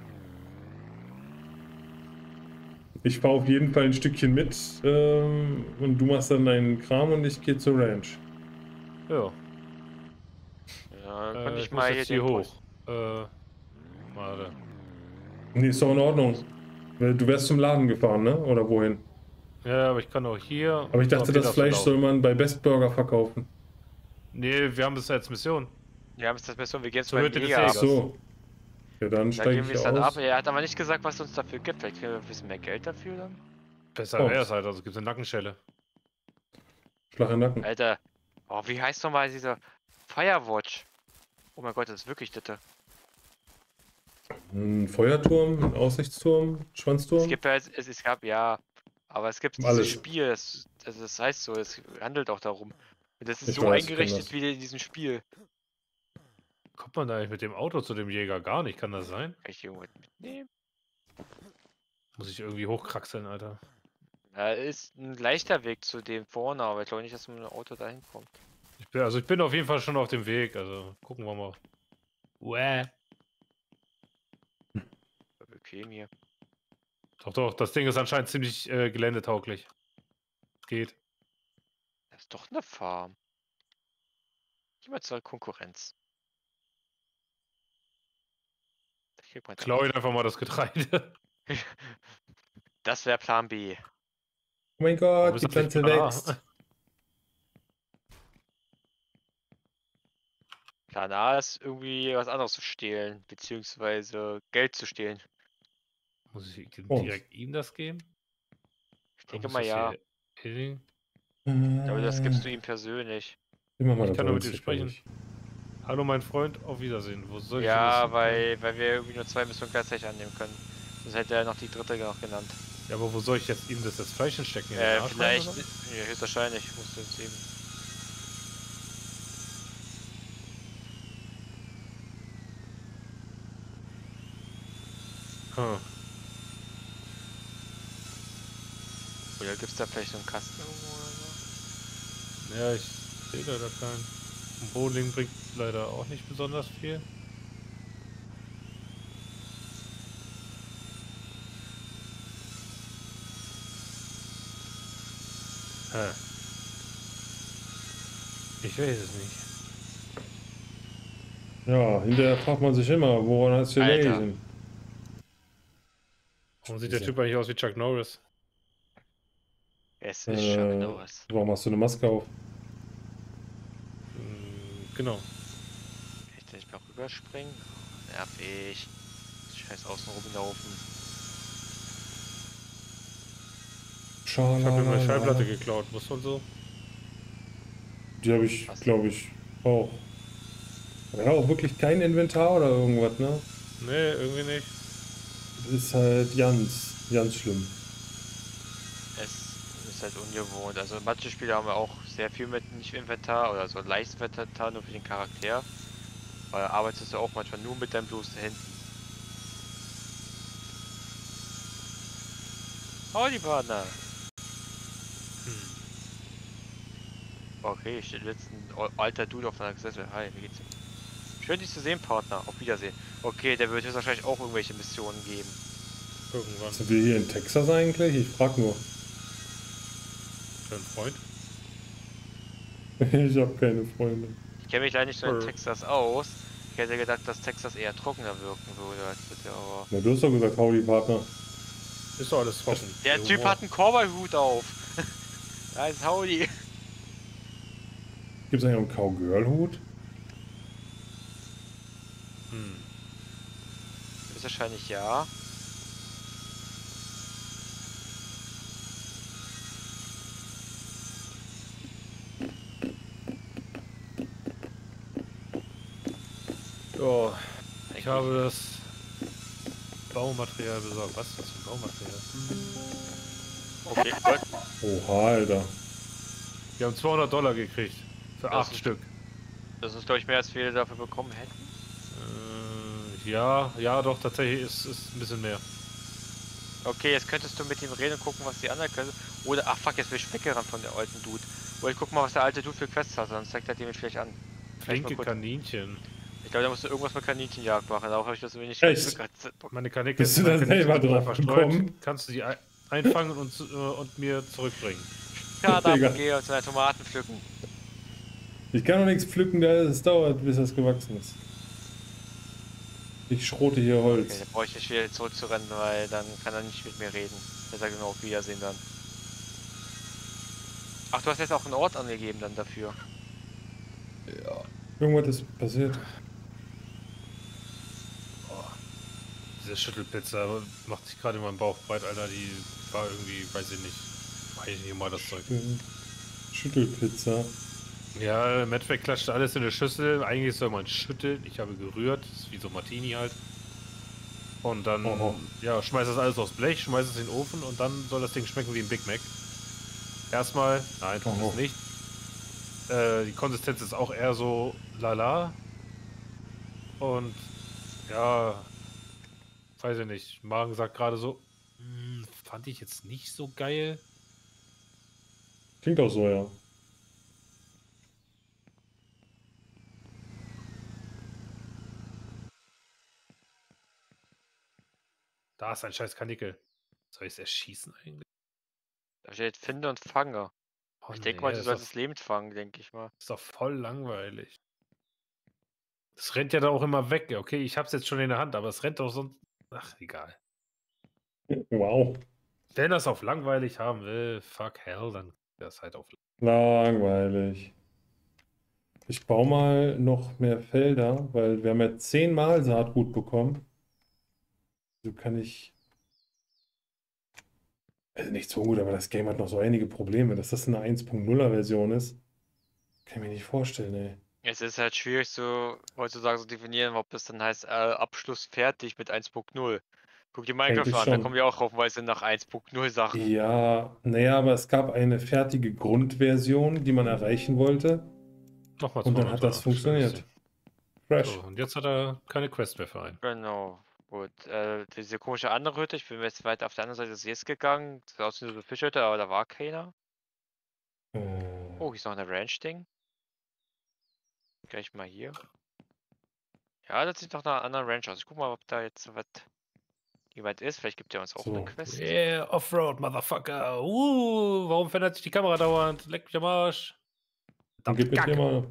Ich fahre auf jeden Fall ein Stückchen mit und du machst dann deinen Kram und ich gehe zur Ranch. Ja. Ja, dann kann ich muss mal jetzt hier hier den hoch. Warte. Nee, ist doch in Ordnung. Weil du wärst zum Laden gefahren, ne? Oder wohin? Ja, aber ich kann auch hier. Aber ich dachte, Okay, das darfst Fleisch du soll man bei Best Burger verkaufen. Nee, wir haben das als Mission. Wir haben es das Mission, wir gehen Zur zu Hütte des Jäger. Ach Jägers. so. Ja, dann Da steige geben ich wir es hier dann ab. aus. Er hat aber nicht gesagt, was es uns dafür gibt. Vielleicht kriegen wir ein bisschen mehr Geld dafür dann. Besser Oh. wäre es halt, also gibt es eine Nackenschelle. Flache Nacken. Alter. Oh, wie heißt nochmal dieser Firewatch? Oh mein Gott, das ist wirklich das. Ein Feuerturm, ein Aussichtsturm, Es Schwanzturm. gibt ja, es gab ja, aber es gibt dieses Alles. Spiel, das heißt so, es handelt auch darum. Und das ist Ich so weiß, ich kenn eingerichtet das. wie in diesem Spiel. Kommt man da eigentlich mit dem Auto zu dem Jäger gar nicht? Kann das sein? Kann ich irgendwas mitnehmen? Muss ich irgendwie hochkraxeln, Alter. Da ist ein leichter Weg zu dem vorne, aber ich glaube nicht, dass man mit dem Auto dahin kommt. Ich bin auf jeden Fall schon auf dem Weg, also gucken wir mal. Uäh. Bequem hier. Doch, das Ding ist anscheinend ziemlich geländetauglich. Geht. Das ist doch eine Farm. Geh mal zur Konkurrenz. Da kriegt man Klau ihn einfach mal das Getreide. Das wäre Plan B. Oh mein Warum Gott, ist die das nicht Pflanze Plan A? wächst. Plan A ist irgendwie was anderes zu stehlen, beziehungsweise Geld zu stehlen. Muss ich Oh. direkt ihm das geben? Ich denke Muss mal das ja. hier- Ich glaube, das gibst du ihm persönlich. Immer mal Ich kann nur mit das dir Holz hier sprechen. Hallo mein Freund, auf Wiedersehen. Wo soll ich Ja, denn das- weil wir irgendwie nur 2 Missionen gleichzeitig annehmen können. Das hätte er noch die dritte noch genannt. Ja, aber wo soll ich jetzt ihm das jetzt Fleisch hinstecken? In den Arsch rein, Vielleicht, oder was? ja, höchstwahrscheinlich musst du es eben. Hm. Oder gibt es da vielleicht so einen Kasten irgendwo oder so? Ja, ich sehe leider keinen. Ein Bowling bringt leider auch nicht besonders viel. Hä? Ich weiß es nicht. Ja, hinterher fragt man sich immer, woran hast du Alter. gelesen? Warum sieht der Typ eigentlich aus wie Chuck Norris? Es ist schon genau was. Warum hast du eine Maske auf? Genau. Kann ich da nicht mehr rüberspringen? Oh, nervig. Scheiß außen rumlaufen. Ich habe mir meine Schalalala. Schallplatte geklaut. Was und so? Die habe ich, Was? glaube ich, auch. Ja, auch wirklich kein Inventar oder irgendwas, ne? Nee, irgendwie nicht. Das ist halt ganz schlimm. Es ist halt ungewohnt. Also manche Spiele haben wir auch sehr viel mit nicht Inventar oder so ein leichtes Inventar nur für den Charakter. Weil arbeitest du auch manchmal nur mit deinen bloßen Händen. Howdy, Partner. Hm. Okay, steht jetzt ein alter Dude auf einer Sessel. Hi, wie geht's dir? Schön, dich zu sehen, Partner. Auf Wiedersehen. Okay, der wird jetzt wahrscheinlich auch irgendwelche Missionen geben. Irgendwann. Sind wir hier in Texas eigentlich? Ich frag nur. Für einen Freund. Ich habe keine Freunde. Ich kenne mich leider nicht so in Texas aus. Ich hätte gedacht, dass Texas eher trockener wirken würde als bitte, aber. Na, du hast doch gesagt, howdy, Partner. Ist doch alles trocken. Der Typ hat einen Cowboy-Hut auf. Da ist Howdy. Gibt es eigentlich auch einen Cowgirl-Hut? Hm. Ist wahrscheinlich ja. Ja, ich habe das Baumaterial besorgt. Was ist das für ein Baumaterial? Okay, Gott. Oha, Alter. Wir haben $200 gekriegt. Für Das 8 ist- Stück. Das ist, glaube ich, mehr als wir dafür bekommen hätten. Ja, doch, tatsächlich ist ein bisschen mehr. Okay, jetzt könntest du mit ihm reden und gucken, was die anderen können. Oder, ach fuck, jetzt will ich weggerannt von der alten Dude. Oder ich guck mal, was der alte Dude für Quests hat, sonst zeigt er dir mich vielleicht an. Vielleicht mal Flinke kurz. Kaninchen. Ich glaube, da musst du irgendwas mit Kaninchenjagd machen. Darauf habe ich das wenig Echt? Meine Kaninchen Bist du meine da Kaninchen selber sind drauf verstreut. gekommen? Kannst du die einfangen und mir zurückbringen. Schade, Digga. gehe und seine Tomaten pflücken. Ich kann noch nichts pflücken, es dauert, bis das gewachsen ist. Ich schrote hier Okay, Holz. dann brauche ich nicht wieder zurückzurennen, weil dann kann er nicht mit mir reden. Er sagt nur auf Wiedersehen dann. Ach, du hast jetzt auch einen Ort angegeben dann dafür. Ja. Irgendwas ist passiert. Diese Schüttelpizza macht sich gerade in meinem Bauch breit, Alter. Die war irgendwie, weiß ich nicht mal das Zeug. Schüttelpizza. Ja, im Endeffekt klatscht alles in eine Schüssel. Eigentlich soll man schütteln. Ich habe gerührt. Das ist wie so Martini halt. Und dann, ja, schmeißt das alles aufs Blech, schmeißt es in den Ofen und dann soll das Ding schmecken wie ein Big Mac. Erstmal, nein, tut es nicht. Die Konsistenz ist auch eher so lala. Und ja, weiß ich nicht. Magen sagt gerade so, fand ich jetzt nicht so geil. Klingt auch so, ja. Da ist ein scheiß Kanickel. Soll ich es erschießen eigentlich? Da steht Finde und Fange. Oh, Ich denke nee, mal, du das sollst es lebend fangen, denke ich mal. ist doch voll langweilig. Das rennt ja da auch immer weg. Okay, ich hab's jetzt schon in der Hand, aber es rennt doch sonst. Ach, egal. Wow. Wenn das auf langweilig haben will, fuck hell, dann das halt auf. Langweilig. Ich baue mal noch mehr Felder, weil wir haben ja 10-mal Saatgut bekommen. So kann ich. Also nicht so gut, aber das Game hat noch so einige Probleme. Dass das eine 1.0er Version ist, kann ich mir nicht vorstellen, ey. Es ist halt schwierig so heutzutage zu definieren, ob das dann heißt Abschluss fertig mit 1.0. Guck dir Minecraft Eigentlich an, da schon. kommen ja auch haufenweise nach 1.0 Sachen. Ja, naja, aber es gab eine fertige Grundversion, die man erreichen wollte. Nochmal Und dann hat das funktioniert. Fresh. So, und jetzt hat er keine Quest mehr für einen. Genau. Gut. Diese komische andere Hütte, ich bin jetzt weiter auf der anderen Seite des Sees gegangen. Das sah aus wie so eine Fischhütte, aber da war keiner. Oh, hier ist noch eine Ranch-Ding. Gleich mal hier. Ja, das sieht nach einer anderen Ranch aus. Ich guck mal, ob da jetzt was jemand ist. Vielleicht gibt er uns auch eine So. Quest. Yeah, Offroad, Motherfucker. Warum verändert sich die Kamera dauernd? Leck mich am Arsch. Dann gib mir hier mal.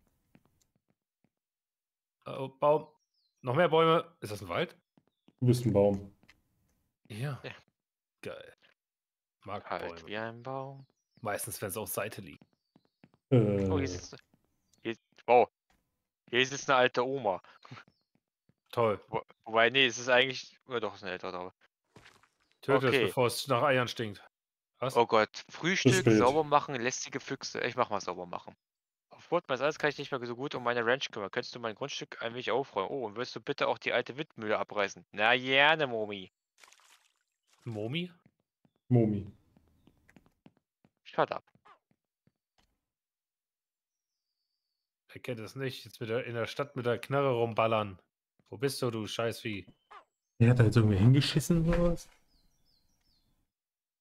Oh, Baum. Noch mehr Bäume. Ist das ein Wald? Du bist ein Baum. Ja. Ja. Geil. Mag Halt Bäume. wie ein Baum. Meistens, wenn sie auf Seite liegen. Oh, hier sitzt. Wow. Hier sitzt eine alte Oma. Toll. Wobei, nee, es ist eigentlich. Ja, doch, ist eine ältere Dame. Töte Okay. es, bevor es nach Eiern stinkt. Was? Oh Gott. Frühstück, spät. sauber machen, lästige Füchse. Ich mach mal sauber machen. Aufgrund meines Alters kann ich nicht mehr so gut um meine Ranch kümmern. Könntest du mein Grundstück ein wenig aufräumen? Oh, und würdest du bitte auch die alte Windmühle abreißen? Na gerne, Momi. Momi? Momi. Shut up. Er kennt es nicht. Jetzt in der Stadt mit der Knarre rumballern. Wo bist du, du Scheißvieh? Er hat da jetzt irgendwie hingeschissen oder was?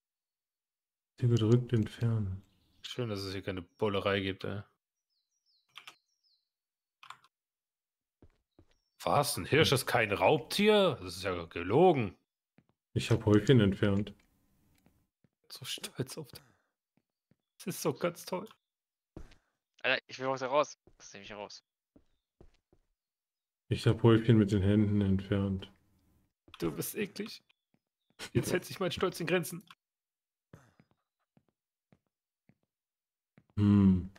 Gedrückt entfernen. Schön, dass es hier keine Bullerei gibt, ey. Was? Ein Hirsch ist kein Raubtier? Das ist ja gelogen. Ich habe Häufchen entfernt. So stolz auf das. Das ist so ganz toll. Alter, ich will auch da raus. Das nehme ich raus. Ich habe Häufchen mit den Händen entfernt. Du bist eklig. Jetzt hält sich mein Stolz in Grenzen. Hm.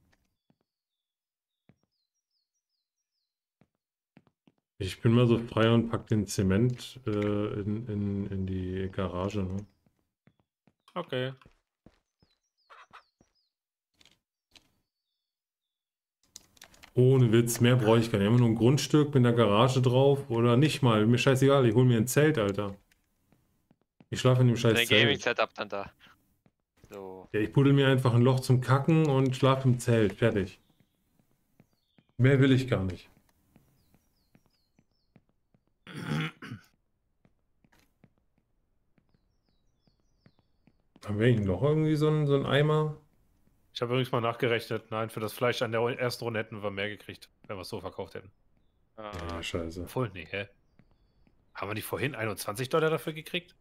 Ich bin mal so frei und pack den Zement in die Garage, ne? Okay. Ohne Witz, mehr brauche ich gar nicht. Immer nur ein Grundstück mit einer Garage drauf oder nicht mal. Mir scheißegal, ich hole mir ein Zelt, Alter. Ich schlafe in dem scheiß Dein Zelt. Gaming-Setup dann da. So. Ja, ich buddel mir einfach ein Loch zum Kacken und schlafe im Zelt. Fertig. Mehr will ich gar nicht. Haben wir eigentlich noch irgendwie so einen Eimer? Ich habe übrigens mal nachgerechnet. Nein, für das Fleisch an der ersten Runde hätten wir mehr gekriegt, wenn wir es so verkauft hätten. Ja, scheiße. Voll, nee, hä? Haben wir nicht vorhin $21 dafür gekriegt?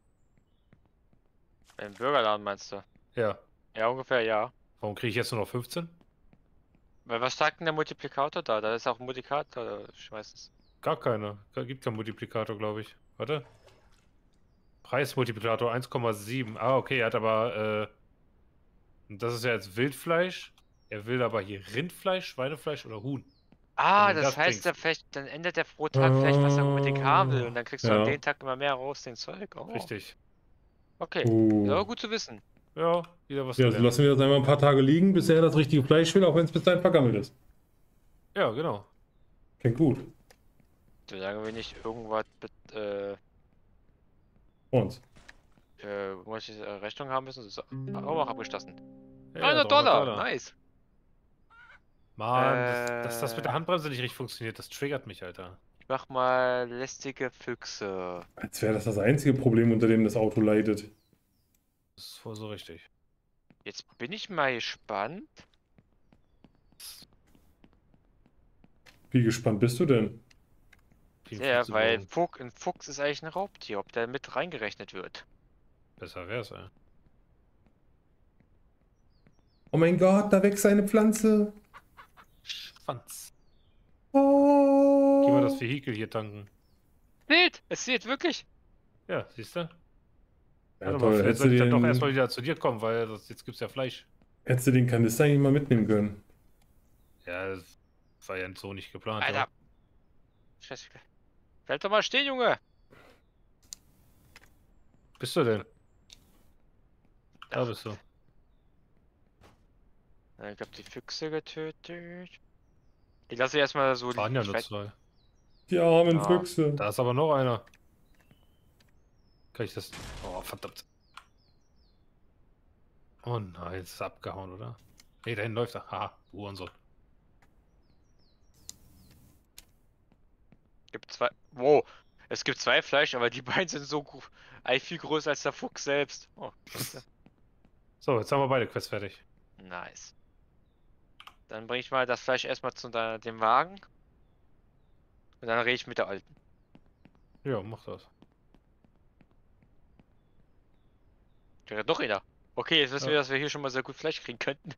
Im Burgerladen meinst du? Ja. Ja, ungefähr, ja. Warum kriege ich jetzt nur noch 15? Weil was sagt denn der Multiplikator da? Da ist auch ein Multiplikator, ich weiß es. Gar keiner. Gibt keinen Multiplikator, glaube ich. Warte. Preismultiplikator 1,7. Ah, okay, er hat aber, das ist ja jetzt Wildfleisch. Er will aber hier Rindfleisch, Schweinefleisch oder Huhn. Ah, Wenn du das das heißt, bringst. dann ändert der pro Tag vielleicht, was er unbedingt haben will. Und dann kriegst du Ja. an den Tag immer mehr raus, den Zeug. Oh, Richtig. okay. Oh. Ja, gut zu wissen. Ja, wieder was Ja, also gelernt. lassen wir das einmal ein paar Tage liegen, bis er das richtige Fleisch will, auch wenn es bis dahin vergammelt ist. Ja, genau. Klingt gut. Solange wir nicht irgendwas mit, Und? wo ich Rechnung haben müssen, ist auch abgeschlossen. Ja, $300, nice. Mann, dass das mit der Handbremse nicht richtig funktioniert, das triggert mich, Alter. Ich mach mal lästige Füchse. Als wäre das einzige Problem, unter dem das Auto leidet. Das ist voll so richtig. Jetzt bin ich mal gespannt. Wie gespannt bist du denn? Sehr, weil ein Fuchs ist eigentlich ein Raubtier, ob der mit reingerechnet wird. Besser wär's, ey. Oh mein Gott, da wächst eine Pflanze. Schwanz. Oh. Geh mal das Vehikel hier tanken. Es zählt wirklich. Ja, siehst du? Ja, Warte mal, toll. vielleicht Hättest soll du ich dann doch den, erstmal wieder zu dir kommen, weil jetzt gibt's ja Fleisch. hättest du den Kanister eigentlich mal mitnehmen können? Ja, das war ja so nicht geplant. Alter. Ja. Scheiße. Bleib doch mal stehen, Junge. Bist du denn? Da bist du. Ich hab die Füchse getötet. Ich lasse erstmal so Waren ja ich nur weiß- 2. Die armen Ja. Füchse. Da ist aber noch einer. Kann ich das... Oh, verdammt. Oh nein, es ist abgehauen, oder? Nee, da hinten läuft er. Haha, Hurensohn. Gibt zwei. Wow. Es gibt zwei Fleisch, aber die beiden sind so eigentlich viel größer als der Fuchs selbst. Oh, klasse. So, jetzt haben wir beide Quests fertig. Nice. Dann bringe ich mal das Fleisch erstmal zu dem Wagen. Und dann rede ich mit der Alten. Ja, mach das. Wäre doch einer. Okay, jetzt wissen Ja. wir, dass wir hier schon mal sehr gut Fleisch kriegen könnten.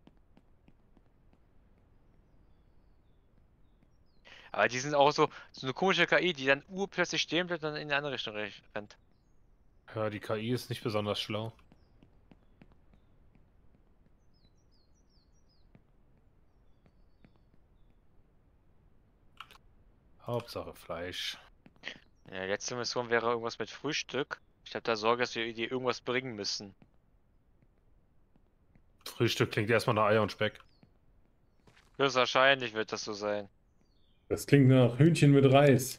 Aber die sind auch so eine komische KI, die dann urplötzlich stehen bleibt und dann in die andere Richtung rennt. Ja, die KI ist nicht besonders schlau. Hauptsache Fleisch. Ja, letzte Mission wäre irgendwas mit Frühstück. Ich habe da Sorge, dass wir dir irgendwas bringen müssen. Frühstück klingt erstmal nach Eier und Speck. Höchstwahrscheinlich wird das so sein. Das klingt nach Hühnchen mit Reis.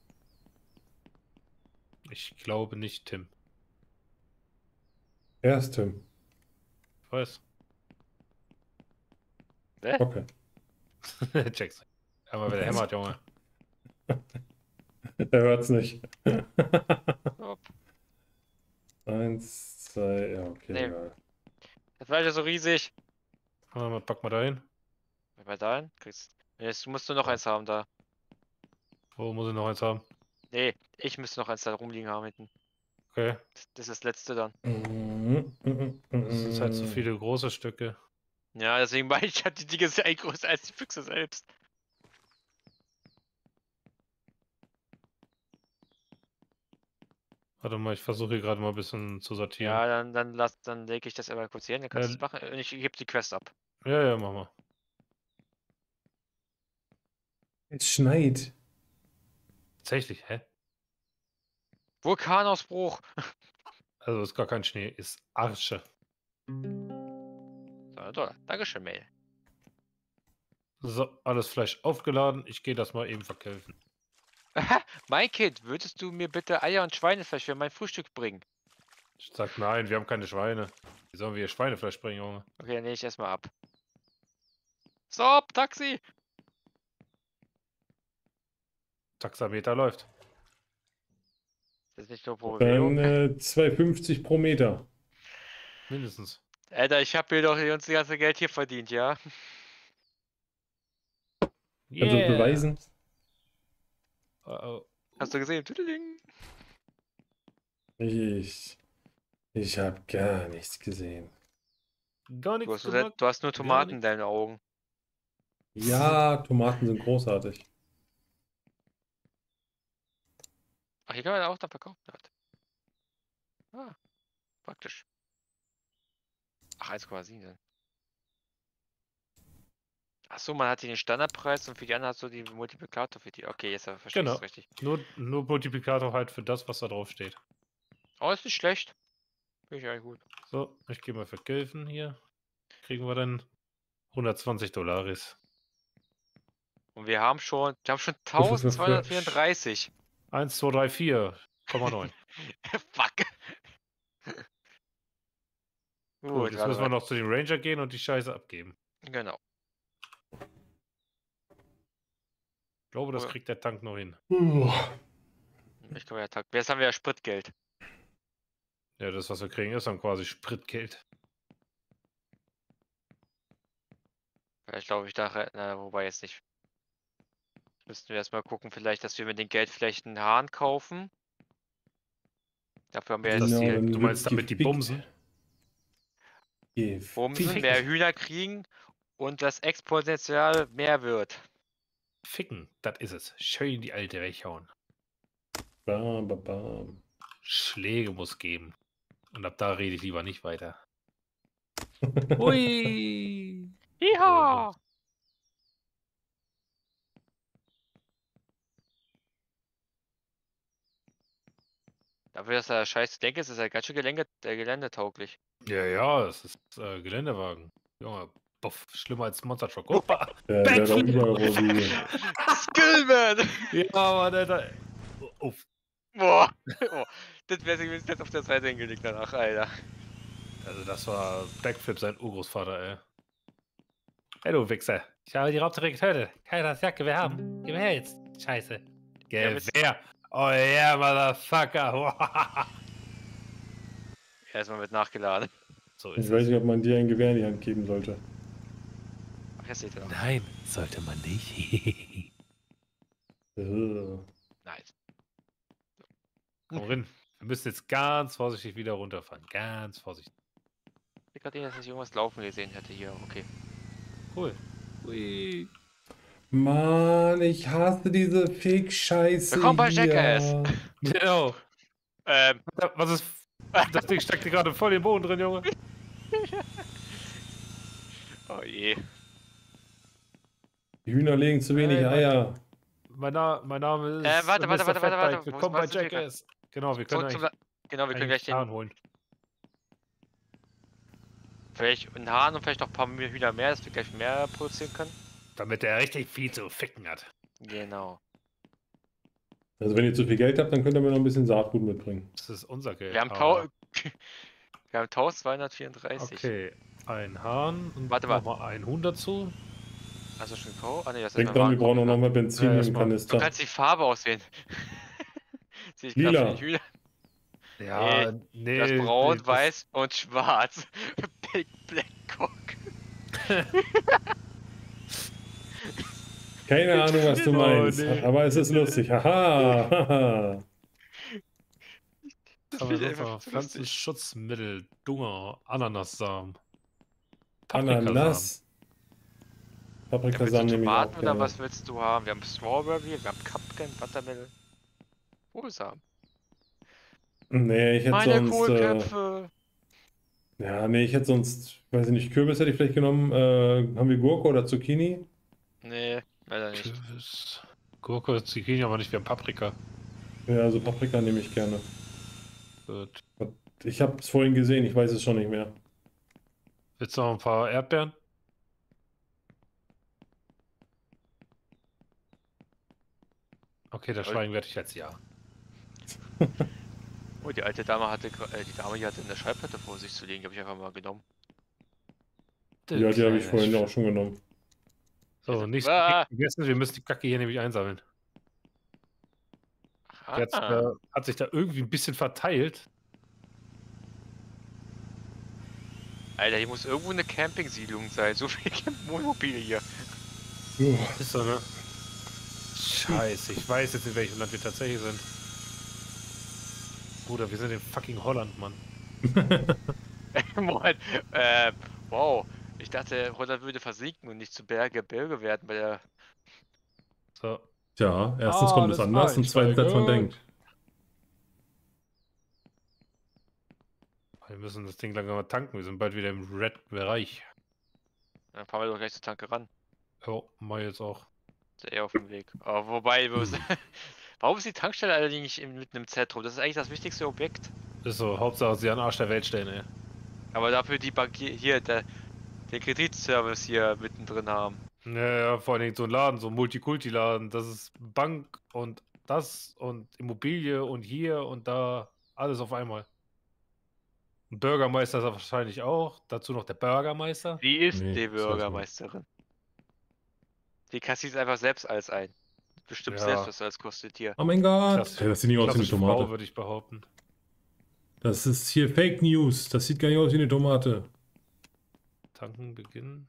Ich glaube nicht, Tim. Erst Tim. Ich weiß. Okay. Check's. Einmal wieder hämmert, Junge. Er hört's nicht. Hopp. 1, 2, ja, okay, Nee. egal. Das war ja so riesig. Pack mal dahin. Bei dahin? Jetzt musst du noch eins haben da. Wo muss ich noch eins haben? Nee, ich müsste noch eins da rumliegen haben hinten. Okay. Das ist das letzte dann. Das sind halt so viele große Stücke. Ja, deswegen meine ich, die Dinge sind eigentlich größer als die Füchse selbst. Warte mal, ich versuche hier gerade mal ein bisschen zu sortieren. Ja, dann lege ich das einmal kurz hier hin, dann kannst du es machen. Und ich gebe die Quest ab. Ja, mach mal. Es schneit. Tatsächlich, hä? Vulkanausbruch! Also ist gar kein Schnee, ist Arsche. So, toll. Dankeschön, Mail. So, alles Fleisch aufgeladen. Ich gehe das mal eben verkaufen. Mein Kind, würdest du mir bitte Eier und Schweinefleisch für mein Frühstück bringen? Ich sag nein, wir haben keine Schweine. Wie sollen wir hier Schweinefleisch bringen, Junge? Okay, dann nehme ich erstmal ab. Stop, Taxi! Taxameter läuft. Das ist nicht nur pro Bewegung. Dann 2,50 pro Meter. Mindestens. Alter, ich habe mir doch hier uns das ganze Geld hier verdient, ja? Kannst du das beweisen? Oh. Hast du gesehen? Tüdeling. Ich habe gar nichts gesehen. Gar nichts gemacht. Du hast nur Tomaten in deinen Augen. Ja, Tomaten sind großartig. Ach, hier kann man auch dann verkaufen. Ah, praktisch. Ach, 1,7 dann. Achso, man hat hier den Standardpreis und für die anderen hast du die Multiplikator für die. Okay, jetzt verstehe ich Genau. es richtig. Nur Multiplikator halt für das, was da drauf steht. Oh, ist nicht schlecht. Finde ich eigentlich gut. So, ich gehe mal verkaufen hier. Kriegen wir dann 120 Dollaris. Und wir haben schon 1234. 1, 2, 3, 4,9. Fuck. Gut, jetzt müssen wir noch zu dem Ranger gehen und die Scheiße abgeben. Genau. Ich glaube, das kriegt der Tank noch hin. Ich glaube, jetzt haben wir ja Spritgeld. Ja, das, was wir kriegen, ist dann quasi Spritgeld. Vielleicht glaube ich da, wobei jetzt nicht. Müssten wir erstmal gucken, vielleicht, dass wir mit dem Geld vielleicht einen Hahn kaufen. Dafür haben wir jetzt Genau, Ziel. dann Du meinst damit die gefickt. Bumsen? Bumsen, mehr Hühner kriegen und das Exponential mehr wird. Ficken, das ist es. Schön die alte weghauen. Bam, bam, bam. Schläge muss geben. Und ab da rede ich lieber nicht weiter. Hui! Ja. Dafür, dass er scheiße denkt, ist er ganz schön geländetauglich. Ja, es ist Geländewagen. Junge, buff, schlimmer als Monster Truck. Opa! Der hat auch überall Rosinen. Skillman! Ja, Mann, Alter. Uff. Boah. Oh, das wäre sich jetzt auf der Seite hingelegt danach, Alter. Also das war Backflip sein Urgroßvater, ey. Hey du Wichser, ich habe die Raubtiere getötet. Keiner das Jacke, wir haben. Gib mir her jetzt. Scheiße. Gewehr. Oh yeah, Motherfucker. Erstmal wird nachgeladen. So Ich ist weiß es. nicht, ob man dir ein Gewehr in die Hand geben sollte. Ach, jetzt seht ihr noch. Nein, sollte man nicht. Nice. Komm rein. Wir müssen jetzt ganz vorsichtig wieder runterfahren. Ganz vorsichtig. Ich gerade dass ich irgendwas laufen gesehen hätte hier. Okay. Cool. Hui. Mann, ich hasse diese Fake-Scheiße Willkommen bei hier. Jackass. Genau. Was ist... Das Ding steckt dir gerade voll im Boden drin, Junge. Oh je. Die Hühner legen zu wenig Hey, Eier. Mein Name ist warte. Mr. Fatbike. Wo Willkommen bei sind wir Jackass. Genau, wir können Zurück eigentlich, genau, wir können gleich Hahn den. holen. Vielleicht einen Hahn und vielleicht noch ein paar Hühner mehr, dass wir gleich mehr produzieren können. Damit er richtig viel zu ficken hat. Genau. Also wenn ihr zu viel Geld habt, dann könnt ihr mir noch ein bisschen Saatgut mitbringen. Das ist unser Geld. Wir haben, aber- wir haben 1234. Okay, ein Hahn und Warte, nochmal ein Huhn dazu. Also schon Kau? Ah, nee, das ist Denkt mein dran, wir brauchen auch Warenkorb. noch mal Benzin Ja, im erstmal. Du Kanister. kannst die Farbe auswählen. Sehe ich Lila. gerade für die Hühner. Ja, Das nee. Braun, das- Weiß und Schwarz. Big Black Cock. Keine Ahnung, was du Oh, meinst, nee. aber es ist lustig. Haha, haha. Das Aber finde ich sonst einfach noch zu lustig. Pflanzenschutzmittel, Dünger, Ananassamen, Paprikasamen. Ananas. Ja, willst du Paprikasamen nehme ich auch Tomaten oder gerne. was willst du haben? Wir haben Strawberry, wir haben Cupcake, Buttermilk. Kohlsamen. Nee, ich hätte Meine sonst, Kohlköpfe. ja, nee, ich hätte sonst, weiß ich nicht, Kürbis hätte ich vielleicht genommen. Haben wir Gurke oder Zucchini? Nee, leider nicht. Kürbis, Gurke, Zucchini, aber nicht, wir haben Paprika. Ja, also Paprika nehme ich gerne. Gut. Ich habe es vorhin gesehen, ich weiß es schon nicht mehr. Willst du noch ein paar Erdbeeren? Okay, das Schweigen werde ich jetzt ja. Oh, die alte Dame hatte, die Dame hier hatte eine Schallplatte vor sich zu liegen, die habe ich einfach mal genommen. Ja, die habe ich vorhin Kleiner auch schon genommen. So, nicht Ah. vergessen, wir müssen die Kacke hier nämlich einsammeln. Die Ah, hat sich da irgendwie ein bisschen verteilt. Alter, hier muss irgendwo eine Campingsiedlung sein. So viel Wohnmobile hier. Ist so, ne? Scheiße, ich weiß jetzt, in welchem Land wir tatsächlich sind. Bruder, wir sind in fucking Holland, Mann. Moment, wow. Ich dachte, Holland würde versinken und nicht zu Berge werden, weil er. So. Tja, erstens kommt es anders und zweitens, als man denkt. Wir müssen das Ding langsam mal tanken. Wir sind bald wieder im Red-Bereich. Dann fahren wir doch gleich zur Tanke ran. Jo, mal jetzt auch. Ist ja eher auf dem Weg. Aber wobei, warum ist die Tankstelle allerdings nicht mitten im Zentrum? Das ist eigentlich das wichtigste Objekt. Ist so, Hauptsache sie an den Arsch der Welt stellen, ey. Aber dafür die Bank hier, den Kreditservice hier mittendrin haben. Ja, vor allen Dingen so ein Laden, so ein Multikulti-Laden. Das ist Bank und das und Immobilie und hier und da. Alles auf einmal. Ein Bürgermeister ist er wahrscheinlich auch. Dazu noch der Bürgermeister. Wie ist Nee, die das weiß ich nicht. Bürgermeisterin? Die kassiert einfach selbst alles ein. Bestimmt Ja. selbst, was alles kostet hier. Oh mein Gott! Klassisch- Ja, das sieht nicht aus wie eine Klassische Tomate. Frau, würde ich behaupten. Das ist hier Fake News. Das sieht gar nicht aus wie eine Tomate. Tanken beginnen.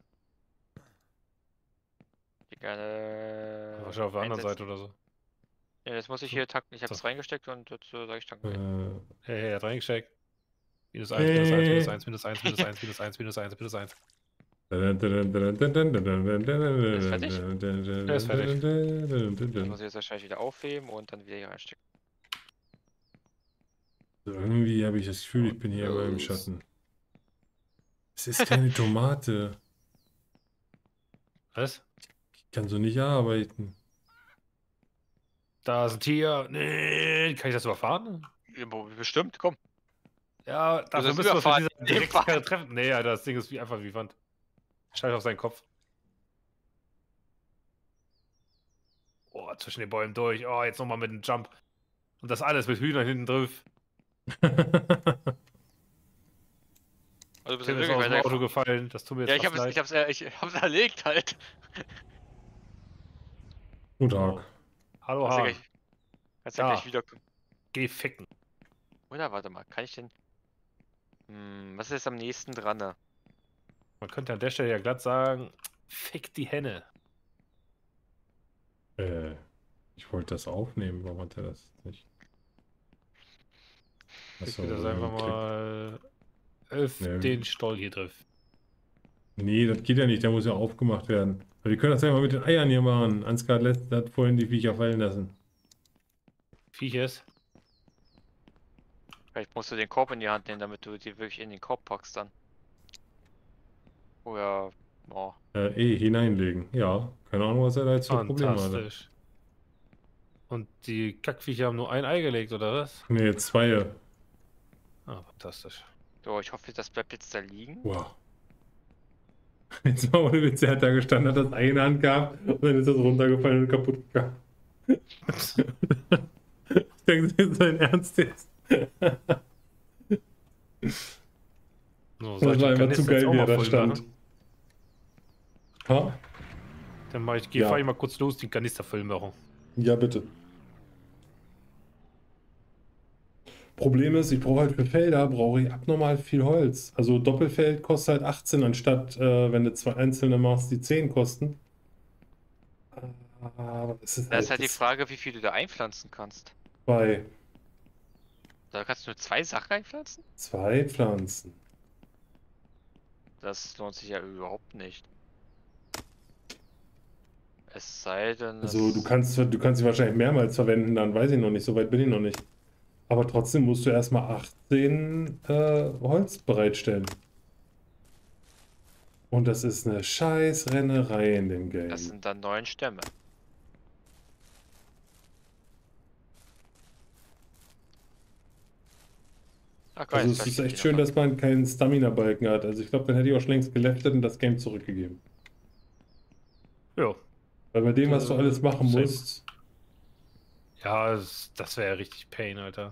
Die gerne. Wahrscheinlich auf der anderen einsetzen. Seite oder so. Ja, jetzt muss ich hier tanken. Ich habe es So. reingesteckt und jetzt sage ich tanken. Hey, er hat reingesteckt. Minus 1, Hey. minus 1, minus 1, minus 1, minus 1, minus 1, minus 1, minus 1. Ist fertig. Das muss ich jetzt wahrscheinlich wieder aufheben und dann wieder hier reinstecken. Irgendwie habe ich das Gefühl, ich bin hier aber im Schatten. Es ist keine Tomate. Was? Ich kann so nicht arbeiten. Da ist ein Tier. Nee, kann ich das überfahren? Ja, bestimmt, komm. Ja, dafür das müssen wir uns mit überfahren. dieser Direktkarre treffen. Nee, Alter, das Ding ist einfach wie Wand. Scheiß auf seinen Kopf. Oh, zwischen den Bäumen durch. Oh, jetzt nochmal mit dem Jump. Und das alles mit Hühnern hinten drauf. Also bist Tim du ist wirklich aus dem Auto weiter. gefallen. Das tut mir Ja, jetzt fast leid. ich hab's erlegt halt. Guten Tag. Hallo, Kannst ja Hahn. gleich, kannst ja Ja. gleich wiederkommen. Geh ficken. Oder warte mal, kann ich denn. Was ist jetzt am nächsten dran? Ne? Man könnte an der Stelle ja glatt sagen, fick die Henne. Ich wollte das aufnehmen, warum hat er das nicht? Ich Achso, will das so einfach ein Klick. mal öff Nee. den Stall hier drauf. Nee, das geht ja nicht, der muss ja aufgemacht werden. Aber wir können das ja mal mit den Eiern hier machen. Ansgar hat vorhin die Viecher fallen lassen. Vieches. Vielleicht musst du den Korb in die Hand nehmen, damit du die wirklich in den Korb packst dann. Oder. Oh. Hineinlegen. Ja, keine Ahnung, was er da jetzt für Probleme hatte. Fantastisch. Und die Kackviecher haben nur ein Ei gelegt, oder was? Nee, 2. Ah, fantastisch. So, ich hoffe, das bleibt jetzt da liegen. Wow. Jetzt mal ohne Witz, er hat da gestanden, hat das Ei in der Hand gehabt und dann ist das runtergefallen und kaputt gegangen. Ich denke, das ist sein Ernst jetzt. So, Das war einfach zu geil, wie er da voll stand. machen? Ha? Dann fahr ich Ja. mal kurz los, den Kanister voll machen. Ja, bitte. Problem ist, ich brauche halt für Felder, brauche ich abnormal viel Holz. Also Doppelfeld kostet halt 18, anstatt, wenn du 2 einzelne machst, die 10 kosten. Aber das ist Da ist halt halt die das Frage, wie viel du da einpflanzen kannst. bei Da kannst du nur 2 Sachen einpflanzen? 2 Pflanzen. Das lohnt sich ja überhaupt nicht. Es sei denn, Also es... du kannst sie wahrscheinlich mehrmals verwenden, dann weiß ich noch nicht, so weit bin ich noch nicht. Aber trotzdem musst du erstmal 18 Holz bereitstellen. Und das ist eine scheiß Rennerei in dem Game. Das sind dann 9 Stämme. Ach geil, Also jetzt es ist vielleicht echt die schön, noch dass man keinen Stamina-Balken hat. Also ich glaube, dann hätte ich auch schon längst geleftet und das Game zurückgegeben. Ja. Weil bei dem, was du alles machen Same. musst, Ja, das wäre ja richtig Pain, Alter.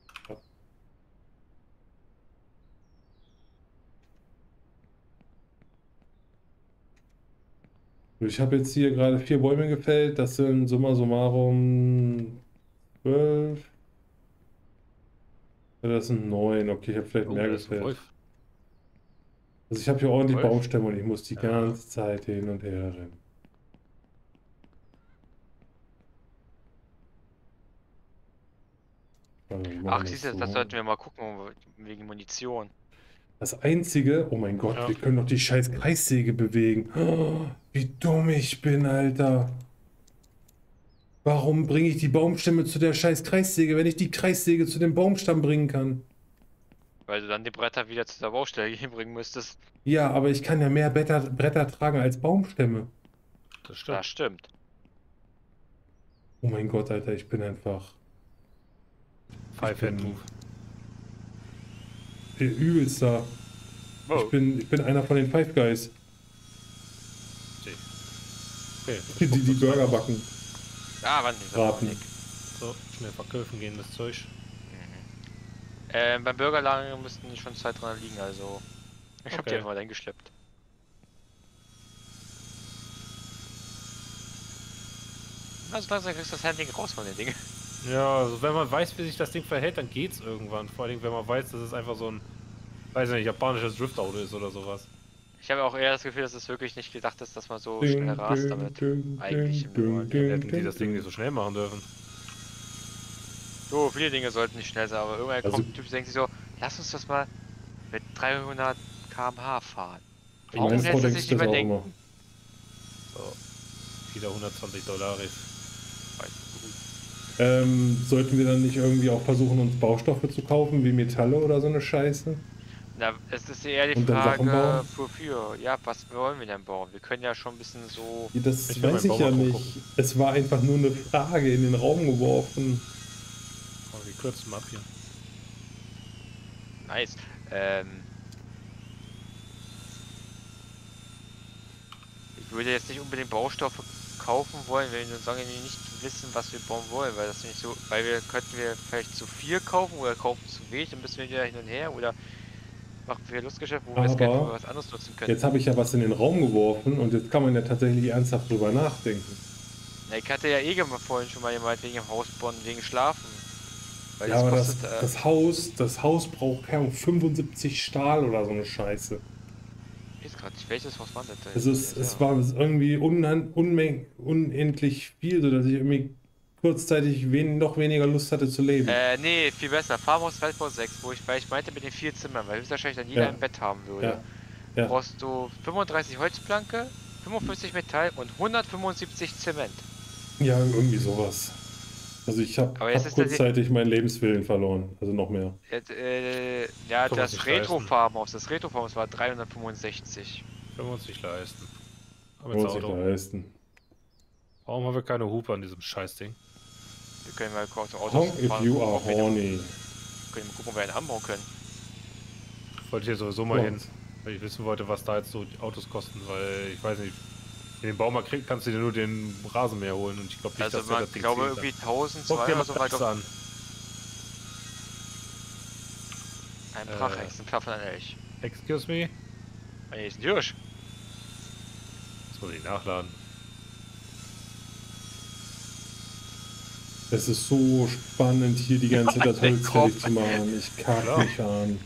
ich habe jetzt hier gerade 4 Bäume gefällt, das sind summa summarum 12. Ja, das sind 9, okay, ich habe vielleicht mehr da ist ein gefällt. Wolf. Also ich habe hier ordentlich Wolf? Baumstämme und ich muss die Ja. ganze Zeit hin und her rennen. Also, wir machen Ach, siehst du, so. das sollten wir mal gucken, wegen Munition. Das Einzige, oh mein Gott, Ja. wir können doch die scheiß Kreissäge bewegen. Oh, wie dumm ich bin, Alter. Warum bringe ich die Baumstämme zu der scheiß Kreissäge, wenn ich die Kreissäge zu dem Baumstamm bringen kann? Weil du dann die Bretter wieder zu der Baustelle hinbringen müsstest. Ja, aber ich kann ja mehr Bretter tragen als Baumstämme. Das stimmt. Das stimmt. Oh mein Gott, Alter, ich bin einfach Five-Hand-Move. der Übelster. Wow. Ich bin einer von den Five Guys, Okay. die Burger backen. Ah, wann nicht. Braten. So, schnell verkaufen gehen, das Zeug. Beim Burgerlager müssten schon 2 dran liegen, also. Ich hab die Okay. einfach mal eingeschleppt. Also langsam kriegst du das Handling raus von den Dingen. Ja, also wenn man weiß, wie sich das Ding verhält, dann geht's irgendwann. Vor allem, wenn man weiß, dass es einfach so ein, weiß ich nicht, japanisches Driftauto ist oder sowas. Ich habe auch eher das Gefühl, dass es wirklich nicht gedacht ist, dass man so Ding, schnell rast ding, damit. ding, Eigentlich im ding, normalen ding, Hätten die das Ding nicht so schnell machen dürfen. So, viele Dinge sollten nicht schnell sein, aber irgendwann Also- kommt ein Typ, denkt sich so, lass uns das mal mit 300 km/h fahren. Meine Warum lässt Frau er denkt sich sich das nicht mehr auch immer. denken? So. Wieder $120. Sollten wir dann nicht irgendwie auch versuchen, uns Baustoffe zu kaufen, wie Metalle oder so eine Scheiße? Na, es ist eher die Und dann Sachen Frage, bauen? wofür? Ja, was wollen wir denn bauen? Wir können ja schon ein bisschen so... Ja, das Ich will weiß meinen ich ja Baumarkt nicht. gucken. Es war einfach nur eine Frage in den Raum geworfen. Oh, wir kürzen mal ab hier. Nice. Ich würde jetzt nicht unbedingt Baustoffe kaufen wollen, wenn wir sagen, wir nicht wissen, was wir bauen wollen, weil das nicht so, weil könnten wir vielleicht zu viel kaufen oder kaufen zu wenig, dann müssen wir wieder hin und her oder machen wir Lustgeschäft, wo wir das Geld Aber für was anderes nutzen können. Jetzt habe ich ja was in den Raum geworfen und jetzt kann man ja tatsächlich ernsthaft drüber nachdenken. Na, ich hatte ja vorhin schon mal gemeint, wegen dem Haus bauen, wegen Schlafen. Weil Ja, aber kostet, das Haus braucht keine Ahnung, 75 Stahl oder so eine Scheiße. ich weiß gerade nicht, welches Haus war das denn? Also es war irgendwie unendlich viel, sodass ich irgendwie kurzzeitig noch weniger Lust hatte zu leben. Nee, viel besser. Farmhaus Feldbau 6, weil ich meinte mit den 4 Zimmern, weil höchstwahrscheinlich dann jeder Ja. ein Bett haben würde. Ja. Ja. Brauchst du 35 Holzplanke, 45 Metall und 175 Zement. Ja, irgendwie sowas. Also ich habe Aber jetzt ist das- kurzzeitig meinen Lebenswillen verloren. Also noch mehr. Ja, Kann man sich das leisten. Retro-Farmhaus war 365. Können wir uns nicht leisten. Aber Muss ins ich Auto. leisten. Warum haben wir keine Hupe an diesem Scheißding? Wir können mal kurz Autos Honk if you are ob wir- horny. können mal gucken, ob wir einen anbauen können. Wollte ich hier sowieso mal Ja. hin, weil ich wissen wollte, was da jetzt so die Autos kosten, weil ich weiß nicht, in den Baumarkt kannst du dir nur den Rasenmäher holen und ich glaube nicht, Also dass der man das Ding glaube zählt. irgendwie 1000, Guck dir 200 mal so weit das auf an. ein Prachtexemplar von einem Elch. Excuse me? Ah, nee, ist ein Hirsch. Das muss ich nachladen. Es ist so spannend, hier die ganze Zeit das Holz fertig zu machen. Ich kack Ja. mich an.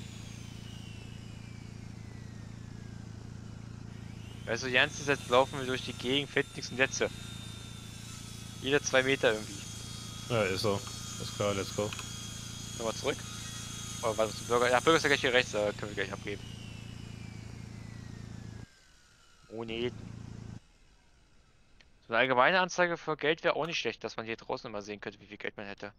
Weißt du, die ganze Zeit laufen wir durch die Gegend, findet nichts und jetzt. Jeder 2 Meter irgendwie. Ja, ist so. Ist klar, let's go. Nochmal zurück. Oh, warte, zum Bürger. Ja, Bürger ist ja gleich hier rechts, da können wir gleich abgeben. Oh nee. So eine allgemeine Anzeige für Geld wäre auch nicht schlecht, dass man hier draußen immer sehen könnte, wie viel Geld man hätte.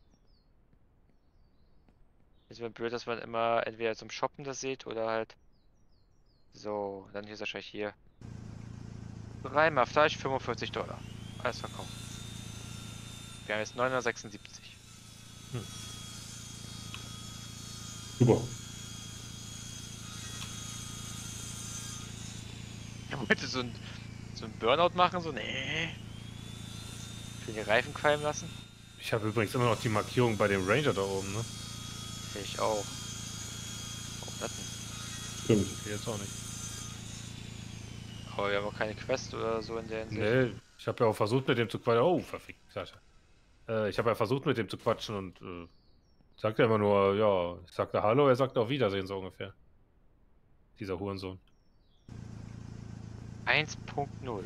Es wäre blöd, dass man immer entweder zum Shoppen das sieht oder halt. So, dann hier ist wahrscheinlich hier. Dreimal Fleisch, $45. Alles verkauft. Wir haben jetzt 976. Super. Er wollte so ein Burnout machen, so, nee. Für die Reifen qualmen lassen. Ich habe übrigens immer noch die Markierung bei dem Ranger da oben, ne? Sehe ich auch. Warum das denn? Stimmt. Okay, jetzt auch nicht. Aber wir haben auch keine Quest oder so in der Hinsicht. Nee, ich habe ja auch versucht mit dem zu quatschen. Oh, verfickt, Sascha. Ich habe ja versucht mit dem zu quatschen und sagt er immer nur, ja, ich sagte Hallo, er sagt auf Wiedersehen so ungefähr. Dieser Hurensohn. 1.0.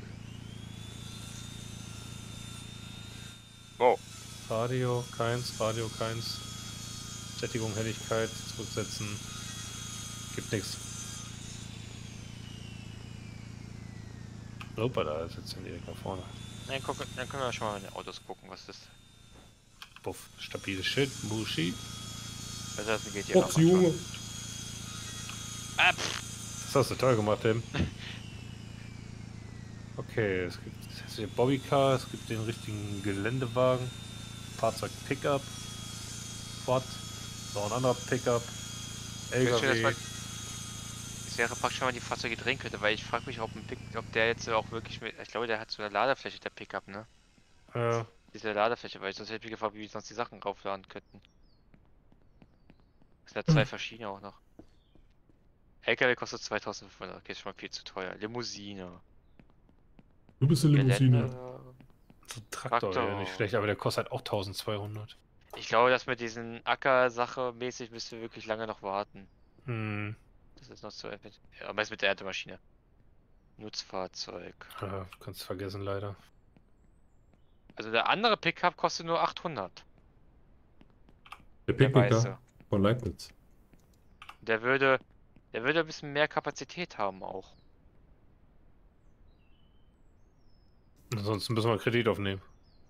Wow. Radio keins. Sättigung, Helligkeit, zurücksetzen. Gibt nichts. Opa, da ist jetzt direkt nach vorne. Dann können wir schon mal in den Autos gucken, was das ist. Buff, stabiles Shit, Mushi. Besser als ein GT. Och, Junge. Ah, pff. Das hast du toll gemacht, Tim. Okay, es gibt den Bobbycar, es gibt den richtigen Geländewagen, Fahrzeug Pickup, Quad, noch ein anderer Pickup, LKW. Es wäre praktisch, wenn man die Fahrzeuge drehen könnte, weil ich frage mich, ob der jetzt auch wirklich mit. Ich glaube, der hat so eine Ladefläche, der Pickup, ne? Diese Ladefläche, weil ich sonst hätte ich mich gefragt, wie wir sonst die Sachen raufladen könnten. Es sind ja 2 verschiedene auch noch. LKW kostet 2500, okay, ist schon mal viel zu teuer. Limousine. Du bist eine Limousine. Gelände. So ein Traktor wäre Traktor. nicht schlecht, aber der kostet halt auch 1200. Ich glaube, dass mit diesen Acker-Sache mäßig müssen wir wirklich lange noch warten. Hm, Das ist noch zu effektiv. Ja, aber jetzt mit der Erntemaschine. Nutzfahrzeug. ja, kannst vergessen leider. Also der andere Pickup kostet nur 800. Der Der Picknicker weiße. von Leibniz. Der würde ein bisschen mehr Kapazität haben auch. Ansonsten müssen wir einen Kredit aufnehmen.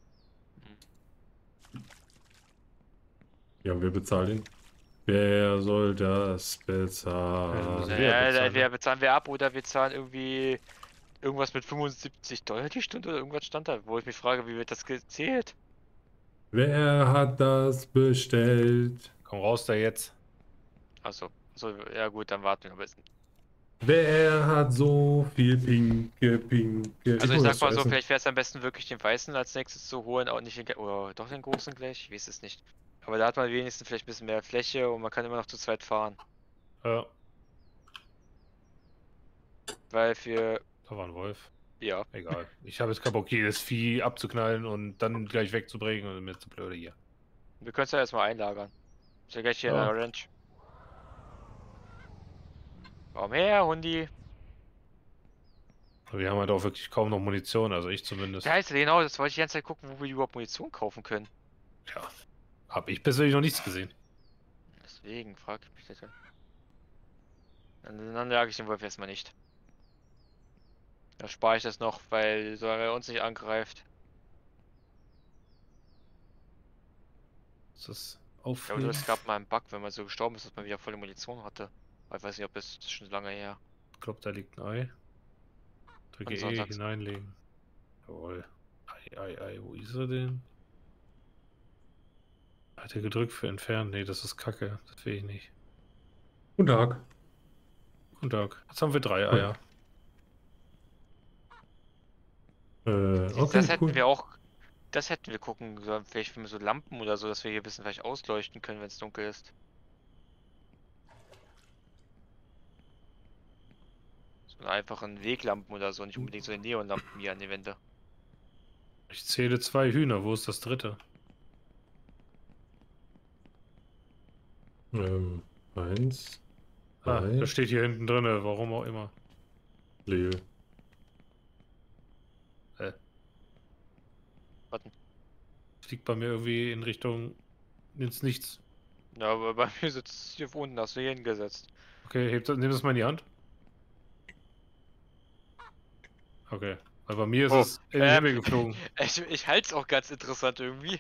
Ja, wer bezahlt ihn? Wer soll das bezahlen? Ja, Ja, bezahlen, entweder bezahlen wir ab oder wir zahlen irgendwie irgendwas mit $75 die Stunde oder irgendwas stand da, wo ich mich frage, wie wird das gezählt? Wer hat das bestellt? Komm raus da jetzt. Also, ja gut, dann warten wir ein bisschen. Wer hat so viel pinke? Also ich hol sag das mal zu so, essen. vielleicht wäre es am besten wirklich den Weißen als nächstes zu holen, auch nicht den, oder doch den Großen gleich, ich weiß es nicht. Aber da hat man wenigstens vielleicht ein bisschen mehr Fläche und man kann immer noch zu zweit fahren. Ja, Weil für, da war ein Wolf. ja, Egal. Ich habe jetzt keinen Bock, jedes Vieh abzuknallen und dann gleich wegzubringen und mir zu blöde hier. wir können es ja erstmal einlagern. Ist ja gleich hier in Ja. der Ranch. Komm her, Hundi. Wir haben halt auch wirklich kaum noch Munition, also ich zumindest. Ja, genau, das wollte ich die ganze Zeit gucken, wo wir überhaupt Munition kaufen können. Ja. Habe ich persönlich noch nichts gesehen. Deswegen frage ich mich das ja. Dann jage ich den Wolf erstmal nicht. Da spare ich das noch, weil solange er uns nicht angreift. Ist das Ich glaube, aufnehmen? es gab mal einen Bug, wenn man so gestorben ist, dass man wieder volle Munition hatte. Aber ich weiß nicht, ob das ist schon lange her. Ich glaube, da liegt ein Ei. Drücke Und E, sonntags- hineinlegen. Jawohl. Ei, wo ist er denn? Hat er gedrückt für entfernen? Nee, das ist Kacke. Das will ich nicht. Guten Tag. Guten Tag. Jetzt haben wir 3 Eier. Okay, Das hätten cool. wir auch. Das hätten wir gucken sollen. Vielleicht für so Lampen oder so, dass wir hier ein bisschen vielleicht ausleuchten können, wenn es dunkel ist. So einen einfachen Weglampen oder so, nicht unbedingt so eine Neonlampen hier an die Wände. Ich zähle 2 Hühner. Wo ist das dritte? Eins, Ah, zwei, das steht hier hinten drin, warum auch immer. Leo. Warten. Fliegt bei mir irgendwie in Richtung ins Nichts. Ja, aber bei mir sitzt es hier unten, hast du hier hingesetzt. Okay, nimm das mal in die Hand. Okay. Weil bei mir ist Oh, es in den Himmel geflogen. ich halte es auch ganz interessant irgendwie.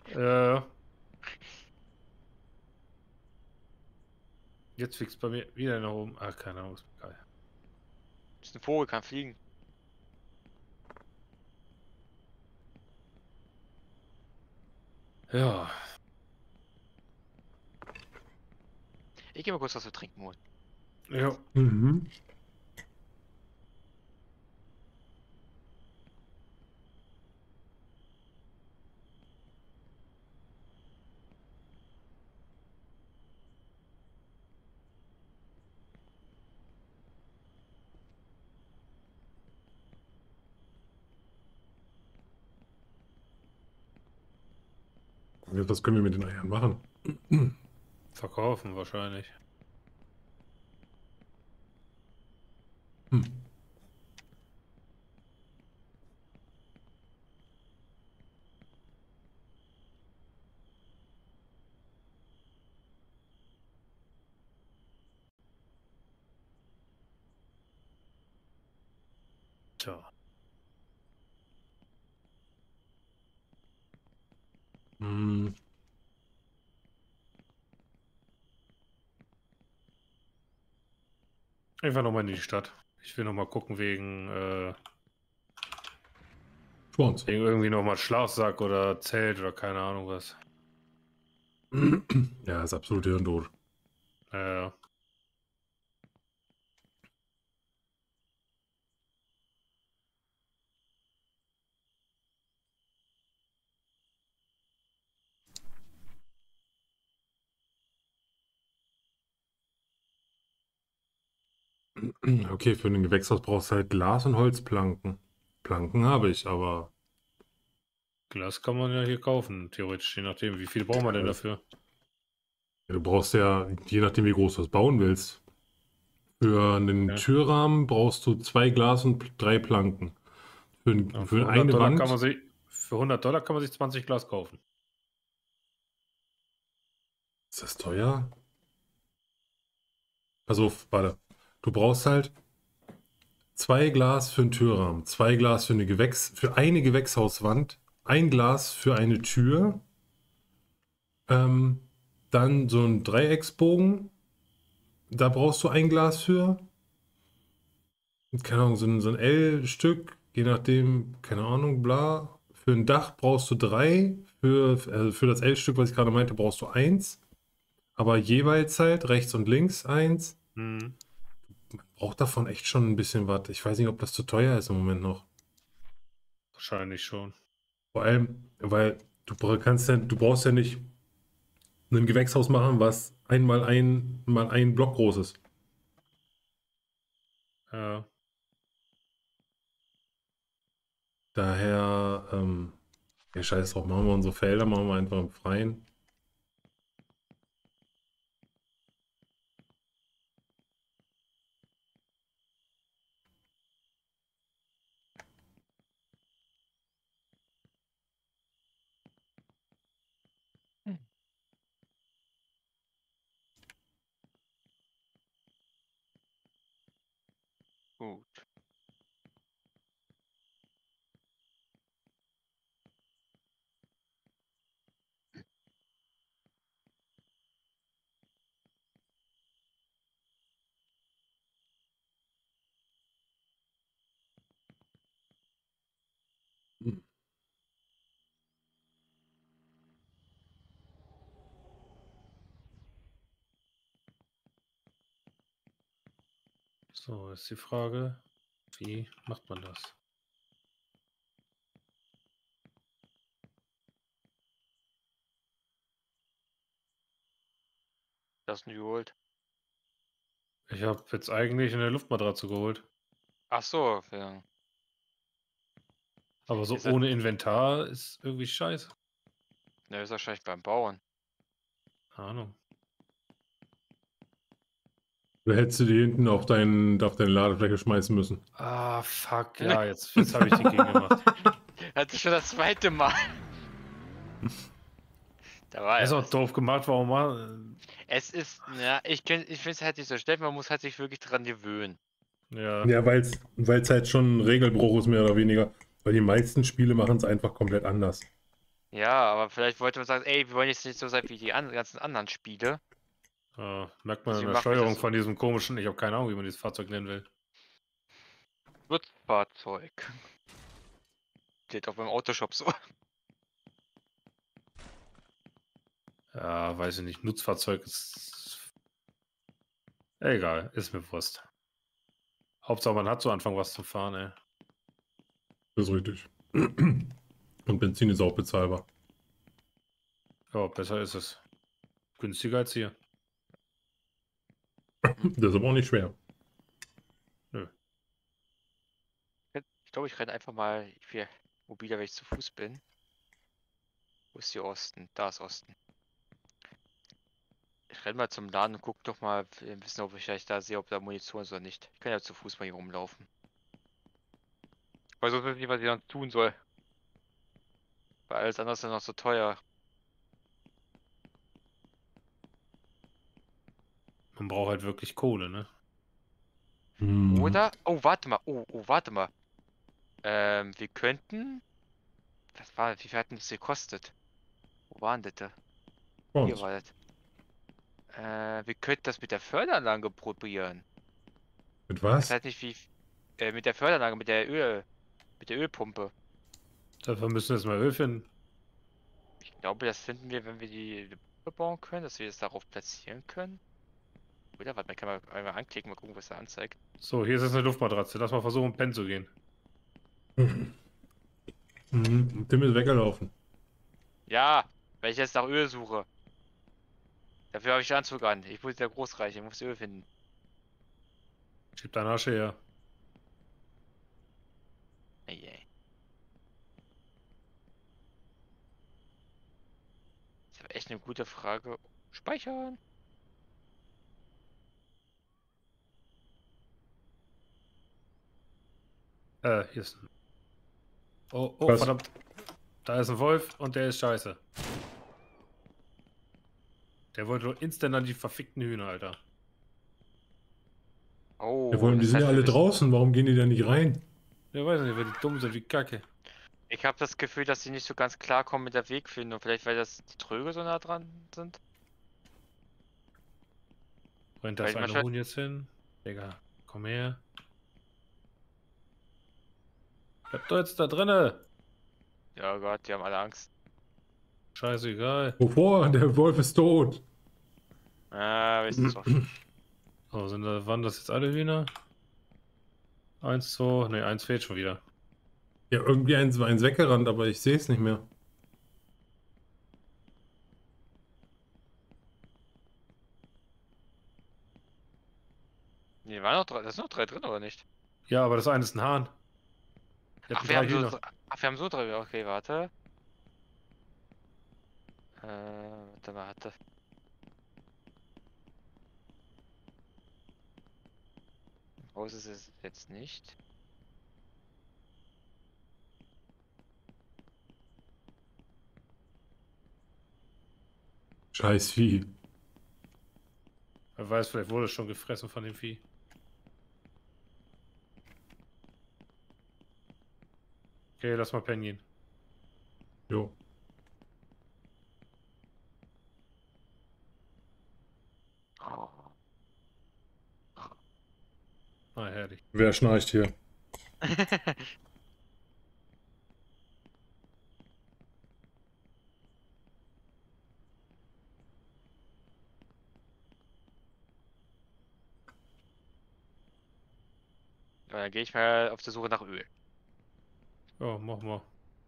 Jetzt fliegt es bei mir wieder nach oben. Ach, keine Ahnung, ist geil. Ist ein Vogel, kann fliegen. Ja. Ich gehe mal kurz was zu trinken holen. Ja. Mhm. Ja, was können wir mit den Eiern machen? Verkaufen wahrscheinlich. Hm. Tja. Hm. Einfach nochmal in die Stadt. Ich will nochmal gucken Schwanz. wegen irgendwie nochmal Schlafsack oder Zelt oder keine Ahnung was. Ja, ist absolut hirntot. Ja. Okay, für ein Gewächshaus brauchst du halt Glas und Holzplanken. Planken habe ich, aber Glas kann man ja hier kaufen, theoretisch, je nachdem. Wie viel braucht man denn Ja, dafür? du brauchst ja, je nachdem wie groß du das bauen willst, für einen Ja. Türrahmen brauchst du 2 Glas und 3 Planken. Ja, Für eine Wand, für $100 kann man sich 20 Glas kaufen. ist das teuer? Also, warte. Du brauchst halt 2 Glas für einen Türrahmen, 2 Glas für eine Gewächshauswand, ein Glas für eine Tür, ähm, dann so ein Dreiecksbogen, da brauchst du ein Glas für. Keine Ahnung, so ein L-Stück, je nachdem, keine Ahnung, bla. Für ein Dach brauchst du 3, für das L-Stück, was ich gerade meinte, brauchst du eins. Aber jeweils halt rechts und links eins. Hm. Braucht davon echt schon ein bisschen was. Ich weiß nicht, ob das zu teuer ist im Moment noch. Wahrscheinlich schon. Vor allem, weil du brauchst ja nicht ein Gewächshaus machen, was mal ein Block groß ist. Ja. Daher, ja, scheiß drauf, machen wir unsere Felder, machen wir einfach im Freien. Gut. So, ist die Frage, wie macht man das? Das ist New World. Ich habe jetzt eigentlich eine Luftmatratze geholt. Ach so, ja. Aber so Ist das, ohne Inventar ist irgendwie scheiße. ne, ist wahrscheinlich beim Bauen. Keine Ahnung. Du hättest die hinten auf deine Ladefläche schmeißen müssen. Ah, fuck, ja, jetzt habe ich die gegen gemacht. Hatte schon das zweite Mal. Da war Ist ja auch was. doof gemacht, warum mal? Es ist, ja, ich finde es halt nicht so schlecht, man muss halt sich wirklich dran gewöhnen. Ja. Ja, weil's halt schon ein Regelbruch ist, mehr oder weniger. Weil die meisten Spiele machen es einfach komplett anders. Ja, aber vielleicht wollte man sagen, ey, wir wollen jetzt nicht so sein wie die ganzen anderen Spiele. Merkt man an Deswegen der machen wir Steuerung das so. von diesem komischen, ich habe keine Ahnung, wie man dieses Fahrzeug nennen will. Nutzfahrzeug. Steht auch beim Autoshop so. Ja, weiß ich nicht, Nutzfahrzeug ist. Egal, ist mir Wurst. Hauptsache man hat zu Anfang was zu fahren, ey. Das ist richtig. Und Benzin ist auch bezahlbar. Ja, besser ist es. Günstiger als hier. Das ist aber auch nicht schwer. Ich glaube, ich renne einfach mal viel mobiler, wenn ich zu Fuß bin. Wo ist hier Osten? Da ist Osten. Ich renne mal zum Laden und guck doch mal, wissen, ob ich vielleicht da sehe, ob da Munition ist oder nicht. Ich kann ja zu Fuß mal hier rumlaufen. Weil sonst weiß ich nicht, was ich dann tun soll. Weil alles andere ist ja noch so teuer. Man braucht halt wirklich Kohle, ne? Hm. Oder? Oh, warte mal. Oh, warte mal. Wir könnten. Wie viel hat denn das gekostet? Wo waren das da? Bei Hier uns. war das. Wir könnten das mit der Förderanlage probieren. Mit Ich was? weiß halt nicht wie. Mit der Förderanlage, mit der Ölpumpe. Dafür müssen wir jetzt mal Öl finden. Ich glaube, das finden wir, wenn wir die Pumpe bauen können, dass wir das darauf platzieren können. Oder? Warte, man kann mal einmal anklicken, mal gucken, was er anzeigt. So, hier ist jetzt eine Luftmatratze. Lass mal versuchen, pennen zu gehen. Tim ist weggelaufen. Ja, weil ich jetzt nach Öl suche. Dafür habe ich den Anzug an. Ich muss der Großreich, ich muss Öl finden. Schieb deine Asche her. Ey. Das ist aber echt eine gute Frage. Speichern. Hier ist ein. Oh, Was? verdammt. Da ist ein Wolf und der ist scheiße. Der wollte doch instant an die verfickten Hühner, Alter. Oh, Ja, die das sind ja heißt, wir alle müssen- draußen, warum gehen die da nicht rein? Ja, weiß nicht, weil die dumm sind wie Kacke. Ich habe das Gefühl, dass die nicht so ganz klar kommen mit der Wegfindung. Vielleicht, weil das die Tröge so nah dran sind. Rennt das Weil eine manchmal- Huhn jetzt hin? Digga, komm her. Bleib doch jetzt da drinne. Ja Gott, die haben alle Angst. Scheißegal. Wovor? Der Wolf ist tot. Ah, wissen Sie doch. Oh, waren das jetzt alle Hühner? 1, 2, ne, 1 fehlt schon wieder. Ja, irgendwie eins weggerannt, aber ich sehe es nicht mehr. Nee, waren noch drei, das sind noch drei drin, oder nicht? Ja, aber das eine ist ein Hahn. Der Ach, hat wir drei haben so, Hühner. wir haben so drei. Okay, warte. Warte. Raus ist es jetzt nicht. Scheiß Vieh. Wer weiß, vielleicht wurde es schon gefressen von dem Vieh. Okay, lass mal pennen gehen. Jo. Ah, herrlich. Wer schnarcht hier? Dann gehe ich mal auf der Suche nach Öl. Ja, mach mal.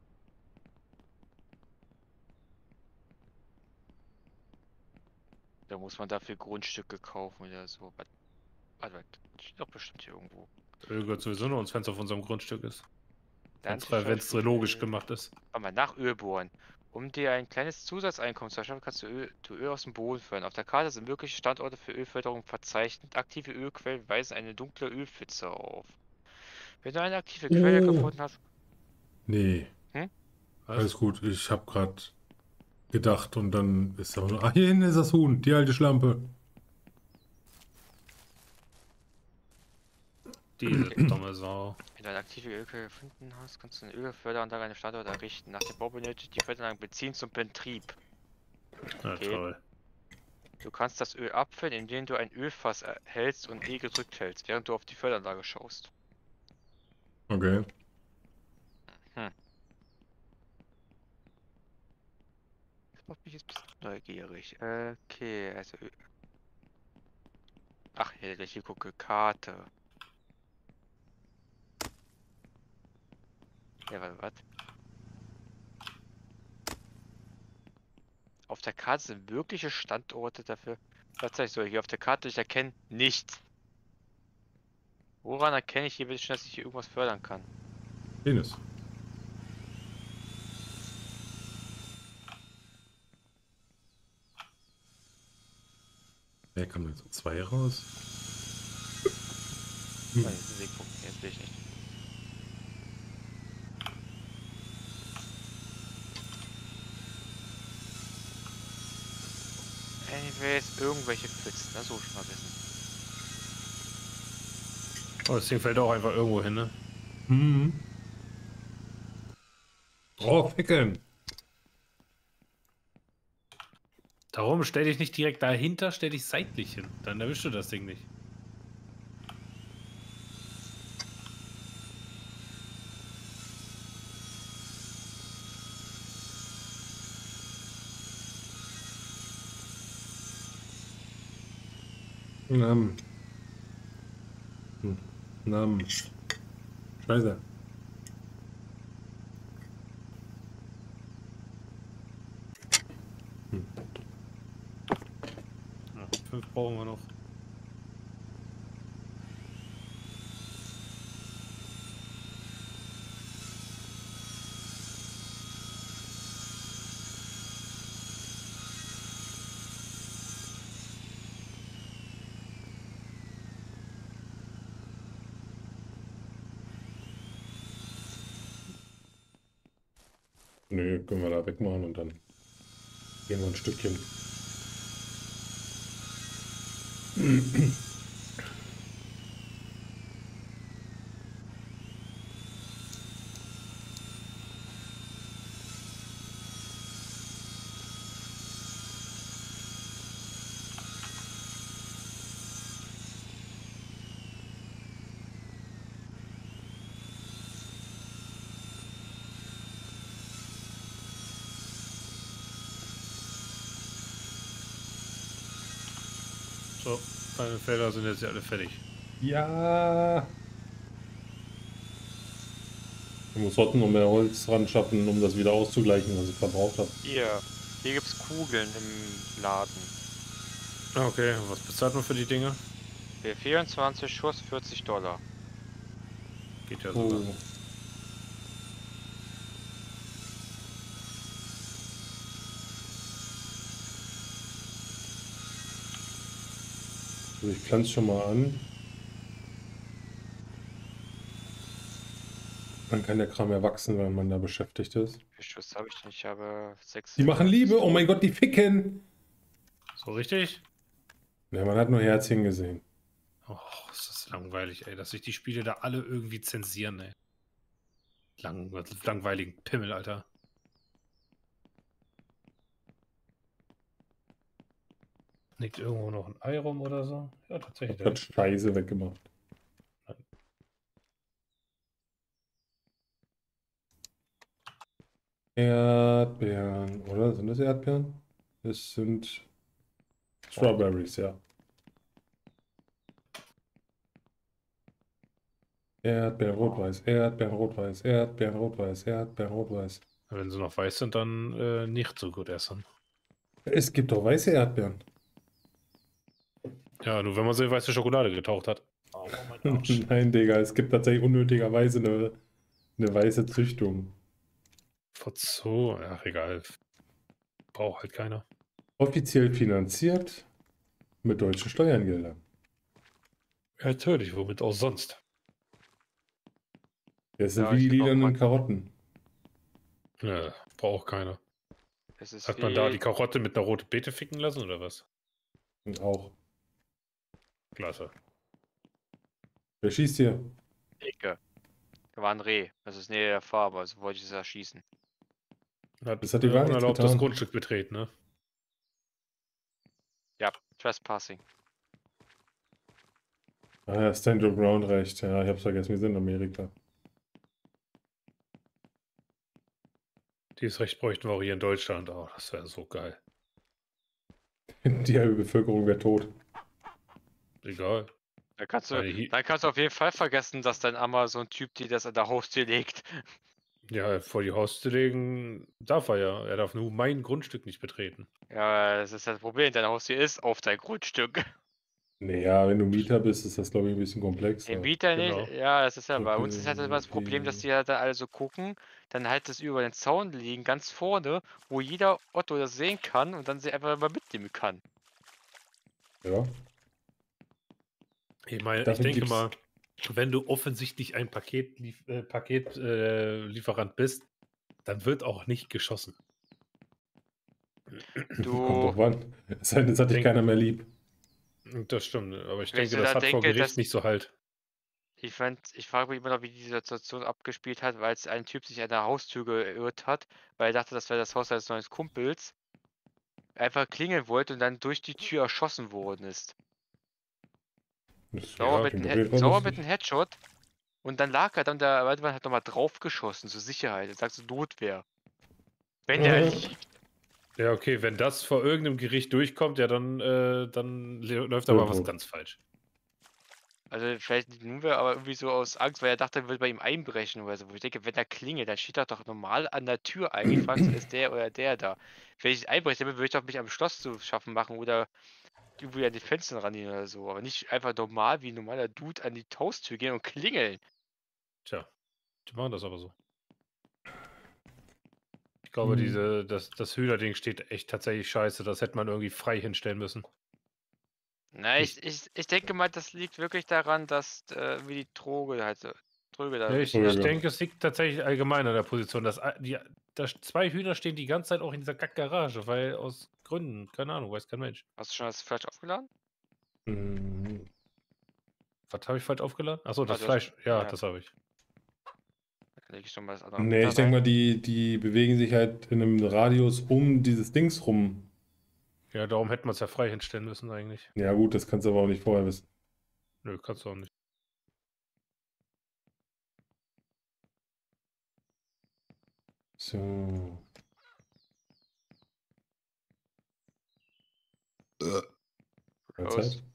Da muss man dafür Grundstücke kaufen oder so. Warte, steht doch bestimmt hier irgendwo. Öl gehört sowieso nur uns, wenn es auf unserem Grundstück ist. Wenn es Landwirtschaft, logisch gemacht ist. Warte mal, nach Öl bohren. Um dir ein kleines Zusatzeinkommen zu verschaffen, kannst du Öl aus dem Boden fördern. Auf der Karte sind mögliche Standorte für Ölförderung verzeichnet. Aktive Ölquellen weisen eine dunkle Ölpfütze auf. Wenn du eine aktive Quelle gefunden hast. Nee, Was? alles gut. Ich habe gerade gedacht und dann ist aber nur... Ah, hier hinten ist das Huhn, die alte Schlampe. Diese dumme Sau. Wenn du eine aktive Ölquelle gefunden hast, kannst du eine Ölförderanlage an einem Standort errichten. Nach dem Bau benötigt die Förderanlage Benzin zum Betrieb. Na Okay. toll. Du kannst das Öl abfüllen, indem du ein Ölfass hältst und E gedrückt hältst, während du auf die Förderanlage schaust. Okay. Das macht mich jetzt ein bisschen neugierig. Okay, also Öl. Ach, hier gucke Karte. Ja, warte, was? Auf der Karte sind wirkliche Standorte dafür. Was sag ich so? Hier auf der Karte, ich erkenne nichts. Woran erkenne ich hier bitte schon, dass ich hier irgendwas fördern kann? Penis. Wer kam denn so 2 raus? Nein, jetzt ist ein Wegpunkt. Jetzt will ich nicht. Anyways, irgendwelche Pfützen, das will ich mal wissen. Oh, das Ding fällt auch einfach irgendwo hin, ne? Mhm. Oh, ficken. Darum stell dich nicht direkt dahinter, stell dich seitlich hin. Dann erwischst du das Ding nicht. Namen. Namen. Scheiße. Ja, 5 brauchen wir noch. Nö, können wir da wegmachen und dann gehen wir ein Stückchen. So, deine Felder sind jetzt ja alle fertig. Ja. Ich muss heute noch mehr Holz ran schaffen, um das wieder auszugleichen, was ich verbraucht habe. Hier gibt's Kugeln im Laden. Okay, was bezahlt man für die Dinge? Für 24 Schuss $40. Geht ja sogar. Oh. Also ich pflanze schon mal an. Dann kann der Kram ja wachsen, wenn man da beschäftigt ist. Wie viel Schuss habe ich denn? Ich habe 6. Die machen Liebe, oh mein Gott, die ficken! So richtig? Ja, man hat nur Herzchen gesehen. Oh, ist das langweilig, ey, dass sich die Spiele da alle irgendwie zensieren, ey. Langweiligen Pimmel, Alter. Liegt irgendwo noch ein Ei rum oder so? Ja, tatsächlich. Hat Scheiße weggemacht. Erdbeeren, oder? Sind das Erdbeeren? Es sind Strawberries, ja. Erdbeeren, rot-weiß, Erdbeeren, rot-weiß, Erdbeeren, rot-weiß, Erdbeeren, rot-weiß. Wenn sie noch weiß sind, dann nicht so gut essen. Es gibt doch weiße Erdbeeren. Ja, nur wenn man sie in weiße Schokolade getaucht hat. Oh, mein Arsch. Nein, Digga, es gibt tatsächlich unnötigerweise eine weiße Züchtung. So, ach egal. Braucht halt keiner. Offiziell finanziert mit deutschen Steuergeldern. Ja, natürlich, womit auch sonst. Das sind Ja, wie die ich glaub, lilanen man- Karotten. Ja, braucht keiner. Es ist Hat man da die wie. Karotte mit einer roten Beete ficken lassen oder was? Und auch. Klasse. Wer schießt hier? Ecke. Da war ein Reh. Das ist näher der Farbe, also wollte ich es erschießen. Das hat dir gar nichts unerlaubtes getan. Grundstück betreten, ne? Ja, Trespassing. Ah ja, Stand Your Ground recht. Ja, ich hab's vergessen, wir sind in Amerika. Dieses Recht bräuchten wir auch hier in Deutschland. Oh, das wäre so geil. Die halbe Bevölkerung wäre tot. Egal. Weil Dann kannst du auf jeden Fall vergessen, dass dein Amazon-Typ dir das an der Haustür legt. ja, vor die Haustür legen darf er ja. Er darf nur mein Grundstück nicht betreten. Ja, das ist das Problem. Deine Haustür ist auf dein Grundstück. Naja, wenn du Mieter bist, ist das, glaube ich, ein bisschen komplexer. Im Mieter Genau. nicht. Ja, das ist ja bei Okay, uns ist halt immer das Problem, dass okay. die halt da alle so gucken, dann halt das über den Zaun liegen, ganz vorne, wo jeder Otto das sehen kann und dann sie einfach mal mitnehmen kann. Ja. Ich meine, Dafür ich denke gibt's- mal, wenn du offensichtlich ein Paketlieferant bist, dann wird auch nicht geschossen. Kommt Du, doch wann. Es sei denn, es hat dich Denk- keiner mehr lieb. Das stimmt, aber ich Wenn ich denke, so das da hat vor denke, Gericht dass- nicht so halt. ich frage mich immer noch, wie die Situation abgespielt hat, weil es ein Typ sich an der Haustür geirrt hat, weil er dachte, das wäre das Haus seines neuen Kumpels, einfach klingeln wollte und dann durch die Tür erschossen worden ist. Das, Sauber ja, mit klingt einem auf jeden Fall sauber lustig. mit einem Headshot. Und dann lag er dann der Waldmann hat nochmal draufgeschossen, zur Sicherheit. Er sagt so Notwehr. Wenn der liegt. Ja, okay, wenn das vor irgendeinem Gericht durchkommt, ja, dann läuft So aber was tot. ganz falsch. Also vielleicht nicht Notwehr, aber irgendwie so aus Angst, weil er dachte, er will bei ihm einbrechen oder so. Wo ich denke, wenn er klingelt, dann steht er doch normal an der Tür eigentlich. Fragst du, ist der oder der da? Wenn ich einbrechen will, würde ich doch mich am Schloss zu schaffen machen oder irgendwie an die Fenster rangehen oder so. Aber nicht einfach normal wie ein normaler Dude an die Haustür gehen und klingeln. Tja, die machen das aber so. Ich glaube, das Hühnerding steht echt tatsächlich scheiße. Das hätte man irgendwie frei hinstellen müssen. Na, ich denke mal, das liegt wirklich daran, dass wie die Droge halt Tröge da. Ja, ich Ja. denke, es liegt tatsächlich allgemein an der Position. Dass zwei Hühner stehen die ganze Zeit auch in dieser Kackgarage, weil aus Gründen, keine Ahnung, weiß kein Mensch. Hast du schon das Fleisch aufgeladen? Mhm. Was habe ich falsch aufgeladen? Achso, das du hast- Fleisch. Ja, ja. das habe ich. Dann lege ich schon mal das andere. Nee, Futter ich denke rein. mal, die bewegen sich halt in einem Radius um dieses Dings rum. Ja, darum hätten wir es ja frei hinstellen müssen eigentlich. Ja gut, das kannst du aber auch nicht vorher wissen. Nö, kannst du auch nicht. So. Prost. Mahlzeit.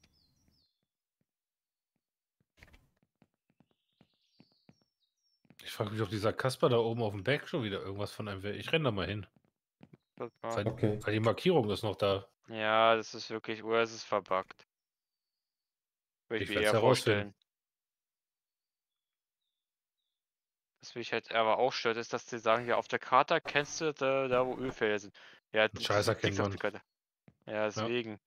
Ich frage mich, ob dieser Kasper da oben auf dem Berg schon wieder irgendwas von einem will. Ich renne da mal hin. Guck mal. Weil, Okay. weil die Markierung ist noch da. Ja, das ist wirklich, oder es ist verbuggt. Würde ich Ich mir werd's eher herausfinden. vorstellen. Was mich halt aber auch stört, ist, dass die sagen, ja, auf der Karte erkennst du da wo Ölfelder sind. Ja, das Scheiß ist erkennt nichts auf man. der Karte. Ja, deswegen.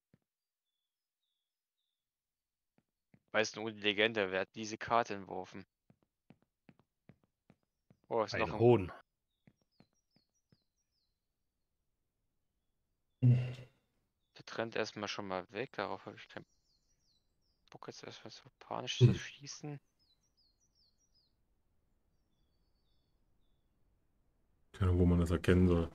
Weißt du, nur die Legende, wer hat diese Karte entworfen? Oh, ist noch Ein ein. Hohn. Der trennt erstmal schon mal weg, darauf habe ich keinen Bock jetzt erstmal so panisch zu schießen. Keine Ahnung, wo man das erkennen soll.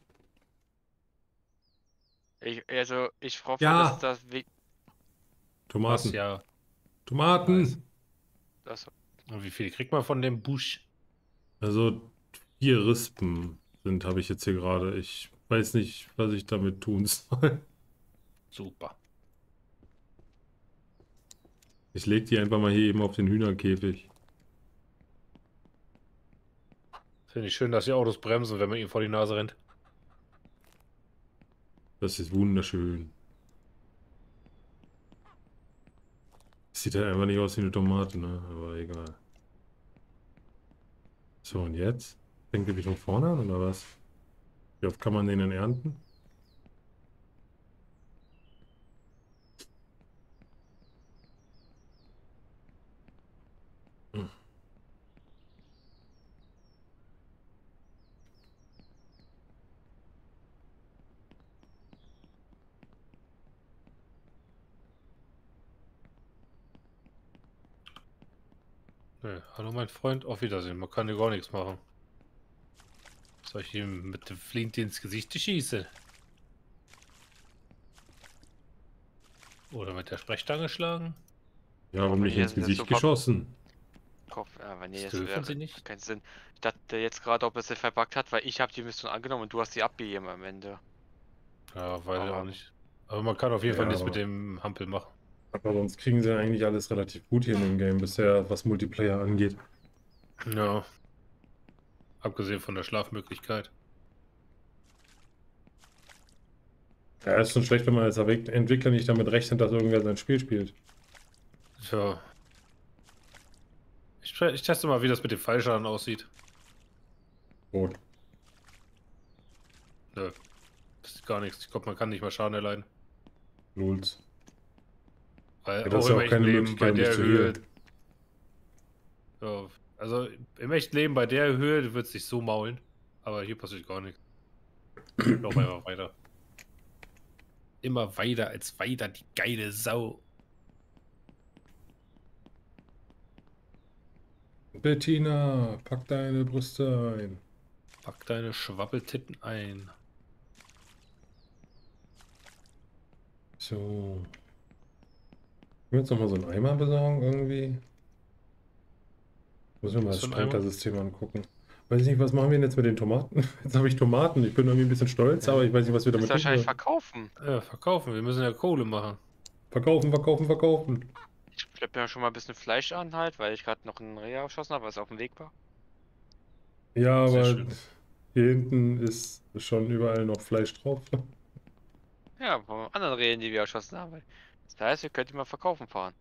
Ich hoffe, Ja. dass das Weg. Tomaten. Was ja. Tomaten! Nice. Das, Und wie viel kriegt man von dem Busch? Also 4 Rispen sind, habe ich jetzt hier gerade. Ich weiß nicht, was ich damit tun soll. Super. Ich lege die einfach mal hier eben auf den Hühnerkäfig. Finde ich schön, dass die Autos bremsen, wenn man ihnen vor die Nase rennt. Das ist wunderschön. Sieht halt einfach nicht aus wie eine Tomate, ne? Aber egal. So, und jetzt? Fängt die von vorne an, oder was? Wie oft kann man den denn ernten? Nee, hallo mein Freund, auf Wiedersehen. Man kann dir gar nichts machen. Soll ich ihm mit dem Flinte ins Gesicht schießen? Oder mit der Sprechstange schlagen? Ja, warum nicht ins Gesicht geschossen? Kopf, aber nee, Das das dürfen sie wäre nicht. keinen Sinn. Ich dachte jetzt gerade, ob es sich verbuggt hat, weil ich habe die Mission angenommen und du hast die abgegeben am Ende. Ja, weiß ich auch Aber- nicht. Aber man kann auf jeden Fall Ja, nichts mit aber- dem Hampel machen. Aber sonst kriegen sie ja eigentlich alles relativ gut hier in dem Game bisher, was Multiplayer angeht. Ja. Abgesehen von der Schlafmöglichkeit. Ja, ist schon schlecht, wenn man als Entwickler nicht damit rechnet, dass irgendwer sein Spiel spielt. Tja. Ich teste mal, wie das mit dem Fallschaden aussieht. Gut. Nö. Das ist gar nichts. Ich glaube, man kann nicht mal Schaden erleiden. Lulz. Weil Ja, das ist ja auch keine Möglichkeit, um dich zu healen. Ja, also im echten Leben bei der Höhe wird es sich so maulen. Aber hier passiert gar nichts. Noch einfach weiter. Immer weiter als weiter, die geile Sau. Bettina, pack deine Brüste ein. Pack deine Schwabbeltitten ein. So. Ich will jetzt nochmal so einen Eimer besorgen irgendwie. Muss ich mir mal Was das für ein Eimer? Sprinter-System angucken. Weiß ich nicht, was machen wir denn jetzt mit den Tomaten? Jetzt habe ich Tomaten. Ich bin irgendwie ein bisschen stolz, Ja. aber ich weiß nicht, was wir Das damit ist wahrscheinlich tun. verkaufen. Ja, verkaufen. Wir müssen ja Kohle machen. Verkaufen, verkaufen, verkaufen. Ich schleppe mir schon mal ein bisschen Fleisch an halt, weil ich gerade noch einen Reh erschossen habe, was auf dem Weg war. Ja, Sehr aber schön. hier hinten ist schon überall noch Fleisch drauf. Ja, von anderen Rehen, die wir erschossen haben. Das heißt, wir könnten mal verkaufen fahren.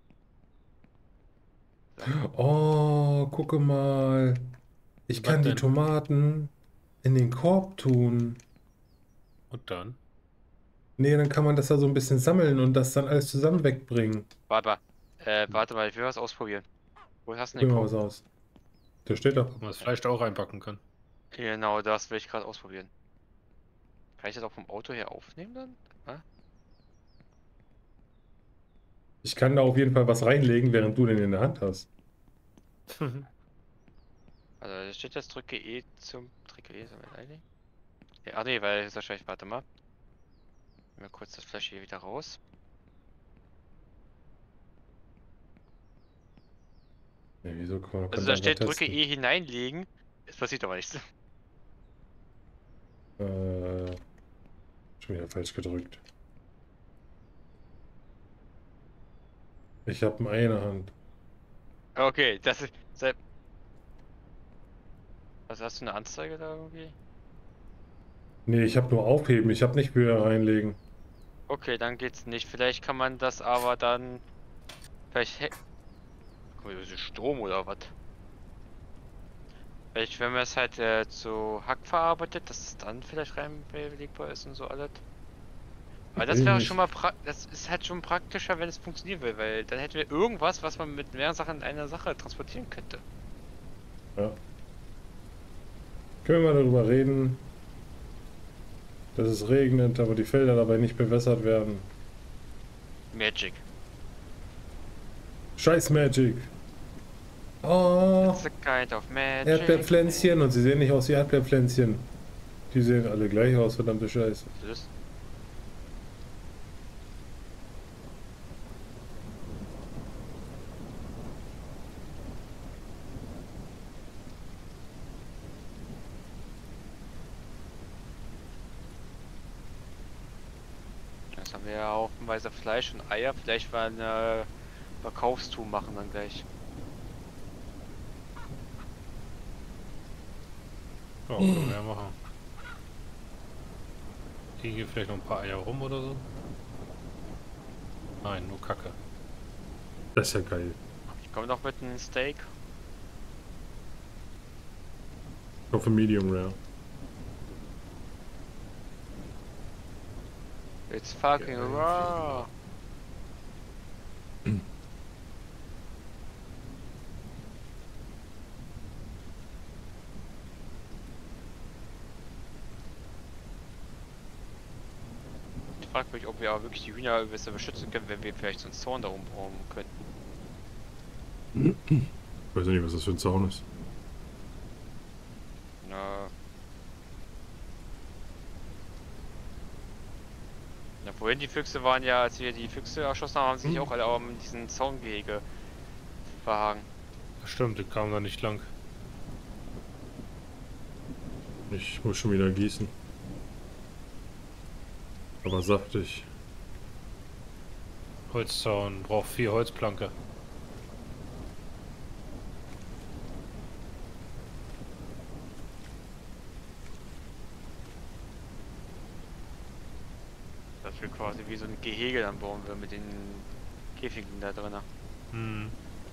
Oh, gucke mal. Ich Was kann die denn? Tomaten in den Korb tun. Und dann? Nee, dann kann man das da so ein bisschen sammeln und das dann alles zusammen wegbringen. Warte mal, ich will was ausprobieren. Wo hast du Probier den mal was Korb? aus. Der steht da. Ob man das Fleisch da auch reinpacken kann. Genau, das will ich gerade ausprobieren. Kann ich das auch vom Auto her aufnehmen dann? Ich kann da auf jeden Fall was reinlegen, während du den in der Hand hast. Also da steht jetzt drücke E zum einlegen. Ja, ach nee, weil ist wahrscheinlich, warte mal. Mal kurz das Fleisch hier wieder raus. Ja, wieso kann man Also da steht drücke E hineinlegen. Es passiert aber nichts. Schon wieder falsch gedrückt. Ich habe eine Hand. Okay, das ist. Was hast du eine Anzeige da irgendwie? Nee, ich habe nur aufheben. Ich habe nicht wieder reinlegen. Okay, dann geht's nicht. Vielleicht kann man das aber dann. Vielleicht. Guck mal, das ist Strom oder was? Vielleicht, wenn man es halt zu Hack verarbeitet, dass es dann vielleicht reinlegbar ist und so alles. Aber das wäre schon mal das ist halt schon praktischer, wenn es funktionieren will, weil dann hätten wir irgendwas, was man mit mehreren Sachen in einer Sache transportieren könnte. Ja. Können wir mal darüber reden, dass es regnet, aber die Felder dabei nicht bewässert werden. Magic. Scheiß Magic. Oh, It's a kind of magic. Erdbeerpflänzchen und sie sehen nicht aus wie Erdbeerpflänzchen. Die sehen alle gleich aus, verdammte Scheiße. Das ist Jetzt haben wir ja haufenweise Fleisch und Eier. Vielleicht mal eine Verkaufstour machen dann gleich. Ja, können wir ja machen. Liegen hier vielleicht noch ein paar Eier rum oder so? Nein, nur Kacke. Das ist ja geil. Ich komme noch mit einem Steak. Ich hoffe Medium Rare. It's fucking Ja, raw. Ich frage mich, ob wir auch wirklich die Hühner besser beschützen können, wenn wir vielleicht so einen Zaun da umbauen könnten. Ich weiß ja nicht, was das für ein Zaun ist. Na. Na, vorhin die Füchse waren ja, als wir die Füchse erschossen haben, haben sie sich auch alle um diesen Zaungehege verhangen. Das stimmt, die kamen da nicht lang. Ich muss schon wieder gießen. Aber saftig. Holzzaun, braucht 4 Holzplanke. Dass wir quasi wie so ein Gehege dann bauen wir mit den Käfigen da drin. Hm.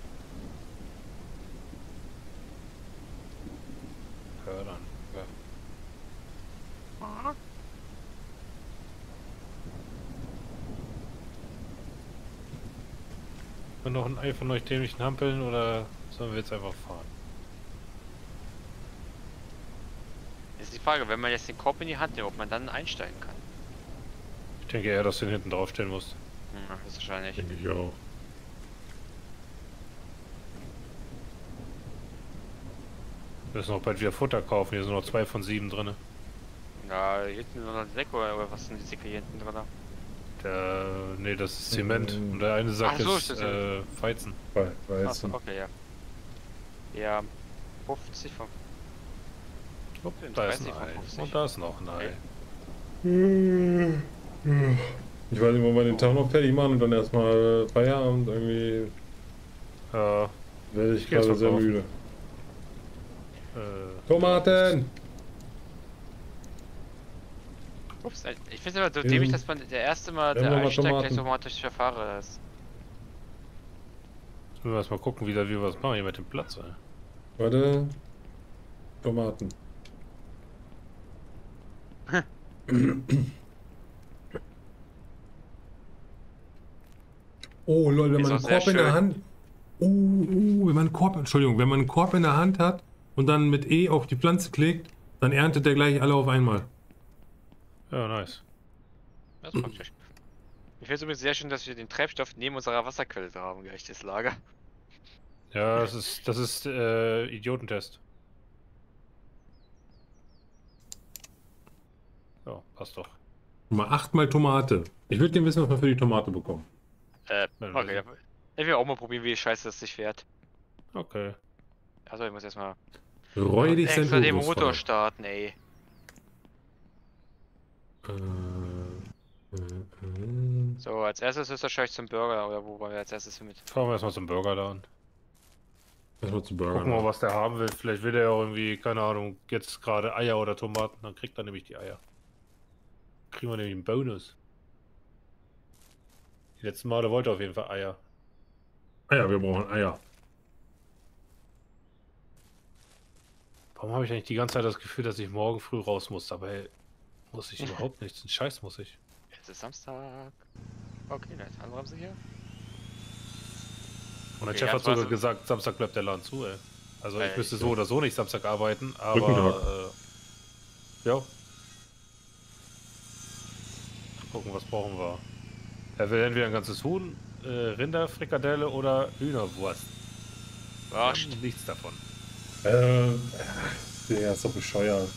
Ja, dann. Ja. Will noch ein Ei von euch dämlichen Hampeln oder sollen wir jetzt einfach fahren? Das ist die Frage, wenn man jetzt den Korb in die Hand nimmt, ob man dann einsteigen kann. Ich denke eher, dass du den hinten draufstellen musst. Hm, das ist wahrscheinlich. Denke ich auch. Wir müssen auch bald wieder Futter kaufen, hier sind noch 2 von 7 drin. Ja, hier hinten so ein Säck oder was sind die Säcke hier hinten drin? Nee, das ist Zement. Und der eine Sack Ach so, ist ist das Weizen. Achso, okay, ja. Ja, 50 von. Oh, da ist ein 30 von Ei. 50. Und da ist noch ein Ei. Ich weiß nicht, wollen wir den Tag noch fertig machen und dann erstmal Feierabend. Irgendwie Ja, werde ich Ich geh jetzt gerade sehr verkaufen. müde. Tomaten! Ups, ich finde es immer so dämlich, dass man der erste Mal Wir haben der noch mal einsteigt, gleich Tomaten. automatisch der Fahrer ist. Jetzt müssen wir erstmal gucken, wie wir was machen hier mit dem Platz. Ey. Warte. Tomaten. Oh Leute, wenn Ist man auch einen Korb sehr in der schön. Hand. Wenn man einen Korb, Entschuldigung, wenn man einen Korb in der Hand hat und dann mit E auf die Pflanze klickt, dann erntet der gleich alle auf einmal. Ja, nice. Das ist praktisch. Ich finde es übrigens sehr schön, dass wir den Treibstoff neben unserer Wasserquelle haben, gerechtes Lager. Ja, das ist Idiotentest. Ja, passt doch. Guck mal 8-mal Tomate. Ich würde gerne wissen, was wir für die Tomate bekommen. Nein, Okay, ja. Ich will auch mal probieren, wie scheiße das sich fährt. Okay. Also ich muss erstmal Räudig sein extra den Urgroßvater. Motor starten, ey. So, als erstes ist wahrscheinlich zum Burger, oder wo wollen wir als erstes mit? Fahren wir erstmal zum Burgerladen. Erstmal zu Burger. Gucken wir mal, was der haben will. Vielleicht will der ja irgendwie, keine Ahnung, jetzt gerade Eier oder Tomaten. Dann kriegt er nämlich die Eier. Kriegen wir nämlich einen Bonus. Die letzten Male wollte er auf jeden Fall Eier. Ja, wir brauchen Eier. Warum habe ich eigentlich die ganze Zeit das Gefühl, dass ich morgen früh raus muss? Dabei muss ich überhaupt nichts. Einen Scheiß muss ich. Jetzt ist Samstag. Okay, dann ist andere hier. Und der Okay, Chef ja, hat das war sogar so- gesagt, Samstag bleibt der Laden zu, ey. Also ich müsste ich- so oder so nicht Samstag arbeiten, Brückentag. aber ja. Gucken, was brauchen wir. Er will entweder ein ganzes Huhn, Rinderfrikadelle oder Hühnerwurst. Wascht. Nichts davon. Der ist doch bescheuert.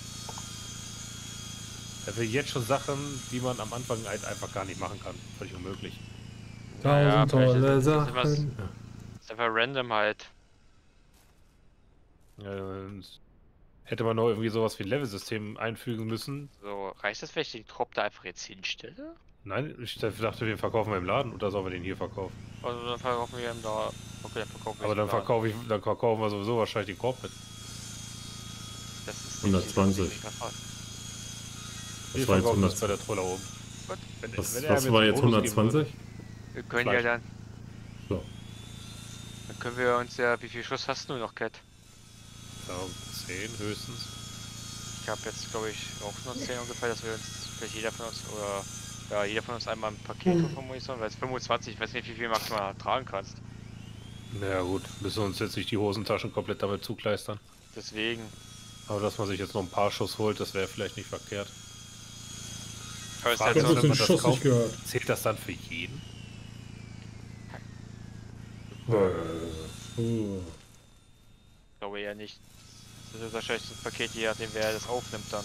Er will jetzt schon Sachen, die man am Anfang halt einfach gar nicht machen kann. Völlig unmöglich. Tausend vielleicht tolle ist das Sachen. ist einfach random halt. Hätte man noch irgendwie sowas wie ein Level-System einfügen müssen. So, reicht das vielleicht, den Trop da einfach jetzt hinstelle? Nein, ich dachte, wir verkaufen wir im Laden oder sollen wir den hier verkaufen? Also dann verkaufen wir ihm da. Okay, dann verkaufen wir Aber es dann im Laden. verkaufen wir sowieso wahrscheinlich den Korb mit. Das ist 120. nicht grad falsch. Das war jetzt verkaufen das 100. bei der Troller oben. Gut. Was war jetzt 120? Wir können ja Fleisch. dann. So. Dann können wir uns ja. Wie viel Schuss hast du noch, Cat? Ja, 10 höchstens. Ich habe jetzt, glaube ich, auch nur 10 ungefähr, dass wir uns vielleicht jeder von uns oder ja, jeder von uns einmal ein Paket von Munition, weil es 25, ich weiß nicht, wie viel maximal tragen kannst. Naja gut, müssen wir uns jetzt nicht die Hosentaschen komplett damit zukleistern. Deswegen. Aber dass man sich jetzt noch ein paar Schuss holt, das wäre vielleicht nicht verkehrt. Aber es ist Frage halt Ich ist, hab so, bloß wenn den man das Schuss kauft- nicht gehört. Zählt das dann für jeden? glaube eher nicht. Das ist wahrscheinlich das Paket, je nachdem wer das aufnimmt dann.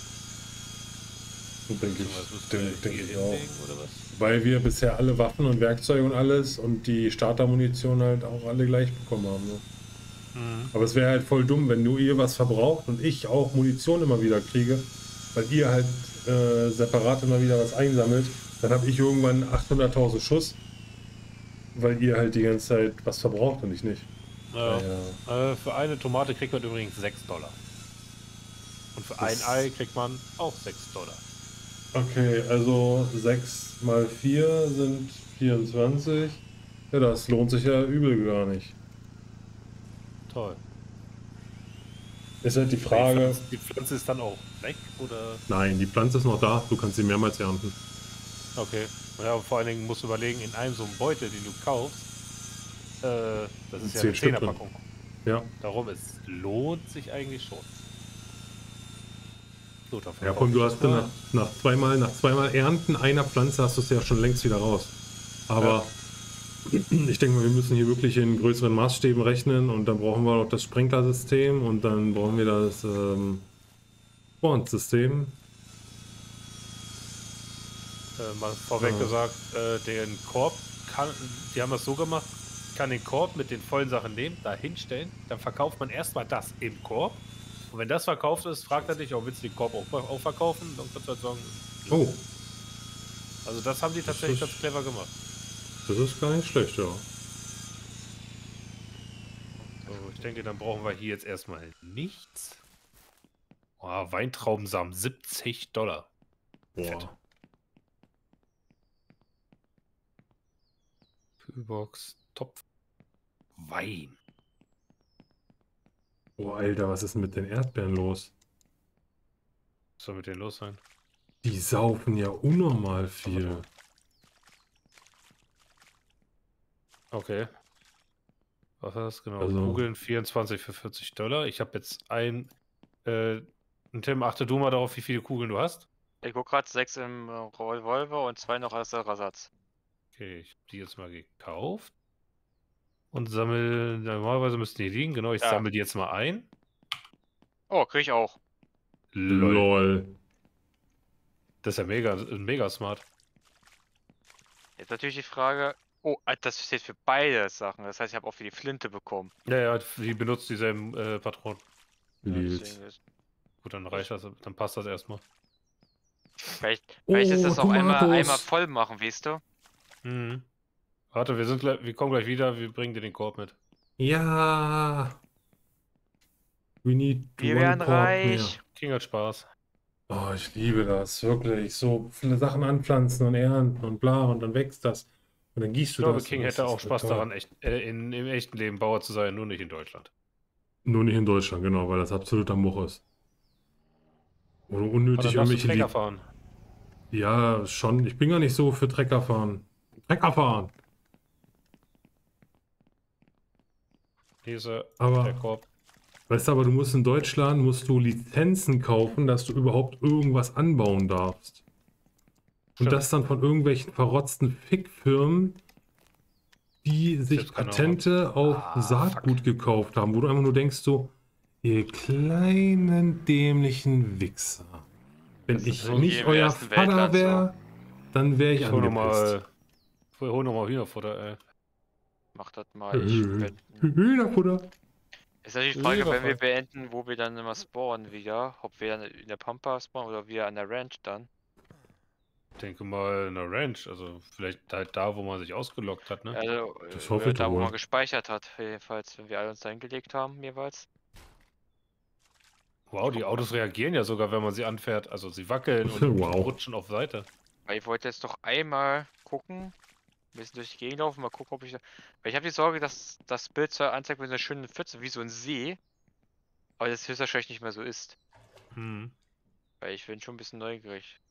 Denke Was müssen wir denk hier ich auch. hinlegen, oder was? Weil wir bisher alle Waffen und Werkzeuge und alles und die Startermunition halt auch alle gleich bekommen haben. Ne? Aber es wäre halt voll dumm, wenn nur ihr was verbraucht und ich auch Munition immer wieder kriege, weil ihr halt separat immer wieder was einsammelt. Dann habe ich irgendwann 800.000 Schuss, weil ihr halt die ganze Zeit was verbraucht und ich nicht. Ja. Ja. Für eine Tomate kriegt man übrigens $6. Und für ein Ei kriegt man auch $6. Okay, also 6 mal 4 sind 24. Ja, das lohnt sich ja übel gar nicht. Toll. Ist halt die Frage. Die Pflanze ist dann auch weg, oder? Nein, die Pflanze ist noch da, du kannst sie mehrmals ernten. Okay. Ja, und vor allen Dingen musst du überlegen, in einem so einem Beutel, den du kaufst, das ist ja 10 eine Stück drin. 10er-Packung. Ja. Darum, es lohnt sich eigentlich schon. So, dafür Ja, komm, du hast nach zweimal Ernten einer Pflanze hast du es ja schon längst wieder raus. Aber ich denke mal, wir müssen hier wirklich in größeren Maßstäben rechnen und dann brauchen wir auch das Sprinklersystem und dann brauchen wir das Spawn-System. Mal vorweg gesagt, den Korb, die haben das so gemacht, kann den Korb mit den vollen Sachen nehmen, da hinstellen, dann verkauft man erstmal das im Korb. Und wenn das verkauft ist, fragt er dich, willst du den Korb auch verkaufen? Dann kannst du halt sagen, Oh, also das haben die tatsächlich ist- ganz clever gemacht. das ist gar nicht schlecht, ja. So, ich denke, dann brauchen wir hier jetzt erstmal nichts. Oh, Weintraubensamen, $70. Fett. Boah. Kühlbox, Topf, Wein. Oh, Alter, was ist denn mit den Erdbeeren los? Was soll mit denen los sein? Die saufen ja unnormal viel. Okay. Was war das genau? Also- Kugeln 24 für $40. Ich habe jetzt Tim, achte du mal darauf, wie viele Kugeln du hast. Ich guck gerade 6 im Revolver und 2 noch als Ersatz. Okay, ich habe die jetzt mal gekauft. Und sammle, normalerweise müssten die liegen, genau, ich Ja. sammle die jetzt mal ein. Oh, krieg ich auch. Lol. Lol. Das ist ja mega smart. Jetzt natürlich die Frage. Oh, das steht für beide Sachen. Das heißt, ich habe auch für die Flinte bekommen. Ja, die benutzt dieselben Patronen. Ja, Lied. deswegen Gut, dann reicht das, dann passt das erstmal. vielleicht ist das auch Tomatos. einmal voll machen, weißt du? Mhm. Warte, wir kommen gleich wieder, wir bringen dir den Korb mit. Ja. We need Wir one werden Korb mehr. reich. King hat Spaß. Oh, ich liebe das, wirklich. So viele Sachen anpflanzen und ernten und bla und dann wächst das. Und dann gießt Ich du glaube, das. King und das hätte ist auch Spaß toll. daran, im echten Leben Bauer zu sein, nur nicht in Deutschland. Nur nicht in Deutschland, genau, weil das absoluter Much ist. Oder Aber unnötig dann darfst du irgendwelche Trecker Lied. fahren. Ja, schon. Ich bin gar nicht so für Trecker fahren. Trecker fahren! Hier ist er, Aber- der Korb. Weißt du, aber du musst in Deutschland Lizenzen kaufen, dass du überhaupt irgendwas anbauen darfst. Und Stimmt. das dann von irgendwelchen verrotzten Fickfirmen, die sich jetzt genau. Patente auf Saatgut gekauft haben, wo du einfach nur denkst so, ihr kleinen dämlichen Wichser. Wenn Das ich ist so nicht wie im euer Ersten Vater Weltland wäre, dann wäre ich Ich hol angepisst. nochmal Hühnerfutter, ey. Mach das mal. Ich Hühnerfutter. ist natürlich die Frage, wenn wir Überfall. beenden, wo wir dann immer spawnen wieder. Ob wir dann in der Pampa spawnen oder wir an der Ranch dann. Ich denke mal in der Ranch, also vielleicht halt da, wo man sich ausgeloggt hat, ne? Also Das hoffe ich da, doch wo wohl. man gespeichert hat, jedenfalls, wenn wir alle uns da hingelegt haben, jeweils. Wow, die Autos reagieren ja sogar, wenn man sie anfährt. Also sie wackeln und Wow. rutschen auf Seite. Weil ich wollte jetzt noch einmal gucken, ein bisschen durch die Gegend laufen, mal gucken, ob ich da. Weil ich habe die Sorge, dass das Bild zwar anzeigt mit einer schönen Pfütze, wie so ein See, aber das höchstwahrscheinlich nicht mehr so ist. Hm. Weil ich bin schon ein bisschen neugierig.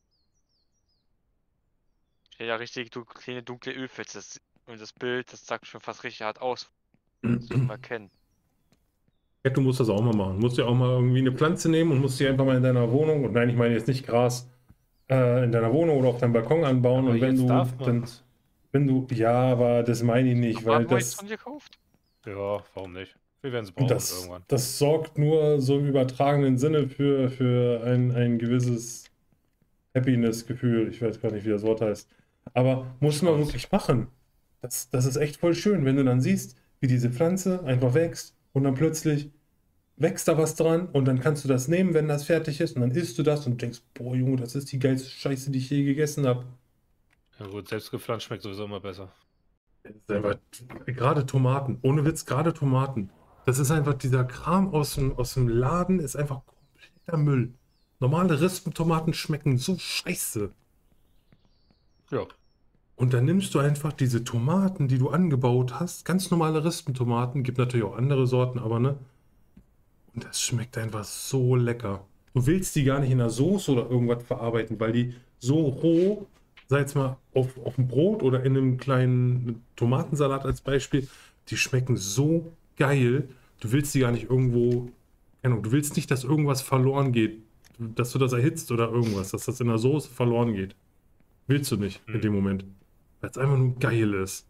Steht da richtig kleine dunkle Ölpfütze. Und das Bild, das sagt schon fast richtig hart aus. Das muss man erkennen. Ja, du musst das auch mal machen. Du musst ja auch mal irgendwie eine Pflanze nehmen und musst die einfach mal in deiner Wohnung, und nein, ich meine jetzt nicht Gras, in deiner Wohnung oder auf deinem Balkon anbauen. Aber Und wenn jetzt du darf dann, man's. ja, aber das meine ich nicht, weil Haben wir jetzt das, schon gekauft? Ja, warum nicht? Wir werden es Und brauchen das, irgendwann. das sorgt nur so im übertragenen Sinne für ein gewisses Happiness-Gefühl. Ich weiß gar nicht, wie das Wort heißt. Aber muss man Stolz. wirklich machen. Das ist echt voll schön, wenn du dann siehst, wie diese Pflanze einfach wächst und dann plötzlich wächst da was dran und dann kannst du das nehmen, wenn das fertig ist und dann isst du das und denkst, boah Junge, das ist die geilste Scheiße, die ich je gegessen habe. Ja gut, selbst gepflanzt schmeckt sowieso immer besser. Gerade Tomaten, ohne Witz, gerade Tomaten. Das ist einfach dieser Kram aus dem Laden, ist einfach kompletter Müll. Normale Rispentomaten schmecken so scheiße. Ja. Und dann nimmst du einfach diese Tomaten, die du angebaut hast, ganz normale Rispentomaten, gibt natürlich auch andere Sorten, aber ne? Und das schmeckt einfach so lecker. Du willst die gar nicht in der Soße oder irgendwas verarbeiten, weil die so roh, sei jetzt mal auf dem Brot oder in einem kleinen Tomatensalat als Beispiel, die schmecken so geil. Du willst die gar nicht irgendwo, keine Ahnung, du willst nicht, dass irgendwas verloren geht, dass du das erhitzt oder irgendwas, dass das in der Soße verloren geht. Willst du nicht in dem Moment. Weil es einfach nur geil ist.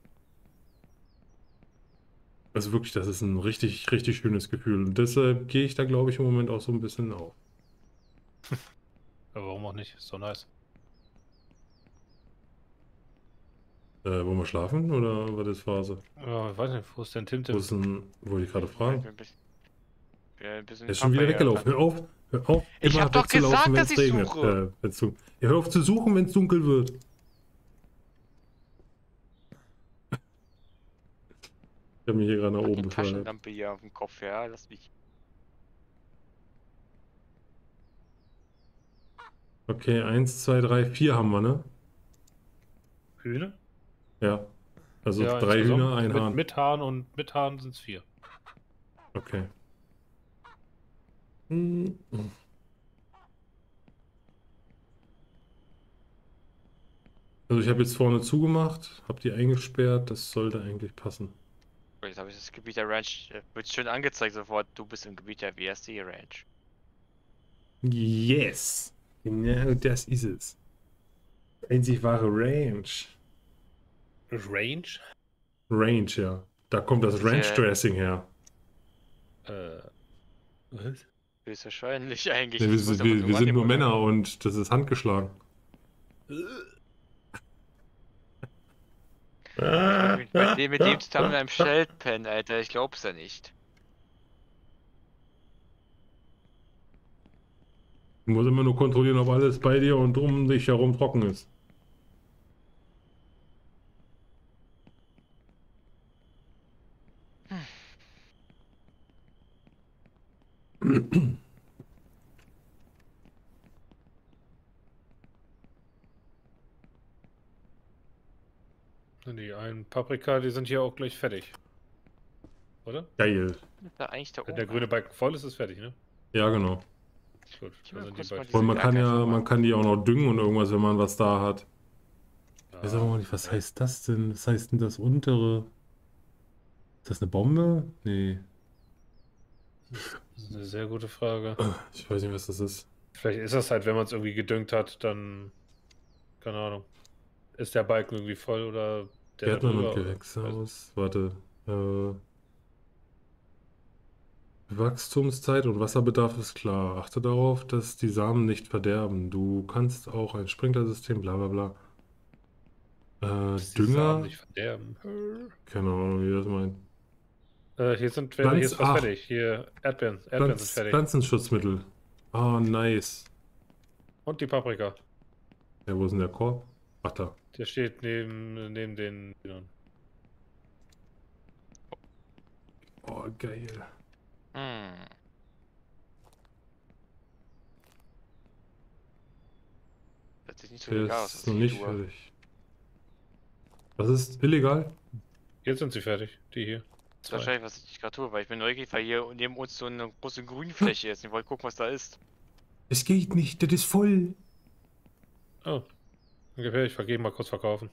Also wirklich, das ist ein richtig, richtig schönes Gefühl. Und deshalb gehe ich da, glaube ich, im Moment auch so ein bisschen auf. Aber warum auch nicht? Ist doch nice. Wollen wir schlafen oder was ist Phase? Ja, ich weiß nicht, wo ist denn Tim? Wo ist denn, wollte ich gerade fragen? Ein bisschen Er ist schon wieder Papa hier. weggelaufen. Hör auf, Ich immer hab doch wegzulaufen, gesagt, wenn dass es ich regnet. suche. Ja, hör auf zu suchen, wenn es dunkel wird. Ich habe mich hier gerade nach oben Die befördert. Taschenlampe hier auf dem Kopf, ja, lass mich. Okay, 1, 2, 3, 4 haben wir, ne? Hühner? Ja. Also Ja, 3 insgesamt. Hühner, ein Hahn. Mit Hahn und mit Hahn sind es 4. Okay. Hm. Also ich habe jetzt vorne zugemacht, habe die eingesperrt, das sollte eigentlich passen. Jetzt habe ich das Gebiet der Ranch. Wird schön angezeigt sofort. Du bist im Gebiet der WSD Ranch. Yes! Genau das ist es. Einzig wahre Range. Range? Range, ja. Da kommt das Das ist ja- Ranch-Dressing her. Was? Höchstwahrscheinlich eigentlich. Nee, Das muss wir aber wir sind nur annehmen, Männer und das ist handgeschlagen. oder? Bei dem mit dem zusammen in einem Shelter pennen, Alter. Ich glaub's ja nicht. Du musst immer nur kontrollieren, ob alles bei dir und um dich herum trocken ist. Die einen Paprika, die sind hier auch gleich fertig. Oder? Geil. Da eigentlich da Wenn oben. der grüne Balken voll ist, ist fertig, ne? Ja, genau. Gut, Ich dann will sind die kurz mal bald diese Und man kann Berge ja, einfach man mal- kann die auch noch düngen und irgendwas, wenn man was da hat. Ich weiß aber Ja, auch nicht, was heißt das denn? Was heißt denn das untere? Ist das eine Bombe? Nee. das ist eine sehr gute Frage. Ich weiß nicht, was das ist. Vielleicht ist das halt, wenn man es irgendwie gedüngt hat, dann, keine Ahnung, ist der Balken irgendwie voll oder der Gärtnern und darüber, oder- Gewächshaus. Warte. Wachstumszeit und Wasserbedarf ist klar. Achte darauf, dass die Samen nicht verderben. Du kannst auch ein Sprinklersystem, bla bla bla. dass die Samen Dünger? nicht verderben. Keine Ahnung, wie das meint. Hier ist was Ach. fertig. Hier, Erdbeeren sind fertig. Pflanzenschutzmittel. Ah, nice. Und die Paprika. Ja, wo ist denn der Korb? Ach, da. Der steht neben den Hühnern. Oh, geil. Hm. Das sieht nicht so Der legal aus. ist das noch nicht Figur. fertig. Was ist illegal? Jetzt sind sie fertig, die hier. Das ist wahrscheinlich, was ich gerade tue, weil ich bin neugierig, weil hier neben uns so eine große Grünfläche ist. Ich wollte gucken, was da ist. Es geht nicht, das ist voll. Oh. Ungefähr, ich vergebe mal kurz verkaufen.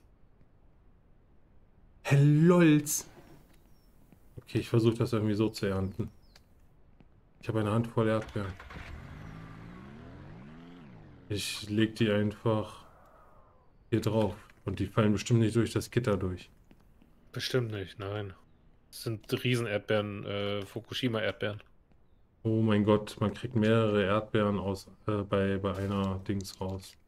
Lolz. Okay, ich versuche das irgendwie so zu ernten. Ich habe eine Handvoll Erdbeeren. Ich leg die einfach hier drauf. Und die fallen bestimmt nicht durch das Gitter durch. Bestimmt nicht, nein. Das sind Riesen-Erdbeeren, Fukushima-Erdbeeren. Oh mein Gott, man kriegt mehrere Erdbeeren aus bei einer Dings raus.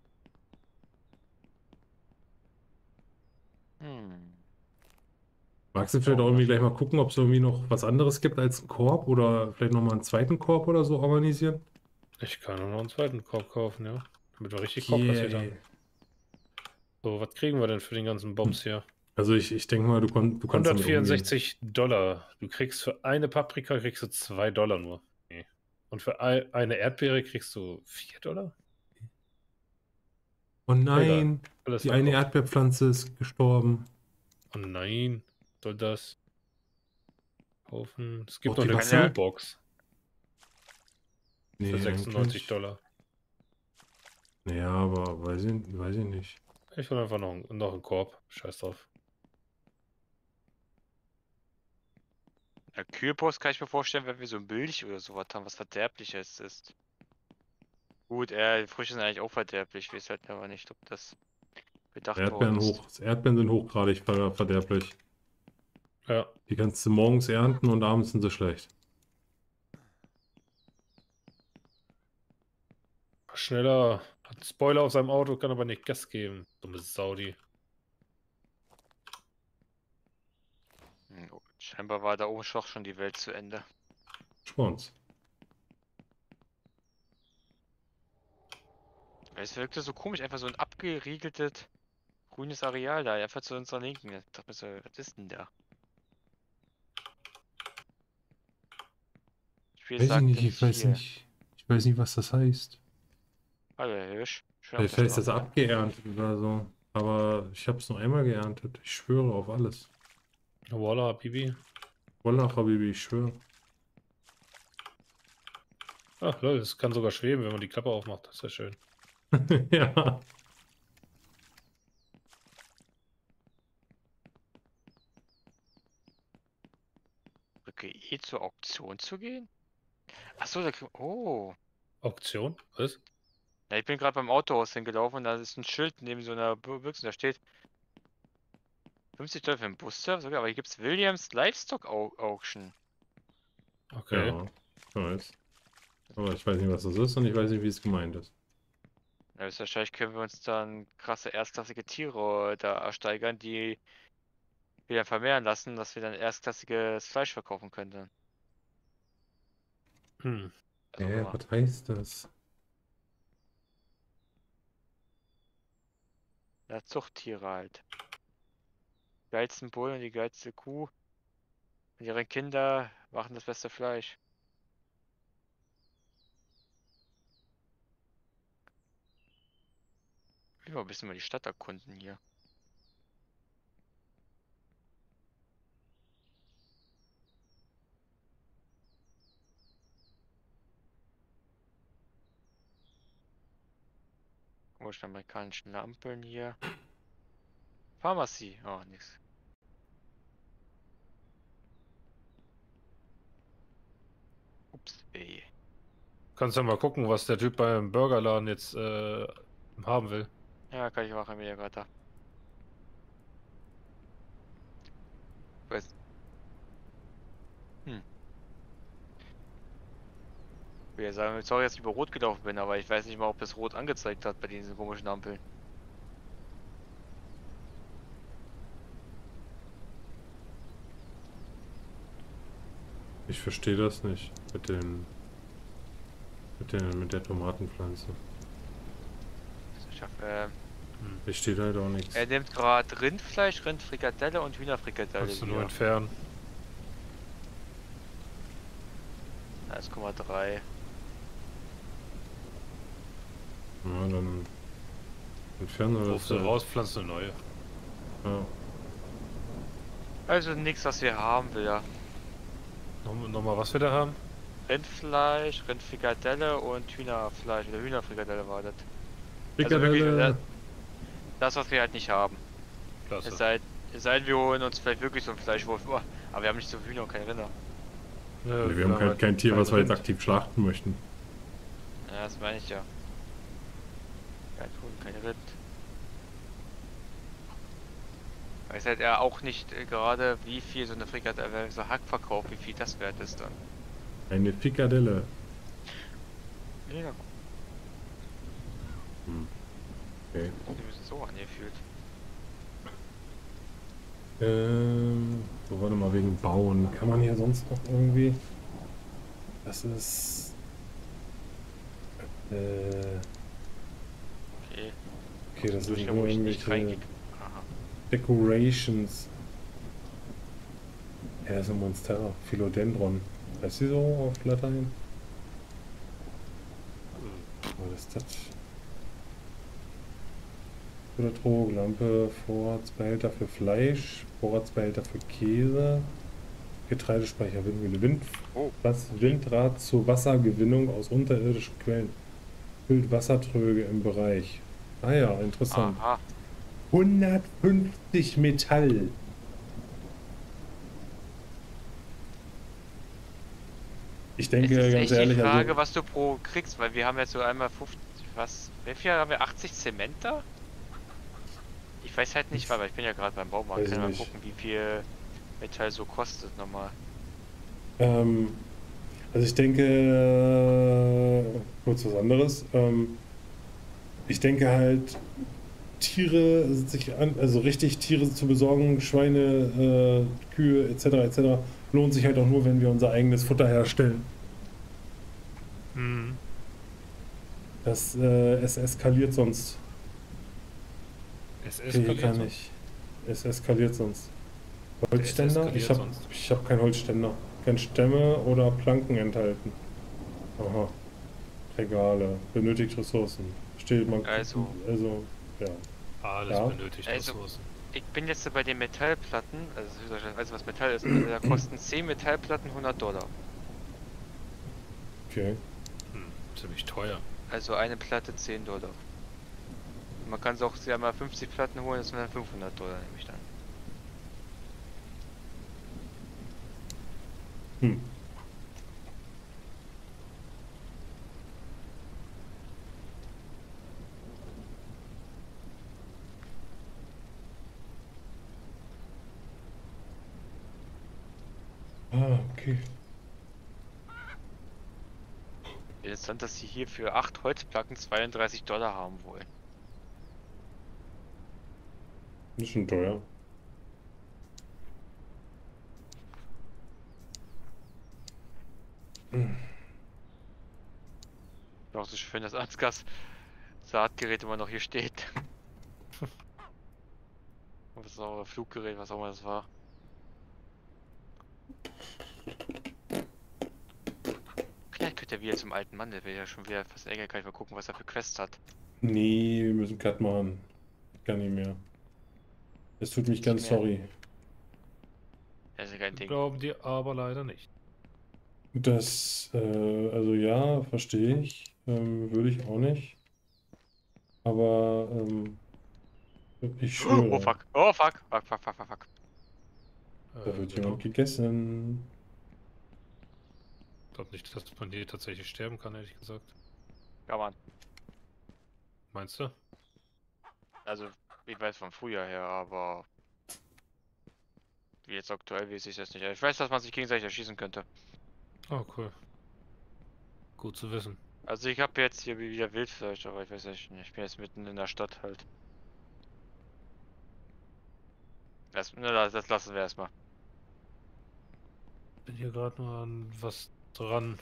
Hm. Magst du vielleicht auch irgendwie gleich mal gucken, ob es irgendwie noch was anderes gibt als einen Korb oder vielleicht nochmal einen zweiten Korb oder so organisieren? Ich kann auch noch einen zweiten Korb kaufen, ja. Damit wir richtig Korb kassiert haben. So, was kriegen wir denn für den ganzen Bombs hier? Also ich denke mal, du kannst damit umgehen. $164. Du kriegst für eine Paprika kriegst du $2 nur. Nee. Und für eine Erdbeere kriegst du $4? Oh nein, Alles die eine verkauft. Erdbeerpflanze ist gestorben. Oh nein, soll das kaufen? Es gibt Oh, noch die eine Wasser? Kühlbox Nee, für $96. Naja, aber weiß ich nicht. Ich will einfach noch einen Korb. Scheiß drauf. Ja, Kühlpost kann ich mir vorstellen, wenn wir so Milch oder sowas haben, was Verderbliches ist. Gut, Früchte sind eigentlich auch verderblich. Ich weiß halt aber nicht, ob das bedacht worden ist. Erdbeeren sind hochgradig verderblich. Ja, Die kannst du morgens ernten und abends sind sie schlecht. schneller. Hat einen Spoiler auf seinem Auto, kann aber nicht Gas geben. Dumme Saudi. Oh, scheinbar war da oben schon die Welt zu Ende. Schwanz. Es wirkte so komisch, einfach so ein abgeriegeltes grünes Areal da, einfach zu unserer Linken. Ich dachte mir so, was ist denn da? Spiel Weiß ich sagt nicht, ja ich weiß hier. nicht. Ich weiß nicht, was das heißt. Hallo, Herr Hirsch. Schön, Vielleicht heißt das abgeerntet oder so. Aber ich habe es nur einmal geerntet. Ich schwöre auf alles. Voila, Bibi. Wallah, Habibi, ich schwöre. Ach lol, es kann sogar schweben, wenn man die Klappe aufmacht. Das ist ja schön. Ja. Brücke E zur Auktion zu gehen? Achso, oh. Auktion? Was? Ja, ich bin gerade beim Autohaus hingelaufen und da ist ein Schild neben so einer Büchse, da steht $50 für einen Busservice, aber hier gibt es Williams Livestock Auction. Okay. Ja, ich weiß. Aber ich weiß nicht, was das ist und ich weiß nicht, wie es gemeint ist. Ja, wahrscheinlich können wir uns dann krasse erstklassige Tiere da ersteigern, die wir dann vermehren lassen, dass wir dann erstklassiges Fleisch verkaufen könnten. Hm. Also, Was heißt das? ja, Zuchttiere halt. Die geilsten Bullen und die geilste Kuh und ihre Kinder machen das beste Fleisch. Ich will mal ein bisschen mal die Stadt erkunden hier. Komische amerikanischen Ampeln hier. Pharmacy. Oh, nix. Ups, ey. Kannst ja mal gucken, was der Typ beim Burgerladen jetzt haben will. Ja, kann ich machen, wieder gerade da. Weiß. Ich will ja sagen, sorry, dass ich über Rot gelaufen bin, aber ich weiß nicht mal, ob es Rot angezeigt hat bei diesen komischen Ampeln. Ich verstehe das nicht mit der Tomatenpflanze. Also ich hab, Ich steht halt auch nichts. er nimmt gerade Rindfleisch, Rindfrikadelle und Hühnerfrikadelle. Kannst du nur wieder. entfernen. 1,3. Ja, dann entfernen wir Ruf das. sie raus, pflanzt eine neue. Ja. Also nichts, was wir haben will, ja. Nochmal, was wir da haben? Rindfleisch, Rindfrikadelle und Hühnerfleisch oder Hühnerfrikadelle war das. Frikadelle. Das, was wir halt nicht haben. Klasse. Es sei denn, wir holen uns vielleicht wirklich so ein Fleischwurf. Oh, aber wir haben nicht so Hühner und keine Rinder. Ja, Wir haben halt kein Tier, was wir jetzt Rind. aktiv schlachten möchten. Ja, das meine ich ja. Kein Huhn, kein Rind. Weiß halt ja auch nicht gerade, wie viel so eine Frikadelle, so Hackverkauf, wie viel das wert ist dann. Eine Frikadelle. Ja, Okay. die müssen so angefühlt. So, warte mal, wegen Bauen. Kann man hier sonst noch irgendwie... Das ist... Okay, Okay, das sind Sicher, nur wo ich nicht irgendwelche reingehe. Aha. Decorations. Ja, das ist ein Monstera. Philodendron. Heißt die so auf Latein? Was ist das? Oder Drogenlampe, Vorratsbehälter für Fleisch, Vorratsbehälter für Käse, Getreidespeicher, Windmühle, Oh, Windrad zur Wassergewinnung aus unterirdischen Quellen. Füllt Wassertröge im Bereich. Ah ja, interessant. aha. 150 Metall. Ich denke, Es ist ganz echt die ehrlich, Frage, also, was du pro kriegst, weil wir haben jetzt so einmal 50, was, wie viel haben wir? 80 Zement da? Ich weiß halt nicht, weil ich bin ja gerade beim Baumarkt. Weiß Kann ich mal nicht. gucken, wie viel Metall so kostet nochmal. ähm, also ich denke, kurz was anderes. Ich denke halt, Tiere sich an, also richtig Tiere zu besorgen, Schweine, Kühe etc. lohnt sich halt auch nur, wenn wir unser eigenes Futter herstellen. Mhm. Es eskaliert sonst. Es Okay, eskaliert kann sonst. ich. Es eskaliert sonst. Holzständer? eskaliert sonst. Ich hab keinen Holzständer. Kein Stämme oder Planken enthalten. Aha. Regale. Benötigt Ressourcen. Steht man. Also. Ja. Alles Ja. benötigt Also- Ressourcen. Ich bin jetzt bei den Metallplatten, also was Metall ist, also da kosten 10 Metallplatten $100. Okay. Ziemlich teuer. Also eine Platte $10. Man kann es auch ja mal 50 Platten holen, das sind dann $500, nehme ich dann. Hm. Ah, okay. Interessant, dass sie hier für 8 Holzplatten $32 haben wollen. Das ist schon teuer. Auch so schön, dass Ansgars Saatgerät immer noch hier steht. Was auch Fluggerät, was auch immer das war. Vielleicht könnte er wieder zum alten Mann, der wäre ja schon wieder fast ärger, kann ich mal gucken, was er für Quests hat. Nee, wir müssen Cut machen. Gar nicht mehr. Es tut mich ganz Nicht mehr. sorry. Das ist ja kein Ding. Glauben die aber leider nicht. Also ja, verstehe ich. Würde ich auch nicht. Aber ich schwöre, Oh fuck, oh fuck, fuck, fuck, fuck, fuck, fuck. da wird Genau. jemand gegessen. Ich glaube nicht, dass man hier tatsächlich sterben kann, ehrlich gesagt. Ja, Mann. Meinst du? Also, ich weiß von früher her, aber wie jetzt aktuell weiß ich das nicht. Ich weiß, dass man sich gegenseitig erschießen könnte. Oh, cool. Gut zu wissen. Also ich habe jetzt hier wieder Wildfleisch, aber ich weiß nicht, ich bin jetzt mitten in der Stadt halt. Das lassen wir erstmal. Bin hier gerade nur an was dran.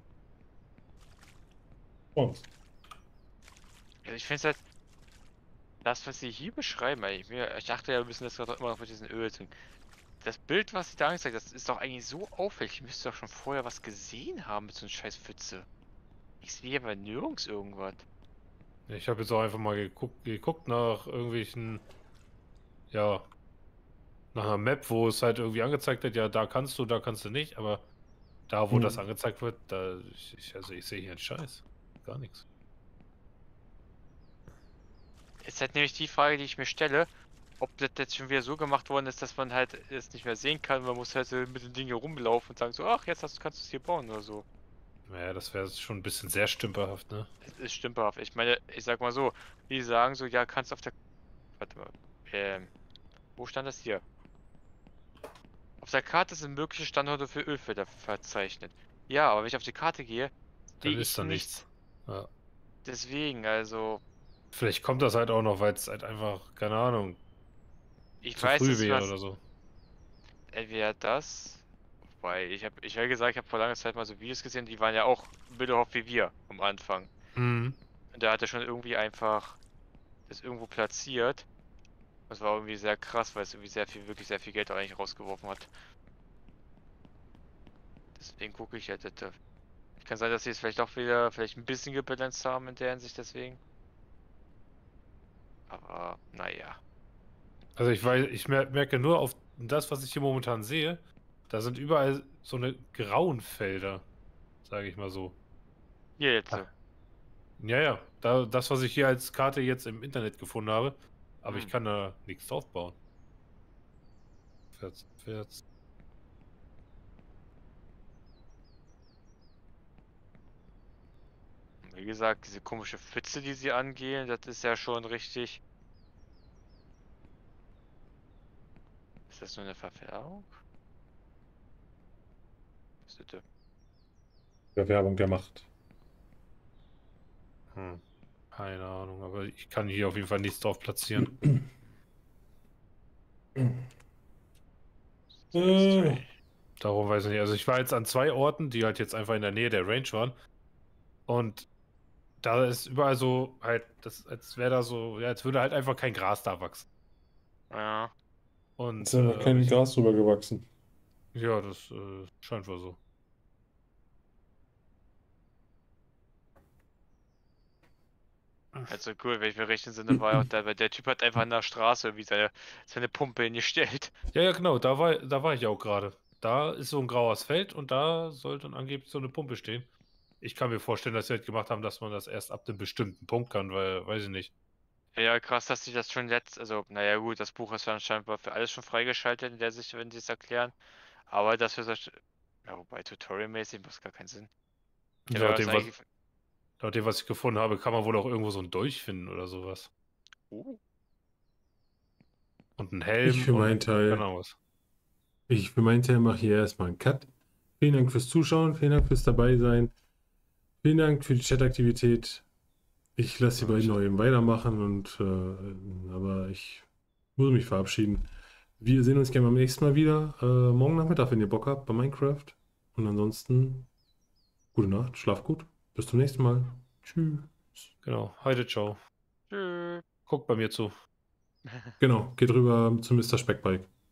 Und Also ich finde es halt, das, was sie hier beschreiben, ey, ich dachte ja, wir müssen das gerade immer noch mit diesen Ölzügen. Das Bild, was sie da angezeigt haben, das ist doch eigentlich so auffällig. Ich müsste doch schon vorher was gesehen haben mit so einer scheiß Pfütze. Ich sehe aber nirgends irgendwas. Ich habe jetzt auch einfach mal geguckt nach irgendwelchen, ja, nach einer Map, wo es halt irgendwie angezeigt hat, ja, da kannst du nicht, aber da, wo das angezeigt wird, da, also ich sehe hier einen Scheiß. Gar nichts. Ist halt nämlich die Frage, die ich mir stelle, ob das jetzt schon wieder so gemacht worden ist, dass man halt es nicht mehr sehen kann. Man muss halt so mit den Dingen rumlaufen und sagen so, ach, jetzt kannst du es hier bauen oder so. Naja, das wäre schon ein bisschen sehr stümperhaft, ne? Es ist stümperhaft. Ich meine, ich sag mal so, die sagen so, ja, kannst auf der... Warte mal. Wo stand das hier? Auf der Karte sind mögliche Standorte für Ölfelder verzeichnet. Ja, aber wenn ich auf die Karte gehe, Dann sehe ist ich da nichts. nichts. Ja. Deswegen, also, Vielleicht kommt das halt auch noch, weil es halt einfach, keine Ahnung, ich zu weiß, früh dass es wäre was, oder so. entweder das, weil ich habe gesagt, ich habe vor langer Zeit mal so Videos gesehen, die waren ja auch Middlehoff wie wir am Anfang. Mhm. Und da hat er schon irgendwie einfach das irgendwo platziert. Das war irgendwie sehr krass, weil es irgendwie sehr viel, wirklich sehr viel Geld da eigentlich rausgeworfen hat. Deswegen gucke ich ja das. Kann sein, dass sie es vielleicht auch wieder vielleicht ein bisschen gebalanced haben in der Hinsicht deswegen. Aber naja. Also ich weiß, ich merke nur auf das, was ich hier momentan sehe, da sind überall so eine grauen Felder, sage ich mal so. Hier jetzt. Ah. Ja, das, was ich hier als Karte jetzt im Internet gefunden habe, aber ich Hm. kann da nichts draufbauen. 14. Wie gesagt, diese komische Pfütze, die sie angehen, das ist ja schon richtig. Ist das nur eine Verfärbung? Was ist das? Ja, Werbung gemacht. Keine Ahnung, aber ich kann hier auf jeden Fall nichts drauf platzieren. Äh, Darum weiß ich nicht. Also ich war jetzt an 2 Orten, die halt jetzt einfach in der Nähe der Range waren. Und da ist überall so halt, das, als wäre da so, ja, als würde halt einfach kein Gras da wachsen. Ja. Und ist ja noch kein Gras drüber gewachsen. ja, das scheint wohl so. Also cool, wenn ich mir recht entsinne, war ja auch der Typ hat einfach an der Straße irgendwie seine Pumpe hingestellt. Ja, genau, da war ich auch gerade. Da ist so ein graues Feld und da soll dann angeblich so eine Pumpe stehen. Ich kann mir vorstellen, dass sie halt gemacht haben, dass man das erst ab einem bestimmten Punkt kann, weil, weiß ich nicht. Ja, krass, dass sie das schon jetzt, also, naja gut, das Buch ist dann scheinbar für alles schon freigeschaltet in der Sicht, wenn die es erklären. Aber das für solche, ja, wobei tutorialmäßig macht gar keinen Sinn. Ja, Laut das dem, eigentlich, laut dem, was ich gefunden habe, kann man wohl auch irgendwo so einen Dolch finden oder sowas. Und einen Helm Ich für meinen und Teil, keine Ahnung was. mache hier erstmal einen Cut. Vielen Dank fürs Zuschauen, vielen Dank fürs dabei sein. Vielen Dank für die Chataktivität. Ich lasse die beiden noch eben weitermachen aber ich muss mich verabschieden. Wir sehen uns gerne beim nächsten Mal wieder. Morgen Nachmittag, wenn ihr Bock habt, bei Minecraft. Und ansonsten, gute Nacht, schlaf gut. Bis zum nächsten Mal. Tschüss. Genau, heute ciao. Tschüss. Guckt bei mir zu. Genau, geht rüber zu Mr. Speckbike.